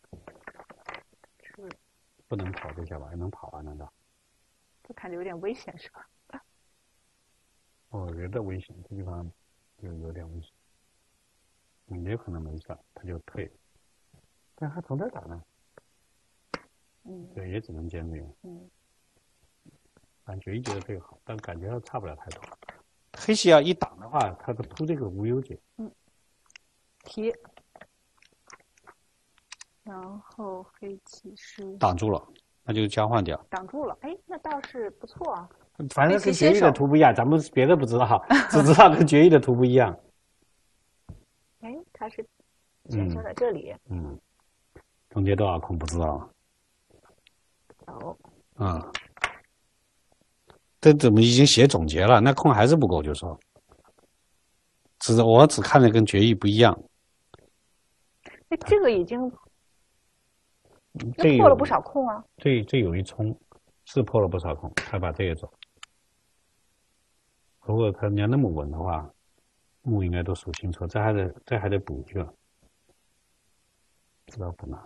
是不能跑这下吧？能跑啊？难道？ 这看着有点危险是吧？ 哦，有点危险，这地方就有点危险。嗯，也有可能没事，他就退。但他从这打呢？ 嗯， 对，也只能坚决。 嗯， 反正决议觉得这个好，但感觉到差不了太多。黑棋要一挡的话，他的突这个无忧解。 嗯，提。然后黑棋是挡住了，那就交换掉。 挡住了，哎，那倒是不错啊。 反正跟决议的图不一样，咱们别的不知道，只知道跟决议的图不一样。 哎，它是先生在这里。 嗯。嗯，中间多少空不知道。 有。 啊。这怎么已经写总结了？那空还是不够，就说。只我只看着跟决议不一样。 哎，这个已经。这破了不少空啊！ 这这有一冲，是破了不少空，他把这个走。如果他要那么稳的话，目应该都数清楚，这还得这还得补一个，知道不难。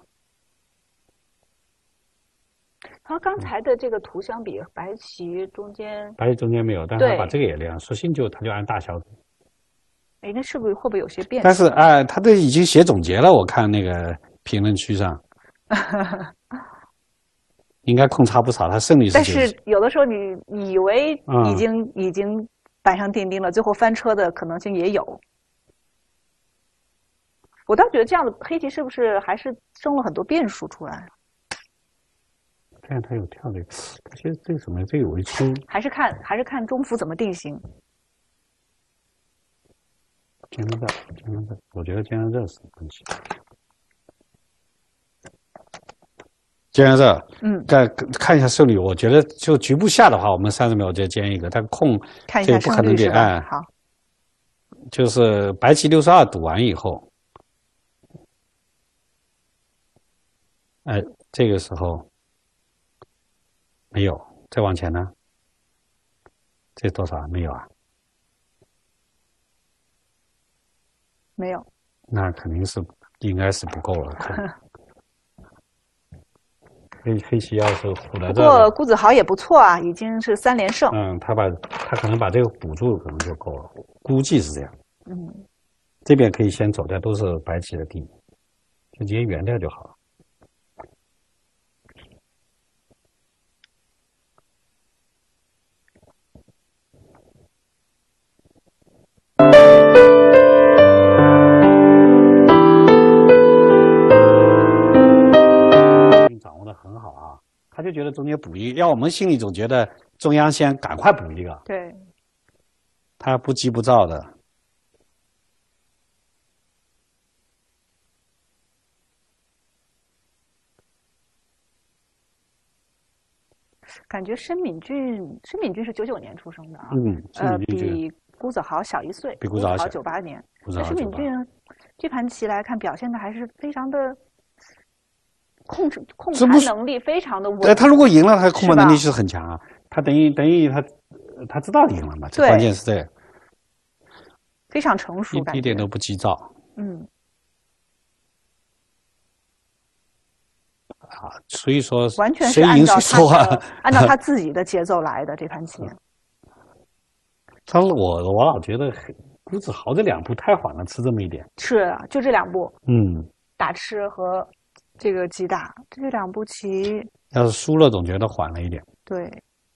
和刚才的这个图相比，白棋中间白棋中间没有，但是他把这个也亮，索性就他就按大小组。 哎，那是不是会不会有些变？ 但是哎、呃，他这已经写总结了，我看那个评论区上。应该空差不少，他胜利是。 但是有的时候你以为已经、嗯、已经板上钉钉了，最后翻车的可能性也有。我倒觉得这样的黑棋是不是还是生了很多变数出来？ 这样他有跳的，他其实这个什么，这有一冲。 还是看还是看中伏怎么定型。 尖到这，尖到这，我觉得尖到这是问题。尖到这， 嗯， 再看一下胜率，我觉得就局部下的话，我们三十秒就尖一个，但空看一下胜率是吧？ 哎， 好， 就是白棋六十二赌完以后，哎，这个时候没有，再往前呢，这多少？没有啊？ 没有， 那肯定是应该是不够了。黑黑棋要是虎在这， 不过顾子豪也不错啊，已经是三连胜。 嗯，他把他可能把这个补住，可能就够了，估计是这样。 嗯， 这边可以先走掉，都是白棋的地，就直接圆掉就好了。 中间补一个，要我们心里总觉得中央先赶快补一个， 对， 他不急不躁的。 感觉申敏俊，申敏俊是九九年出生的啊， 嗯， 呃， 比比辜子豪小一岁， 比辜子豪小九八年。 辜子豪申敏俊这盘棋来看，表现的还是非常的控制控盘能力非常的稳。 哎，他如果赢了，他控盘能力是很强啊。他等于等于他他知道赢了嘛？关键是这个， 非常成熟， 一一点都不急躁。 嗯。 啊，所以说完全是按照他的按照他自己的节奏来的这盘棋。 他我我老觉得辜子豪这两步太缓了，吃这么一点。 是啊，就这两步。 嗯， 打吃和这个击打这两步棋， 要是输了总觉得缓了一点。 对。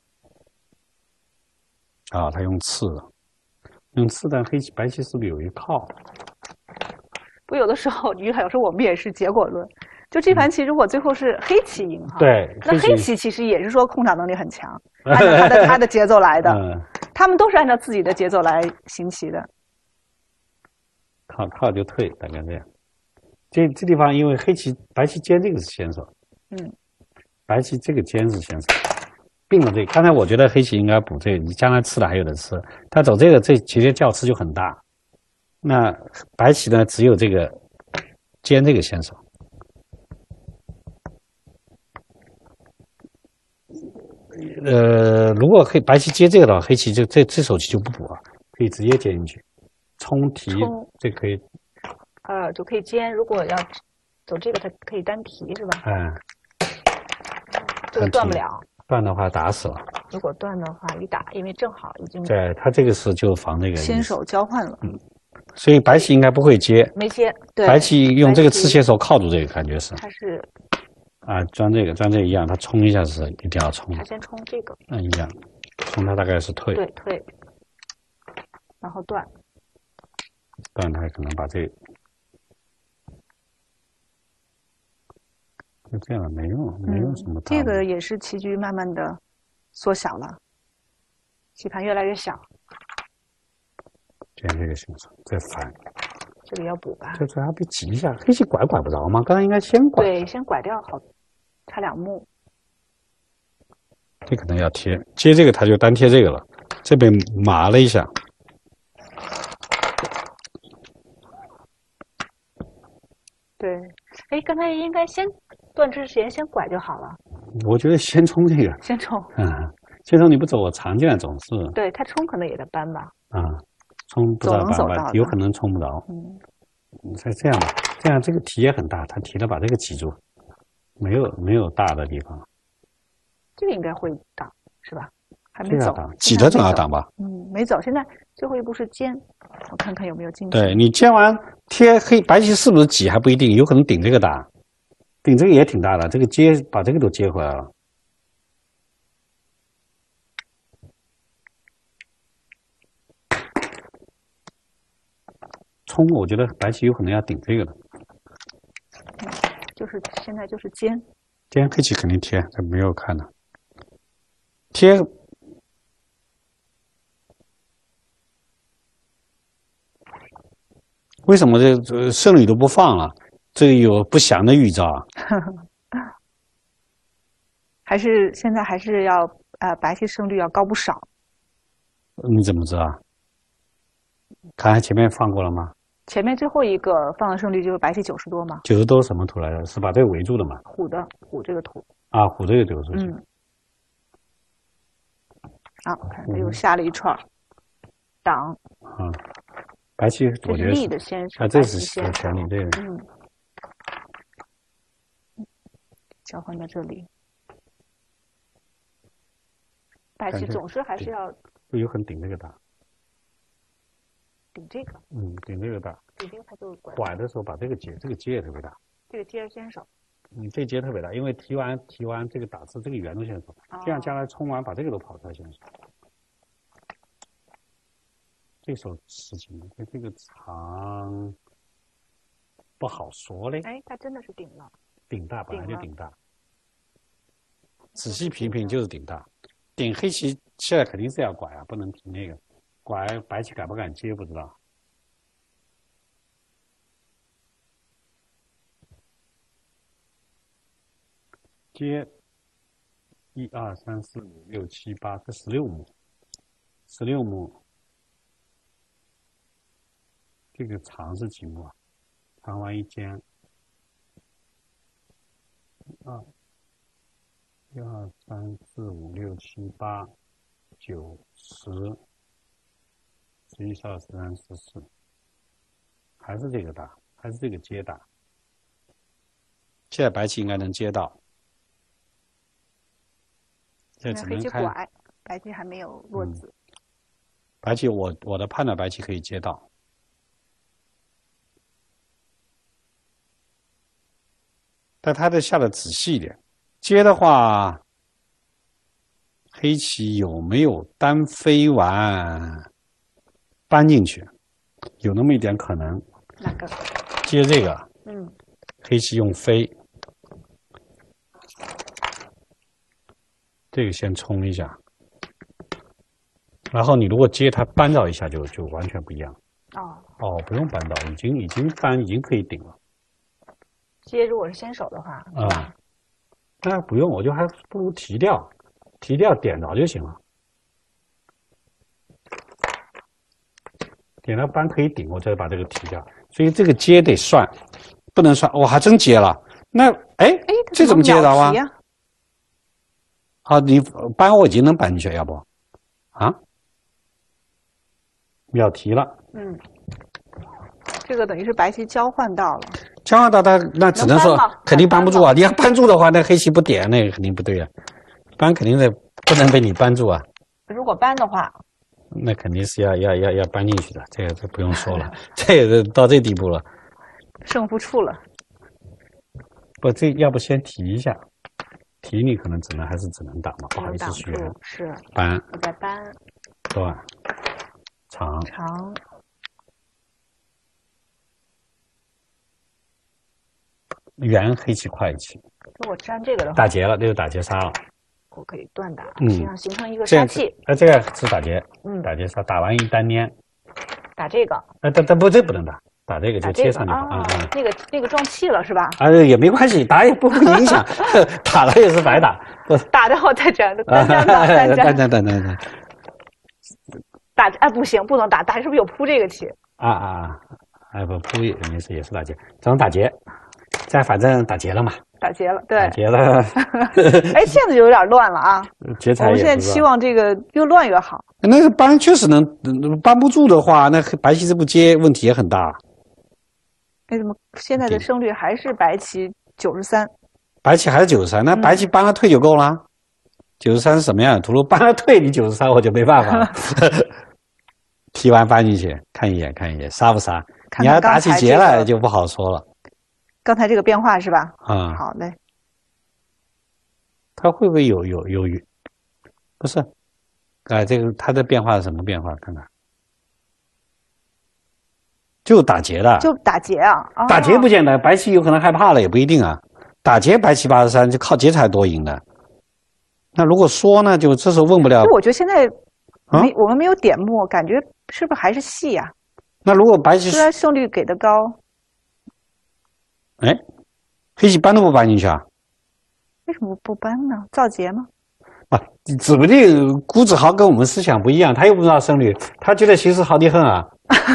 啊，他用刺了，用刺，但黑棋白棋是不是有一靠？ 不，有的时候于海有时候我们也是结果论。就这盘棋，如果最后是黑棋赢哈， 对， 那黑棋其实也是说控场能力很强，按照他的他的节奏来的， 嗯， 他们都是按照自己的节奏来行棋的。 靠靠就退，大概这样。这这地方因为黑棋白棋尖这个是先手， 嗯， 白棋这个尖是先手，并了这个。刚才我觉得黑棋应该补这个，你将来吃了还有的吃，他走这个这其实较吃就很大。那白棋呢，只有这个尖这个先手。呃，如果黑白棋接这个的话，黑棋就这这手棋就不补了，可以直接接进去，冲提这可以， 呃，就可以尖。如果要走这个，它可以单提是吧？ 嗯， 这个断不了， 断的话打死了。 如果断的话一打，因为正好已经对他这个是就防这个先手交换了， 嗯，所以白棋应该不会接， 没接，对， 白棋用这个刺先手靠住这个感觉是， 他是。 啊，钻这个钻这个一样，他冲一下是一定要冲。 他先冲这个。 嗯，一样，冲他大概是退。 对，退，然后断。 断他可能把这，就这样没用，没用什么大、 嗯。这个也是棋局慢慢的缩小了，棋盘越来越小。 捡这个形式，再翻。 这里要补吧？ 这这还得挤一下，黑棋拐拐不着吗？刚才应该先拐。 对，先拐掉好。差两目， 这可能要贴，接这个他就单贴这个了，这边麻了一下。 对，哎，刚才应该先断之前先拐就好了。 我觉得先冲这个， 先冲， 嗯，先冲你不走，我藏进来总是。 对他冲可能也得扳吧。 啊、嗯，冲不知道扳吧，有可能冲不着。 嗯， 再这样吧，这样这个题也很大，他提了把这个挤住。没有没有大的地方， 这个应该会挡是吧？还没走， 挤的总要挡吧？ 嗯，没走。现在最后一步是尖，我看看有没有进去。 对你尖完贴黑白棋是不是挤还不一定，有可能顶这个大，顶这个也挺大的，这个接把这个都接回来了。冲，我觉得白棋有可能要顶这个的。 就是现在就是尖， 尖黑棋肯定贴，这没有看的。贴，为什么这这胜率都不放了？这个有不祥的预兆啊！ 还是现在还是要呃白棋胜率要高不少。 你怎么知道？看看前面放过了吗？ 前面最后一个放的胜率就是白棋九十多嘛？ 九十多什么图来着？是把这个围住的嘛？ 虎的虎这个图啊，虎这个九十。 嗯。啊，我看他又下了一串挡。 嗯，白棋我觉得是立的先手， 啊，这是先权利这个。 嗯。交换到这里，白棋总是还是要有可能顶这个大。 顶这个， 嗯，顶这个大， 顶这个它就拐。 拐的时候把这个接，这个接也特别大。 这个接是先手。 嗯，这接特别大，因为提完提完这个打字，这个圆都先手， 哦、 这样将来冲完把这个都跑出来先手。这手事情，这这个长不好说嘞。 哎，它真的是顶了。 顶大本来就顶大。 仔细品品就是顶大，顶黑棋现在肯定是要拐啊，不能停那个，拐白棋敢不敢接不知道。接一二三四五六七八，这十六目，十六目，这个长是几目啊？长完一间，二。一二三四五六七八九十十一十二十三十四，还是这个大，还是这个接大。现在白棋应该能接到，现在只能看。 拐，白棋还没有落子。 嗯、白棋我我的判断，白棋可以接到。但他得下的仔细一点。接的话，黑棋有没有单飞完搬进去？有那么一点可能。 哪个？ 接这个。 嗯。 黑棋用飞，这个先冲一下，然后你如果接它扳倒一下就，就就完全不一样。 哦。 哦，不用扳倒，已经已经扳，已经可以顶了。 接如果是先手的话，是吧？ 嗯那不用，我就还不如提掉，提掉点着就行了。点到扳可以顶，我再把这个提掉。所以这个接得算，不能算。我、哦、还真接了。那哎哎，这怎么接着啊？啊，你扳我已经能扳进去，要不？啊？秒提了。 嗯。这个等于是白棋交换到了。 交换到他那只能说肯定扳不住啊！你要扳住的话，那黑棋不点，那个肯定不对啊。扳肯定是不能被你扳住啊。 如果扳的话， 那肯定是要要要要扳进去的，这个这不用说了，这个到这地步了， 胜负处了。 不，这要不先提一下，提你可能只能还是只能挡嘛，不好意思学。 是扳， 我再扳， 断，长长。 圆黑棋快棋， 如果粘这个的话， 打劫了，这就打劫杀了。 我可以断打， 嗯， 实际上形成一个杀气。 哎，这个是打劫， 嗯， 打劫杀，打完一单粘， 打这个。 哎，但但不，这不能打，打这个就贴上就好。啊啊，那个那个撞气了是吧？ 啊，也没关系，打也不会影响，打了也是白打。 打掉再粘，单粘的单粘， 单粘单粘。 打哎不行，不能打，打是不是有扑这个棋？ 啊啊，哎不扑也没事，也是打劫，只能打劫。这反正打劫了嘛， 打劫了，对， 打劫了。 哎，现在就有点乱了啊！ 劫财也不知道。 我们现在期望这个越乱越好。 那个扳确实能扳不住的话，那白棋这步接问题也很大。 哎，怎么现在的胜率还是白棋九十三？ 白棋还是九十三，那白棋扳了退就够了。九十三是什么样的图路？扳了退，你九十三我就没办法了。提完扳进去，看一眼看一眼，杀不杀？ 看看你要打起劫来这个就不好说了。 刚才这个变化是吧？ 啊、嗯， 好嘞。 他会不会有有有有？不是，哎，这个他的变化是什么变化？看看，就打劫的， 就打劫啊！哦、 打劫不简单，白棋有可能害怕了，也不一定啊。打劫白棋八十三，就靠劫才多赢的。那如果说呢，就这时候问不了。 就我觉得现在没、 啊、 我们没有点目，感觉是不是还是细呀、啊？ 那如果白棋虽然胜率给的高。 哎，黑棋扳都不扳进去啊？ 为什么不扳呢？造劫吗？ 啊，指不定辜子豪跟我们思想不一样，他又不知道胜率，他觉得形势好得很啊。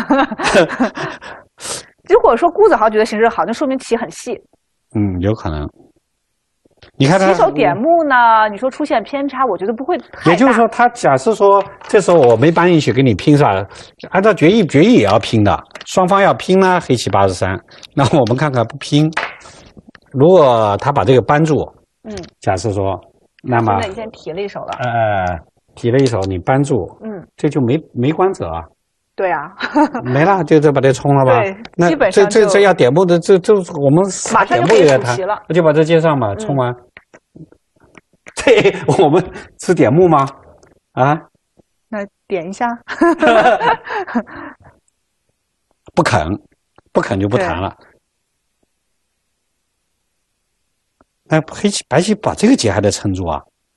如果说辜子豪觉得形势好，那说明棋很细。 嗯，有可能。你看他棋手点目呢？你说出现偏差，我觉得不会太大。 也就是说，他假设说这时候我没扳进去跟你拼是吧？按照决议，决议也要拼的，双方要拼呢。黑棋八十三，那我们看看不拼。如果他把这个扳住， 嗯， 假设说，那么现在你先提了一手了， 呃，提了一手，你扳住， 嗯， 这就没没关者啊。 对啊， 没了，就这把这冲了吧。 对， 那基本上这这这要点目的，这这我们马上就可以补齐了， 我就把这接上嘛，冲完。嗯、这我们吃点目吗？啊？ 那点一下。 不肯，不肯就不谈了。 那黑棋白棋把这个劫还得撑住啊。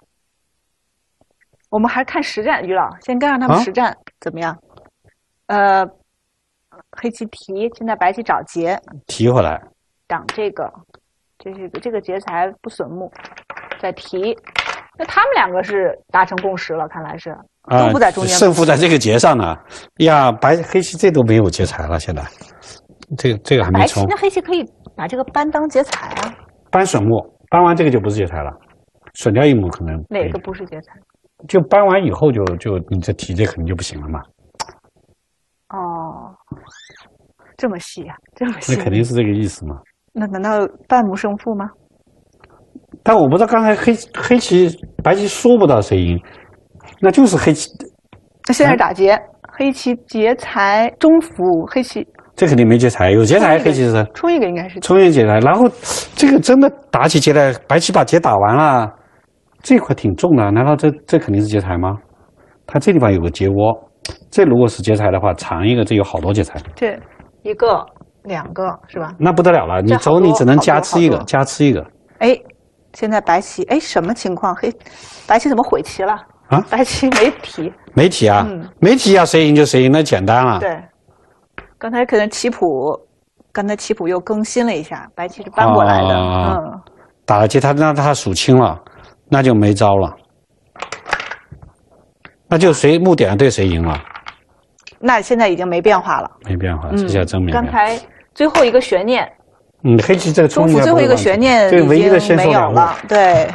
我们还看实战，于老先跟上他们实战、啊、怎么样？呃，黑棋提，现在白棋找劫， 提回来， 挡这个，这是这个劫财不损目，再提。那他们两个是达成共识了，看来是都不在中间、 呃。胜负在这个劫上呢。呀，白黑棋这都没有劫财了，现在这个这个还没冲。 白棋那黑棋可以把这个搬当劫财啊。 搬损目，搬完这个就不是劫财了，损掉一目可能。 哪个不是劫财？ 就搬完以后就就你这提这肯定就不行了嘛。 哦，这么细啊，这么细。 那肯定是这个意思嘛。 那难道半目胜负吗？ 但我不知道刚才黑黑棋白棋说不到谁赢，那就是黑棋。 那现在打劫，嗯、黑棋劫财中伏，黑棋这肯定没劫财，有劫财黑棋是冲一个应该是冲一个劫财，然后这个真的打起劫来，白棋把劫打完了，这块挺重的，难道这这肯定是劫财吗？它这地方有个劫窝，这如果是劫财的话，长一个这有好多劫财， 这一个两个是吧？ 那不得了了，你走你只能加吃一个，加吃一个。 哎，现在白棋哎什么情况？黑白棋怎么悔棋了？啊，白棋没提， 没提啊，嗯、没提啊，谁赢就谁赢，那简单了。 对，刚才可能棋谱，刚才棋谱又更新了一下，白棋是搬过来的，啊、嗯， 打了劫他让他数清了，那就没招了，那就谁目点对谁赢了。 那现在已经没变化了， 没变化，这下真没变化。 刚才最后一个悬念， 嗯，黑棋这个中伏最后一个悬念对唯一的先没有了，对。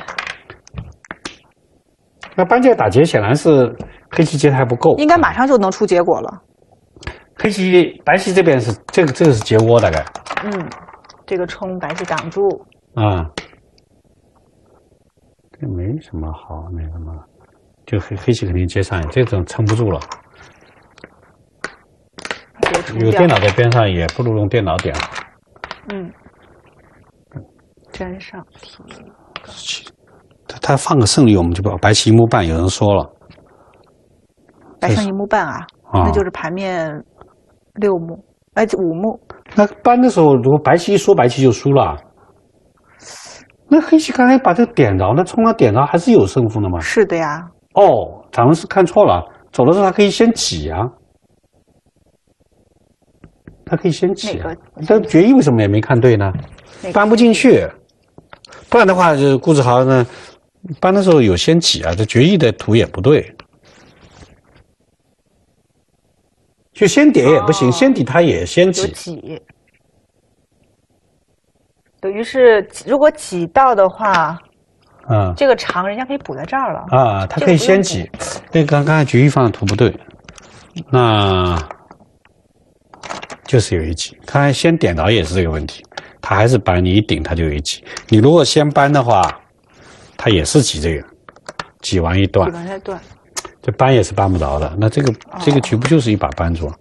那搬劫打劫显然是黑棋劫还不够， 应该马上就能出结果了。 黑棋白棋这边是这个这个是劫窝大概， 嗯，这个冲白棋挡住啊，这没什么好那什么，就黑黑棋肯定接上，这种撑不住了。有电脑在边上，也不如用电脑点。 嗯，粘上提。 他他放个胜利，我们就把白棋一目半。有人说了， 白胜一目半啊，啊那就是盘面六目，哎五目。 那搬的时候，如果白棋一说，白棋就输了。那黑棋刚才把这个点着，那冲了点着还是有胜负的吗？ 是的呀。 哦，咱们是看错了，走的时候他可以先挤啊。他可以先起、啊，但决议为什么也没看对呢？搬不进去，不然的话，就是顾志豪呢，搬的时候有先起啊，这决议的图也不对，就先点也不行，哦、先底他也先起， 挤，等于是如果挤到的话， 啊， 这个长人家可以补在这儿了啊，他可以先挤，那刚刚才决议放的图不对，那。就是有一挤，他先点着也是这个问题，他还是搬，你一顶他就有一挤。你如果先搬的话，他也是挤这个，挤完一段， 挤完再断， 这搬也是搬不着的。那这个、哦、这个局不就是一把搬住？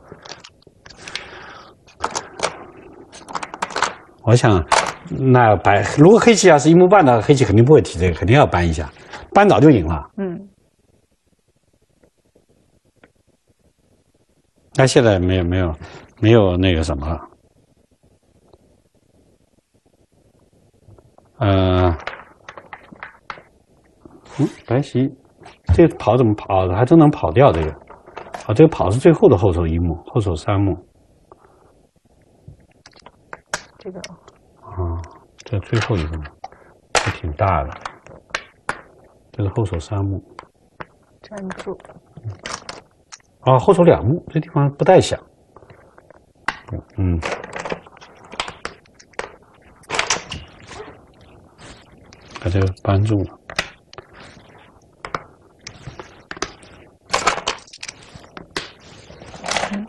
我想，那白如果黑棋要是一目半的，黑棋肯定不会提这个，肯定要搬一下，搬早就赢了。 嗯。 那现在没有没有。没有那个什么了，呃，嗯，白棋这个跑怎么跑的？还真能跑掉这个。啊，这个跑是最后的后手一目，后手三目。 这个啊，这最后一个还挺大的，这是后手三目。 粘住。 啊，后手两目，这地方不太响。嗯，把这个扳住了。 嗯，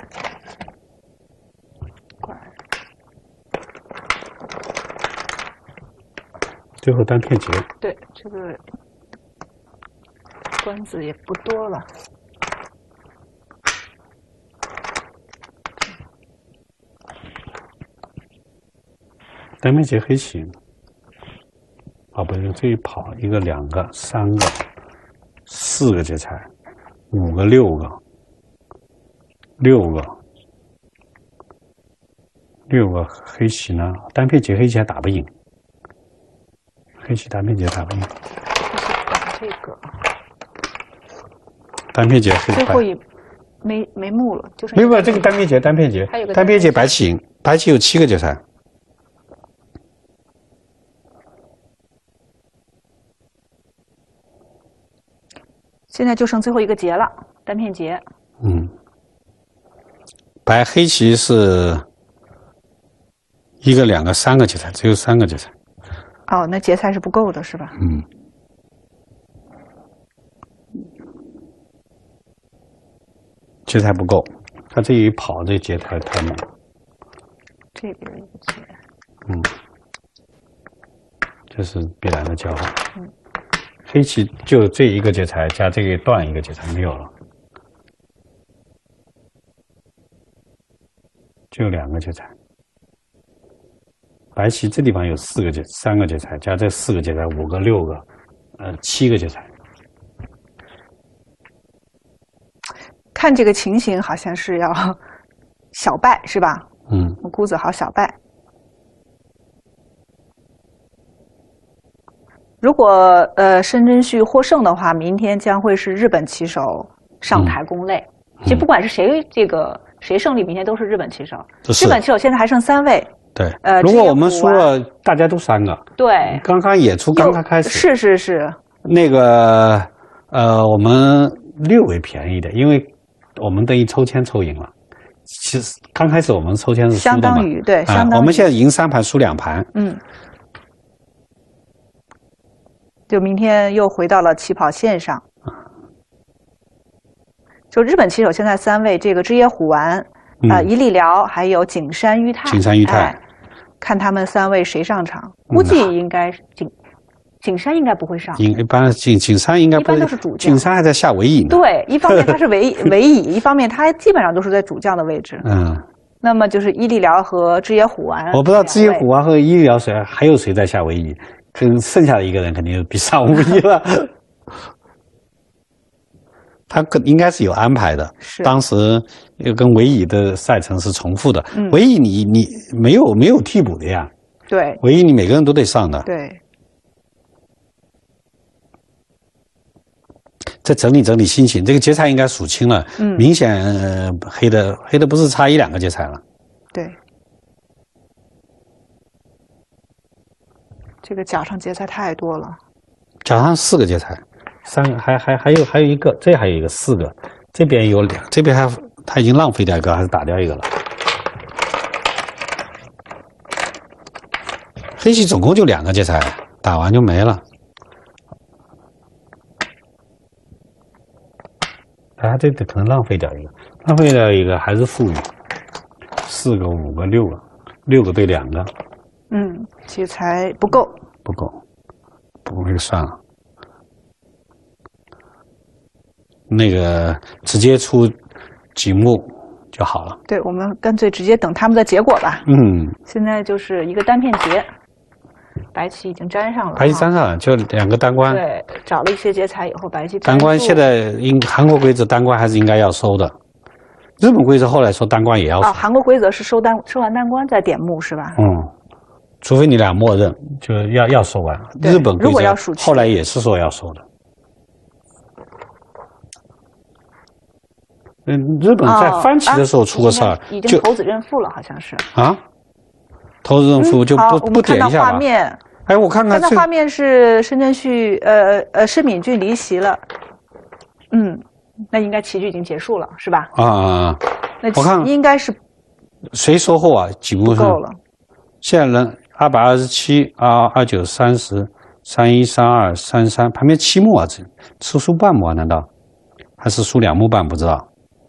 最后单片结。 对，这个关子也不多了。 单面结黑棋，啊，不是这一跑一个、两个、三个、四个劫财，五个、六个、六个、六个黑棋呢？单片结黑棋还打不赢，黑黑棋单片劫打不赢。 这个单片劫黑白。 最后一没没目了，就是没有没有这个单片劫单片劫，单片劫白棋赢，白棋有七个劫材。 现在就剩最后一个劫了，单片劫。 嗯，白黑棋是一个、两个、三个劫材，只有三个劫材。 哦，那劫材是不够的，是吧？ 嗯。劫材不够，他这一跑，这劫太太猛。 这边一个劫。 嗯。这是必然的交换。嗯。黑棋就这一个劫材加这个断一个劫材没有了，就两个劫材。白棋这地方有四个劫，三个劫材加这四个劫材，五个、六个，呃，七个劫材。 看这个情形，好像是要小败，是吧？ 嗯， 姑子豪小败。如果呃申真谞获胜的话，明天将会是日本棋手上台攻擂。嗯、其实不管是谁这个谁胜利，明天都是日本棋手。日本棋手现在还剩三位。 对，呃，如果我们输了，大家都三个。 对， 刚刚演出刚刚开始。 是是是。 那个呃，我们略微便宜的，因为我们等于抽签抽赢了。其实刚开始我们抽签是输的嘛， 相当于对，相当于、 啊、我们现在赢三盘，输两盘。 嗯。就明天又回到了起跑线上。就日本棋手现在三位，这个枝野虎丸、啊、呃、伊利辽还有景山裕太。 景山裕太、 哎，看他们三位谁上场，估计应该是景景山应该不会上。 一般景景山应该不一般都是主将。 景山还在下围乙呢。 对，一方面他是围围乙，一方面他基本上都是在主将的位置。 嗯。 那么就是伊利辽和枝野虎丸。 我不知道枝野虎丸和伊利辽谁还有谁在下围乙。跟剩下的一个人肯定就比上无疑了。他应该是有安排的，当时又跟围乙的赛程是重复的。嗯、围乙你你没有没有替补的呀？ 对， 围乙你每个人都得上的。 对。 再整理整理心情，这个劫材应该数清了，嗯、明显、呃、黑的黑的不是差一两个劫材了。 对。这个角上劫材太多了， 角上四个劫材，三个还还还有还有一个，这还有一个四个，这边有两，这边还他已经浪费掉一个，还是打掉一个了。黑棋总共就两个劫材，打完就没了。啊，这个可能浪费掉一个，浪费掉一个还是负余，四个、五个、六个，六个对两个。 嗯，劫材不够， 不够，不够就算了。那个直接出几目就好了。 对，我们干脆直接等他们的结果吧。 嗯。现在就是一个单片劫，白棋已经粘上了。 白棋粘上了，就两个单关。 对，找了一些劫材以后，白棋单关现在应韩国规则单关还是应该要收的。日本规则后来说单关也要收。 哦，韩国规则是收单收完单关再点目是吧？ 嗯。除非你俩默认，就要要收完。日本规则后来也是说要收的。嗯，日本在翻棋的时候出个事儿， 已经投子认负了，好像是。 啊？投子认负就不不点一下吧？ 画面。 哎，我看看。 现在画面是申真谞，呃呃，施敏俊离席了。嗯，那应该棋局已经结束了，是吧？ 啊啊啊！ 那我看应该是。 谁收后啊？几目够了。 现在人二百二十七、二二九、三十、三一、三二、三三，旁边七目啊，这吃输半目啊？难道还是输两目半？不知道，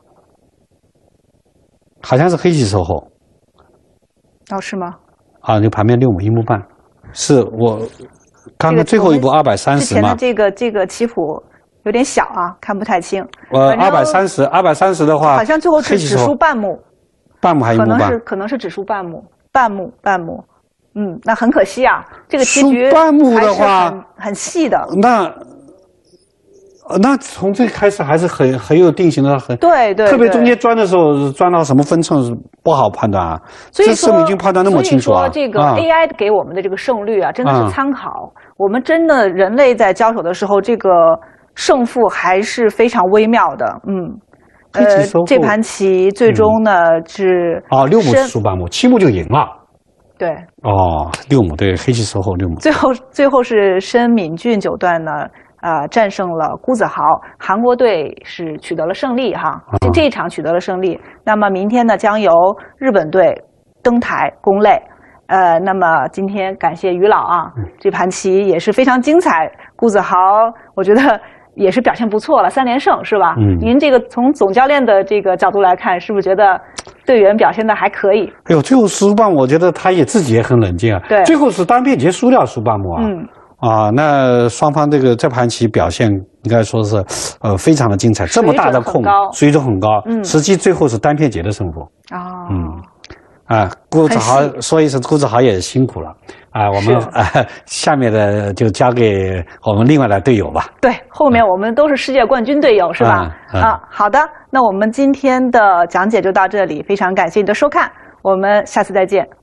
好像是黑棋收后。 哦，是吗？ 啊，就旁边六目一目半，是我刚刚最后一步二百三十嘛？ 这个这个棋谱有点小啊，看不太清。 呃，二百三十，二百三十的话， 好像最后是只输半目， 半目还一目半， 可能是可能是只输半目。半目，半目，嗯，那很可惜啊，这个棋局半目的话很很细的。 那呃那从最开始还是很很有定型的，很对对， 特别中间钻的时候钻到什么分寸是不好判断啊。 所以说这次已经判断那么清楚啊。 所以说这个 A I 给我们的这个胜率啊，真的啊是参考。我们真的人类在交手的时候，这个胜负还是非常微妙的。嗯，呃，这盘棋最终呢、嗯、是哦六目输半目，七目就赢了。 对， 哦，六目对，黑棋收后六目。 最后最后是申敏俊九段呢。呃，战胜了辜子豪，韩国队是取得了胜利哈，这、啊、这一场取得了胜利。那么明天呢，将由日本队登台攻擂。呃，那么今天感谢于老啊，嗯、这盘棋也是非常精彩。辜子豪，我觉得也是表现不错了，三连胜是吧？嗯，您这个从总教练的这个角度来看，是不是觉得队员表现的还可以？ 哎呦，最后输半，我觉得他也自己也很冷静啊。 对， 最后是单边节输掉输半目啊。嗯。啊，那双方这个这盘棋表现应该说是，呃，非常的精彩。这么大的空，水准很高，嗯，实际最后是单片节的胜负。 哦， 嗯，啊，辜子豪说一声，辜子豪也辛苦了啊。我们啊，下面的就交给我们另外的队友吧。 对，后面我们都是世界冠军队友，是吧？嗯嗯、啊，好的，那我们今天的讲解就到这里，非常感谢你的收看，我们下次再见。